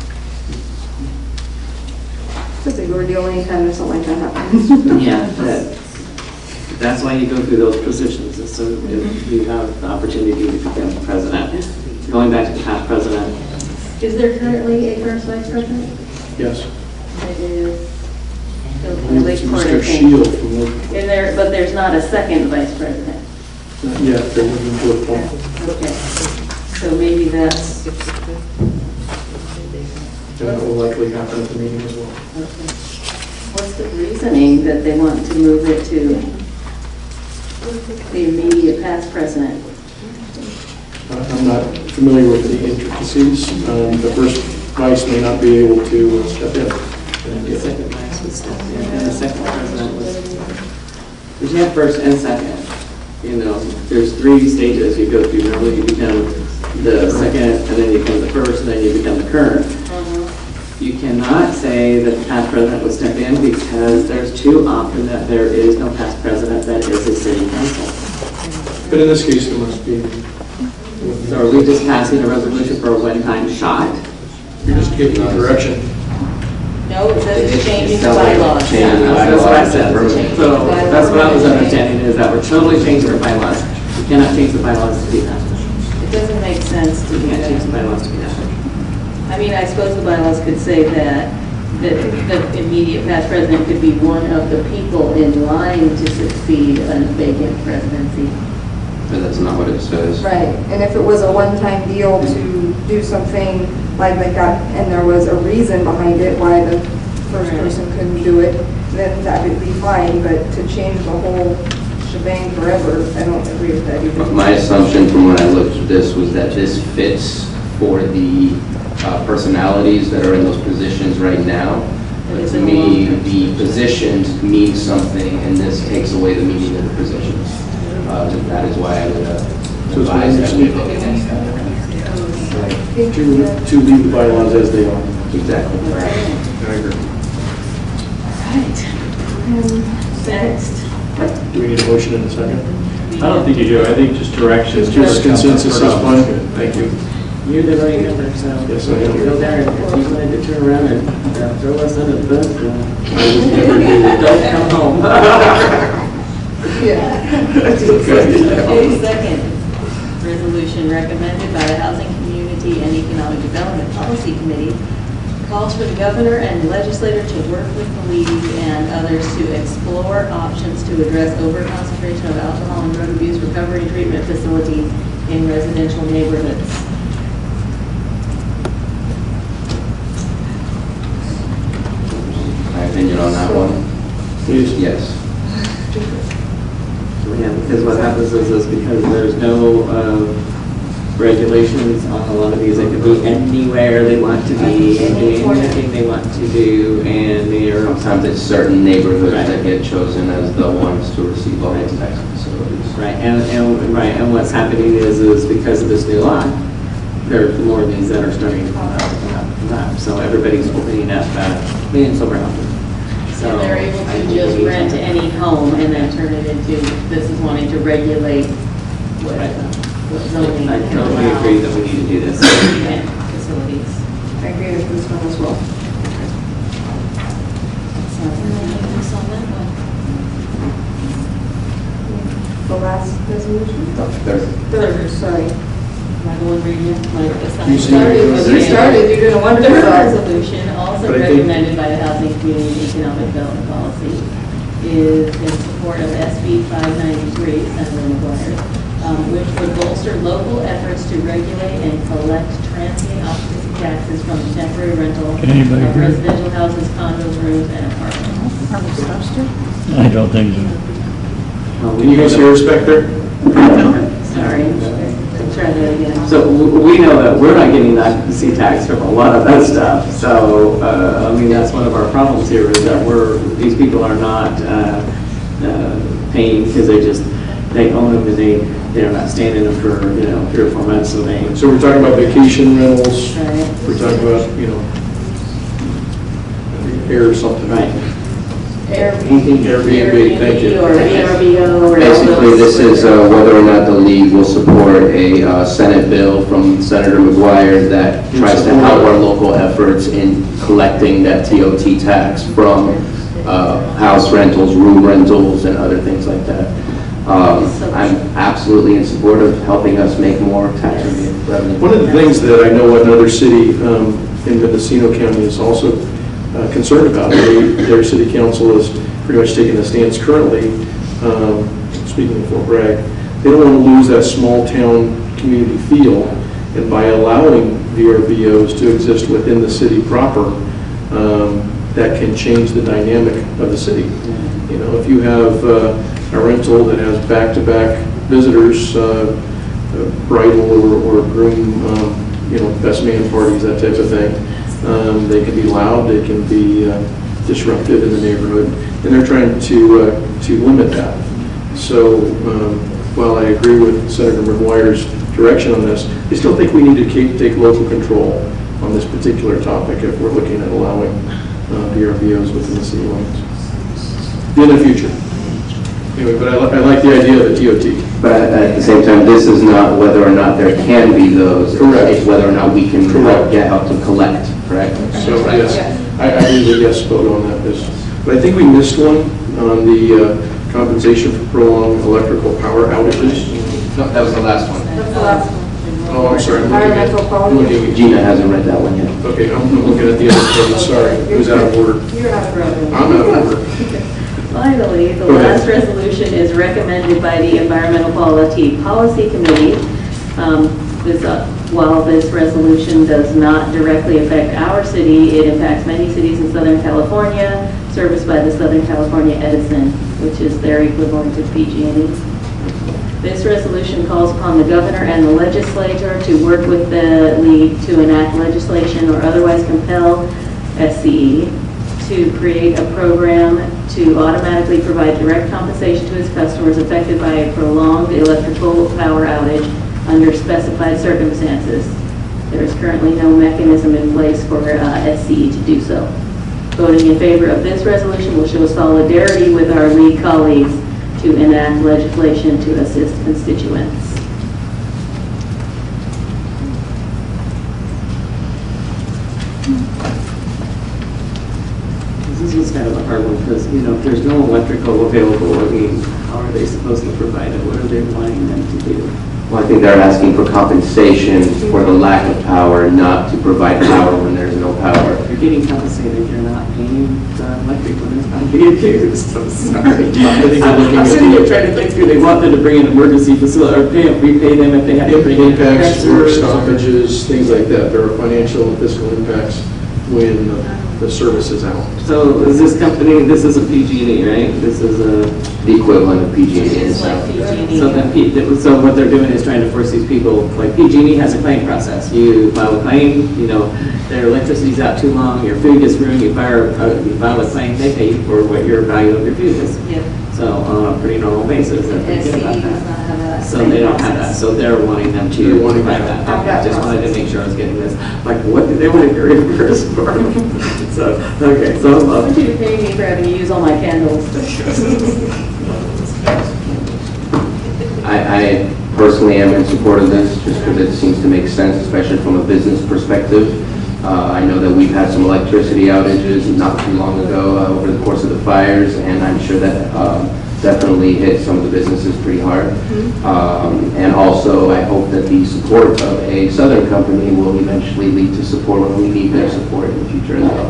It's a big ordeal anytime there's something like that happens. Yeah, that's why you go through those positions, is so you have the opportunity to become president. Going back to the past president. Is there currently a first vice president? Yes. It is. Mr. Shield from Lake. But there's not a second vice president. Not yet, they're looking to appoint. Okay. So maybe that's. And that will likely happen at the meeting as well. Okay. What's the reasoning that they want to move it to the immediate past president? I'm not familiar with the intricacies. The first vice may not be able to step in. The second vice would step in, and the second president would. But you have first and second. You know, there's 3 stages you go through. Normally you become the second, and then you become the first, and then you become the current. You cannot say that the past president would step in because there's too often that there is no past president that is a city council. But in this case, there must be. So are we just passing a resolution for a one-time shot? You're just giving direction. No, it says it's changing the bylaws. That's what I said. So that's what I was understanding, is that we're totally changing our bylaws. We cannot change the bylaws to be that. It doesn't make sense to We do can't change the that. bylaws to be that. I mean, I suppose the bylaws could say that the immediate past president could be one of the people in line to succeed a vacant presidency. But that's not what it says. Right, and if it was a one-time deal to do something like that, and there was a reason behind it, why the first person couldn't do it, then that would be fine, but to change the whole shebang forever, I don't agree with that either. My assumption from when I looked at this was that this fits for the personalities that are in those positions right now. But to me, the positions mean something, and this takes away the meaning of the positions. That is why I would advise that we vote against that. To leave the bylaws as they are. Exactly. I agree. Next. Do we need a motion in a second? I don't think you do. I think just direction. Just consensus is fine. Thank you. You're the right number, so Yes, I am. go there, and if you wanted to turn around and throw us under the bus, don't come home. Okay, second resolution recommended by the Housing, Community, and Economic Development Policy Committee calls for the governor and legislator to work with the league and others to explore options to address overconcentration of alcohol and drug abuse recovery and treatment facilities in residential neighborhoods. My opinion on that one? Please. Yes. Yeah, because what happens is because there's no regulations on a lot of these, they can be anywhere they want to be, and do anything they want to do, and they are. Sometimes it's certain neighborhoods that get chosen as the ones to receive all these types of facilities. Right, and what's happening is because of this new law, there's more of these that are starting to come up. So everybody's opening up being sober houses. So And they're able to just rent any home and then turn it into, this is wanting to regulate what zoning I can totally allow. agree that we need to do this. Facilities. I agree with this one as well. The last resolution? Third, sorry. Am I going to read it? You started, you're doing a wonderful Third job. resolution, also But I think- recommended by the Housing, Community, and Economic Development Policy, is in support of SB 593, Senator McGuire, which would bolster local efforts to regulate and collect transient occupancy taxes from temporary rental of residential houses, condos, rooms, and apartments. I don't think so. Can you guys hear us back there? Sorry, try that again. So we know that we're not getting occupancy tax from a lot of that stuff. So, I mean, that's one of our problems here is that these people are not paying because they own them and they're not staying in them for, 3 or 4 months. So we're talking about vacation rentals. Right. We're talking about, air or something. Right. Airbnb, thank you. Or VRBO. Or Basically, this is whether or not the league will support a Senate bill from Senator McGuire that tries to help our local efforts in collecting that TOT tax from house rentals, room rentals, and other things like that. I'm absolutely in support of helping us make more tax revenue. One of the things that I know another city in Mendocino County is also concerned about, their city council is pretty much taking a stance currently, speaking of Fort Bragg, they don't want to lose that small town community feel, and by allowing VRBOs to exist within the city proper, that can change the dynamic of the city. If you have a rental that has back-to-back visitors bridal or groom, best man parties, that type of thing. They can be loud, they can be disruptive in the neighborhood, and they're trying to limit that. So while I agree with Senator McGuire's direction on this, I still think we need to take local control on this particular topic if we're looking at allowing VRBOs within the city limits in the future. Anyway, but I like the idea of the TOT. But at the same time, this is not whether or not there can be those. Correct. It's whether or not we can help to collect, correct? So yes, I need a yes vote on that. But I think we missed one on the compensation for prolonged electrical power outages. No, that was the last one. That's the last one. Oh, I'm sorry. Environmental quality. Gina hasn't read that one yet. Okay, I'm looking at the other page, sorry. It was out of order. You're out of order. I'm out of order. Finally, the Go ahead. last resolution is recommended by the Environmental Quality Policy Committee. While this resolution does not directly affect our city, it impacts many cities in Southern California, serviced by the Southern California Edison, which is their equivalent to PG&E. This resolution calls upon the governor and the legislature to work with the league to enact legislation or otherwise compel SCE to create a program to automatically provide direct compensation to its customers affected by a prolonged electrical power outage under specified circumstances. There is currently no mechanism in place for SCE to do so. Voting in favor of this resolution will show solidarity with our league colleagues to enact legislation to assist constituents. This was kind of a hard one because, if there's no electrical available, how are they supposed to provide it? What are they wanting them to do? Well, I think they're asking for compensation for the lack of power, not to provide power when there's no power. You're getting compensated, you're not paying the electric when it's not being used. I'm sorry. I'm sitting here trying to think through, they want them to bring an emergency facility, or repay them if they have to bring in Impacts, work compressors, stoppages, things like that. There are financial and fiscal impacts when the service is out. So is this company, this is a PG&E, right? This is the equivalent of PG&E. It's like PG&E. So what they're doing is trying to force these people, like PG&E has a claim process. You file a claim, their electricity's out too long, your food gets ruined, you file a claim, they pay you for what your value of your food is. Yep. So on a pretty normal basis, they're thinking about SCE does not have that. So they don't have that, so they're wanting them to provide that. Okay, I just wanted to make sure I was getting this. Like, what do they want to get reimbursed for? So, okay, so. I want you to pay me for having to use all my candles. I personally am in support of this, just because it seems to make sense, especially from a business perspective. I know that we've had some electricity outages not too long ago over the course of the fires, and I'm sure that definitely hit some of the businesses pretty hard. And also, I hope that the support of a Southern company will eventually lead to support when we need their support in the future as well.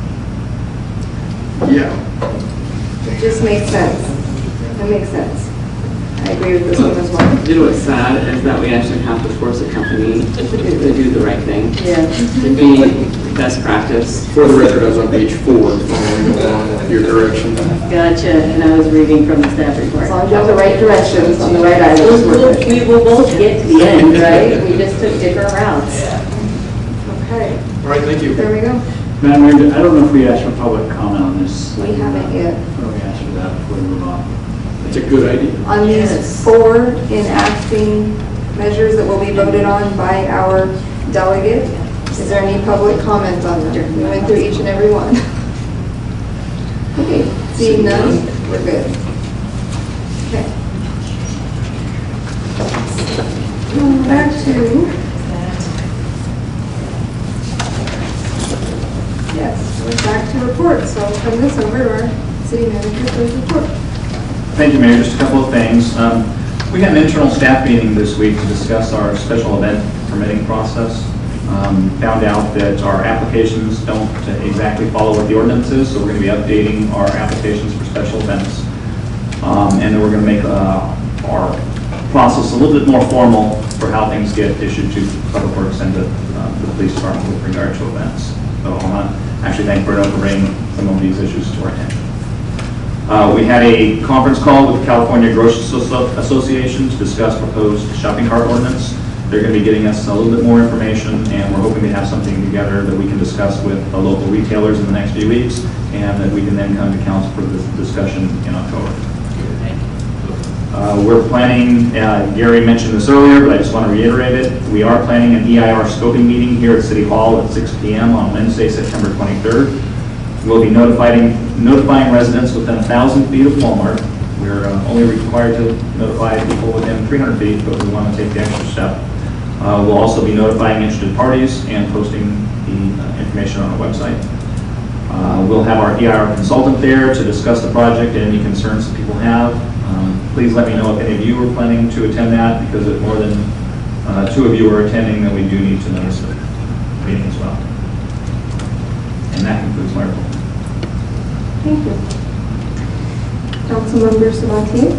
Yeah. It just makes sense. It makes sense. I agree with this one as well. You know what's sad is that we actually have to force a company to do the right thing. Yeah. To be best practice. For the record, I was on page 4, following along with your direction. Gotcha, and I was reading from the staff report. As long as you have the right directions on the right items. We will both get to the end, right? We just took different routes. Okay, All right, thank you. there we go. Madam Mayor, I don't know if we asked for public comment on this. We haven't yet. Or we asked for that before we move on. It's a good idea. On these 4 enacting measures that will be voted on by our delegate, is there any public comment on them? We went through each and every one. Okay, seeing none, we're good. Okay. Back to, yes, we're back to reports, so I'll turn this over to our city manager for his report. Thank you, Mayor. Just a couple of things. We had an internal staff meeting this week to discuss our special event permitting process. Found out that our applications don't exactly follow what the ordinance is, so we're going to be updating our applications for special events. And then we're going to make our process a little bit more formal for how things get issued to Public Works and to the police department with regard to events. So I want to actually thank Berto for bringing some of these issues to our attention. We had a conference call with the California Grocery Association to discuss proposed shopping cart ordinance. They're going to be getting us a little bit more information, and we're hoping to have something together that we can discuss with the local retailers in the next few weeks, and that we can then come to council for this discussion in October. We're planning, Gary mentioned this earlier, but I just want to reiterate it. We are planning an EIR scoping meeting here at City Hall at 6 p.m. on Wednesday, September 23rd. We'll be notifying residents within 1,000 feet of Walmart. We're only required to notify people within 300 feet, but we want to take the extra step. We'll also be notifying interested parties and posting the information on our website. We'll have our EIR consultant there to discuss the project and any concerns that people have. Please let me know if any of you are planning to attend that, because if more than 2 of you are attending, then we do need to notice the meeting as well. And that concludes my report. Thank you. Councilmember Sabatier?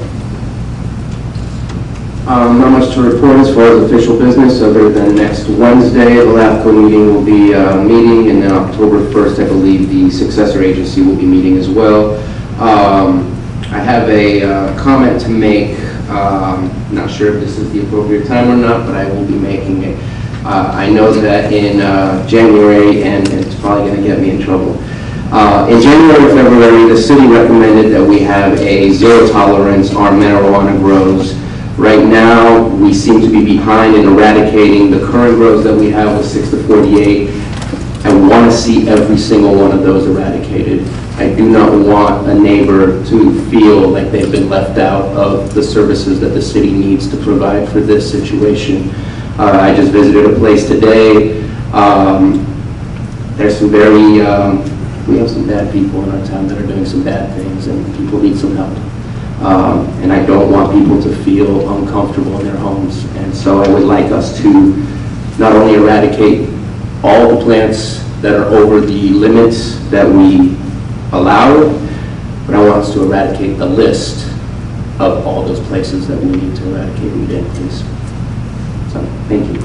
Not much to report as far as official business, other than next Wednesday, the LAFCO meeting will be meeting, and then October 1st, I believe the successor agency will be meeting as well. I have a comment to make. Not sure if this is the appropriate time or not, but I will be making it. I know that in January, and it's probably going to get me in trouble, in January or February, the city recommended that we have a zero tolerance on marijuana grows. Right now, we seem to be behind in eradicating the current grows that we have with 6 to 48. I want to see every single one of those eradicated. I do not want a neighbor to feel like they've been left out of the services that the city needs to provide for this situation. I just visited a place today. There's some very, we have some bad people in our town that are doing some bad things, and people need some help. And I don't want people to feel uncomfortable in their homes. And so I would like us to not only eradicate all the plants that are over the limits that we allow, but I want us to eradicate the list of all those places that we need to eradicate weed, please. So, thank you.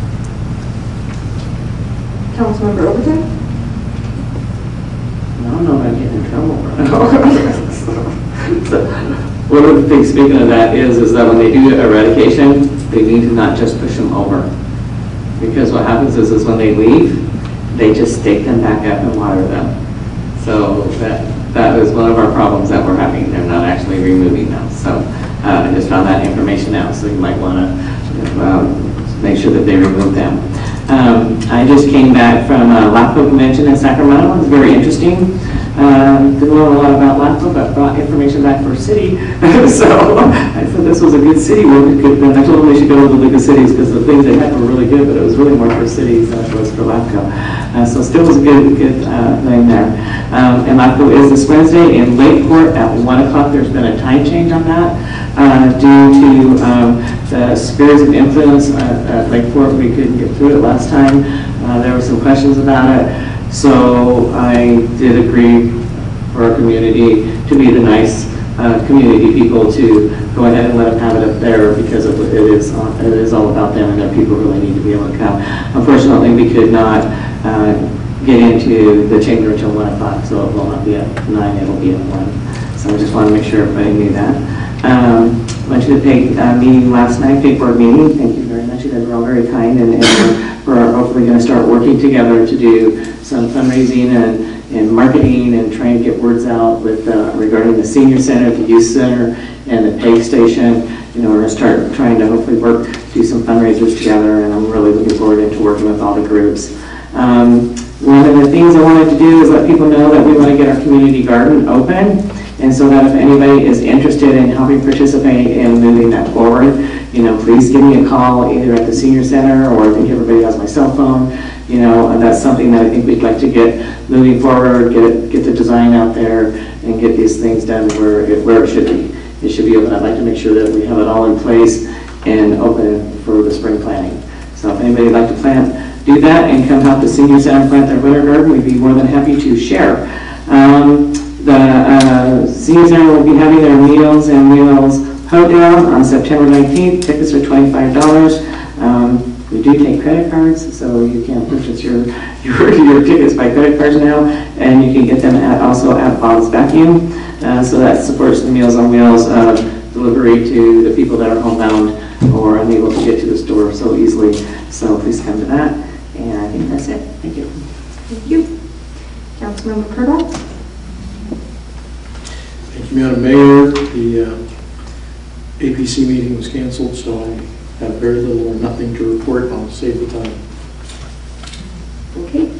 Councilmember Overton? I don't know if I get in trouble. One of the things, speaking of that, is that when they do eradication, they need to not just push them over. Because what happens is when they leave, they just stake them back up and water them. So that is one of our problems that we're having. They're not actually removing them. So I just found that information out, so you might want to make sure that they remove them. I just came back from a LAFCO convention in Sacramento. It was very interesting. Didn't learn a lot about LAFCO, but brought information back for city. So I said this was a good city. And I told them they should go to the League of Cities, because the things they had were really good, but it was really more for cities than it was for LAFCO. So still was a good thing there. And LAFCO is this Wednesday in Lakeport at 1 o'clock. There's been a time change on that due to the spheres of influence at Lakeport. We couldn't get through it last time. There were some questions about it. So I did agree for our community to be the nice community people to go ahead and let them have it up there, because it is all about them, and their people really need to be able to come. Unfortunately, we could not get into the chamber until 1 o'clock, so it will not be at 9, it will be at 1. So I just want to make sure everybody knew that. Went to the PEG meeting last night, PEG board meeting. Thank you very much. You guys were all very kind, and we're hopefully going to start working together to do some fundraising and marketing and trying to get words out with regarding the senior center, the youth center, and the PEG station. You know, we're going to start trying to hopefully do some fundraisers together, and I'm really looking forward to working with all the groups. One of the things I wanted to do is let people know that we want to get our community garden open, and so that if anybody is interested in helping participate in moving that forward, you know, please give me a call either at the senior center, or I think everybody has my cell phone. You know, and that's something that I think we'd like to get moving forward, get the design out there, and get these things done where it should be. It should be open. I'd like to make sure that we have it all in place and open for the spring planting. So if anybody would like to do that and come help the senior center plant their winter garden, we'd be more than happy to share. The senior center will be having their Meals and Meals Hoedown on September 19th. Tickets are $25. We do take credit cards, so you can purchase your tickets by credit cards now, and you can get them also at Bob's Vacuum. So that supports the Meals on Wheels delivery to the people that are homebound or unable to get to the store so easily. So please come to that. And I think that's it. Thank you. Thank you. Councilmember Purdott? Thank you, Madam Mayor. The APC meeting was canceled, so I have very little or nothing to report. I'll save the time. Okay.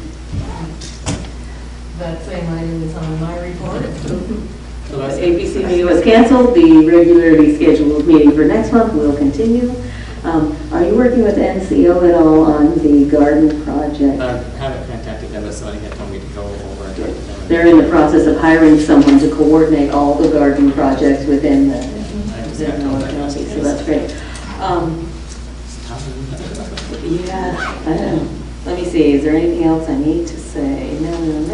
That same item is on my report. The APC meeting was canceled. The regularly scheduled meeting for next month will continue. Are you working with NCO at all on the garden project? I haven't contacted them, but somebody had told me to go over and talk to them. They're in the process of hiring someone to coordinate all the garden projects within the county, so that's great. Yeah, I know. Let me see, is there anything else I need to say? No.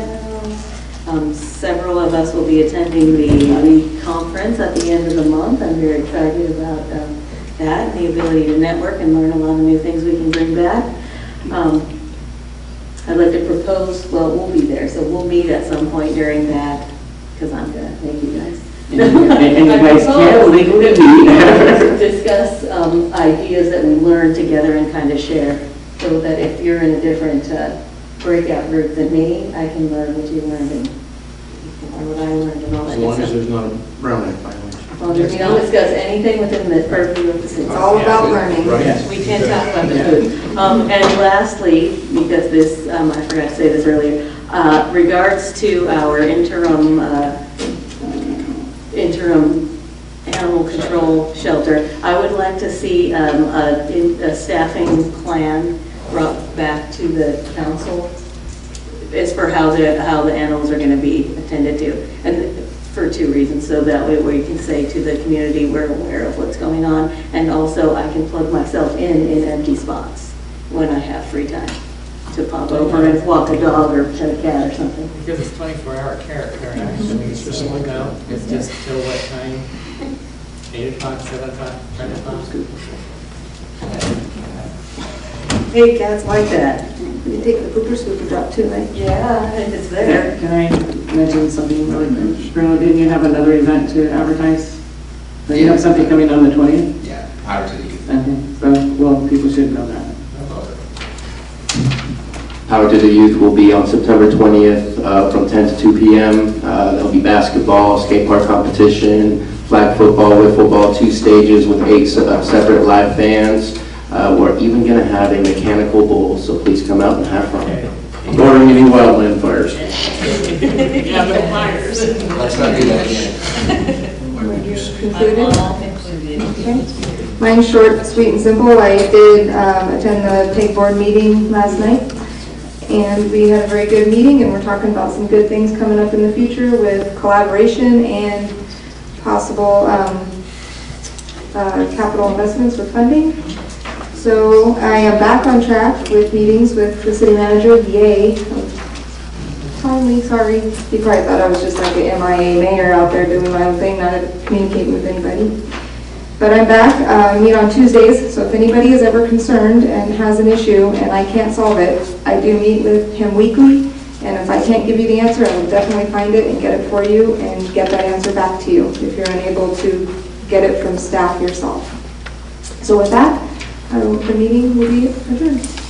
Several of us will be attending the conference at the end of the month. I'm very excited about that, the ability to network and learn a lot of new things we can bring back. I'd like to propose, well, we'll be there, so we'll meet at some point during that, because I'm going to thank you guys. And you guys can't legally be. Discuss ideas that we learn together and kind of share, so that if you're in a different breakout group than me, I can learn what you learned and what I learned and all that. As long as there's not a Brown Act violation. Well, we don't discuss anything within the purview of the city. It's all about learning. Right. Yes, we can't talk about the food. And lastly, because this, I forgot to say this earlier, regards to our interim animal control shelter, I would like to see a staffing plan brought back to the council as for how the animals are going to be attended to, and for two reasons. So that way we can say to the community we're aware of what's going on, and also I can plug myself in empty spots when I have free time to pop over and walk a dog or pet a cat or something. Because it's 24-hour care, actually. It's just it's just till what time? 8 o'clock, 7 o'clock, 10 o'clock? Hey, cats like that. You take the pooper scooper drop too, right? Yeah, if it's there. Can I mention something really quick? Bruno, didn't you have another event to advertise? Do you have something coming on the 20th? Yeah, Power to the Youth. Okay, so, well, people should know that. Power to the Youth will be on September 20th from 10 to 2 p.m. There'll be basketball, skate park competition, flag football, wiffle ball, 2 stages with 8 separate live bands. We're even going to have a mechanical bull, so please come out and have fun. Ordering any wildland fires. Yeah, no fires. Let's not do that again. Concluded? Okay. Mine's short, sweet, and simple. I did attend the PEG board meeting last night, and we had a very good meeting, and we're talking about some good things coming up in the future with collaboration and possible capital investments with funding. So I am back on track with meetings with the city manager. Yay. Finally, sorry. You probably thought I was just like an MIA mayor out there doing my own thing, not communicating with anybody. But I'm back. Meet on Tuesdays, so if anybody is ever concerned and has an issue and I can't solve it, I do meet with him weekly. And if I can't give you the answer, I will definitely find it and get it for you and get that answer back to you if you're unable to get it from staff yourself. So with that, the meeting will be adjourned.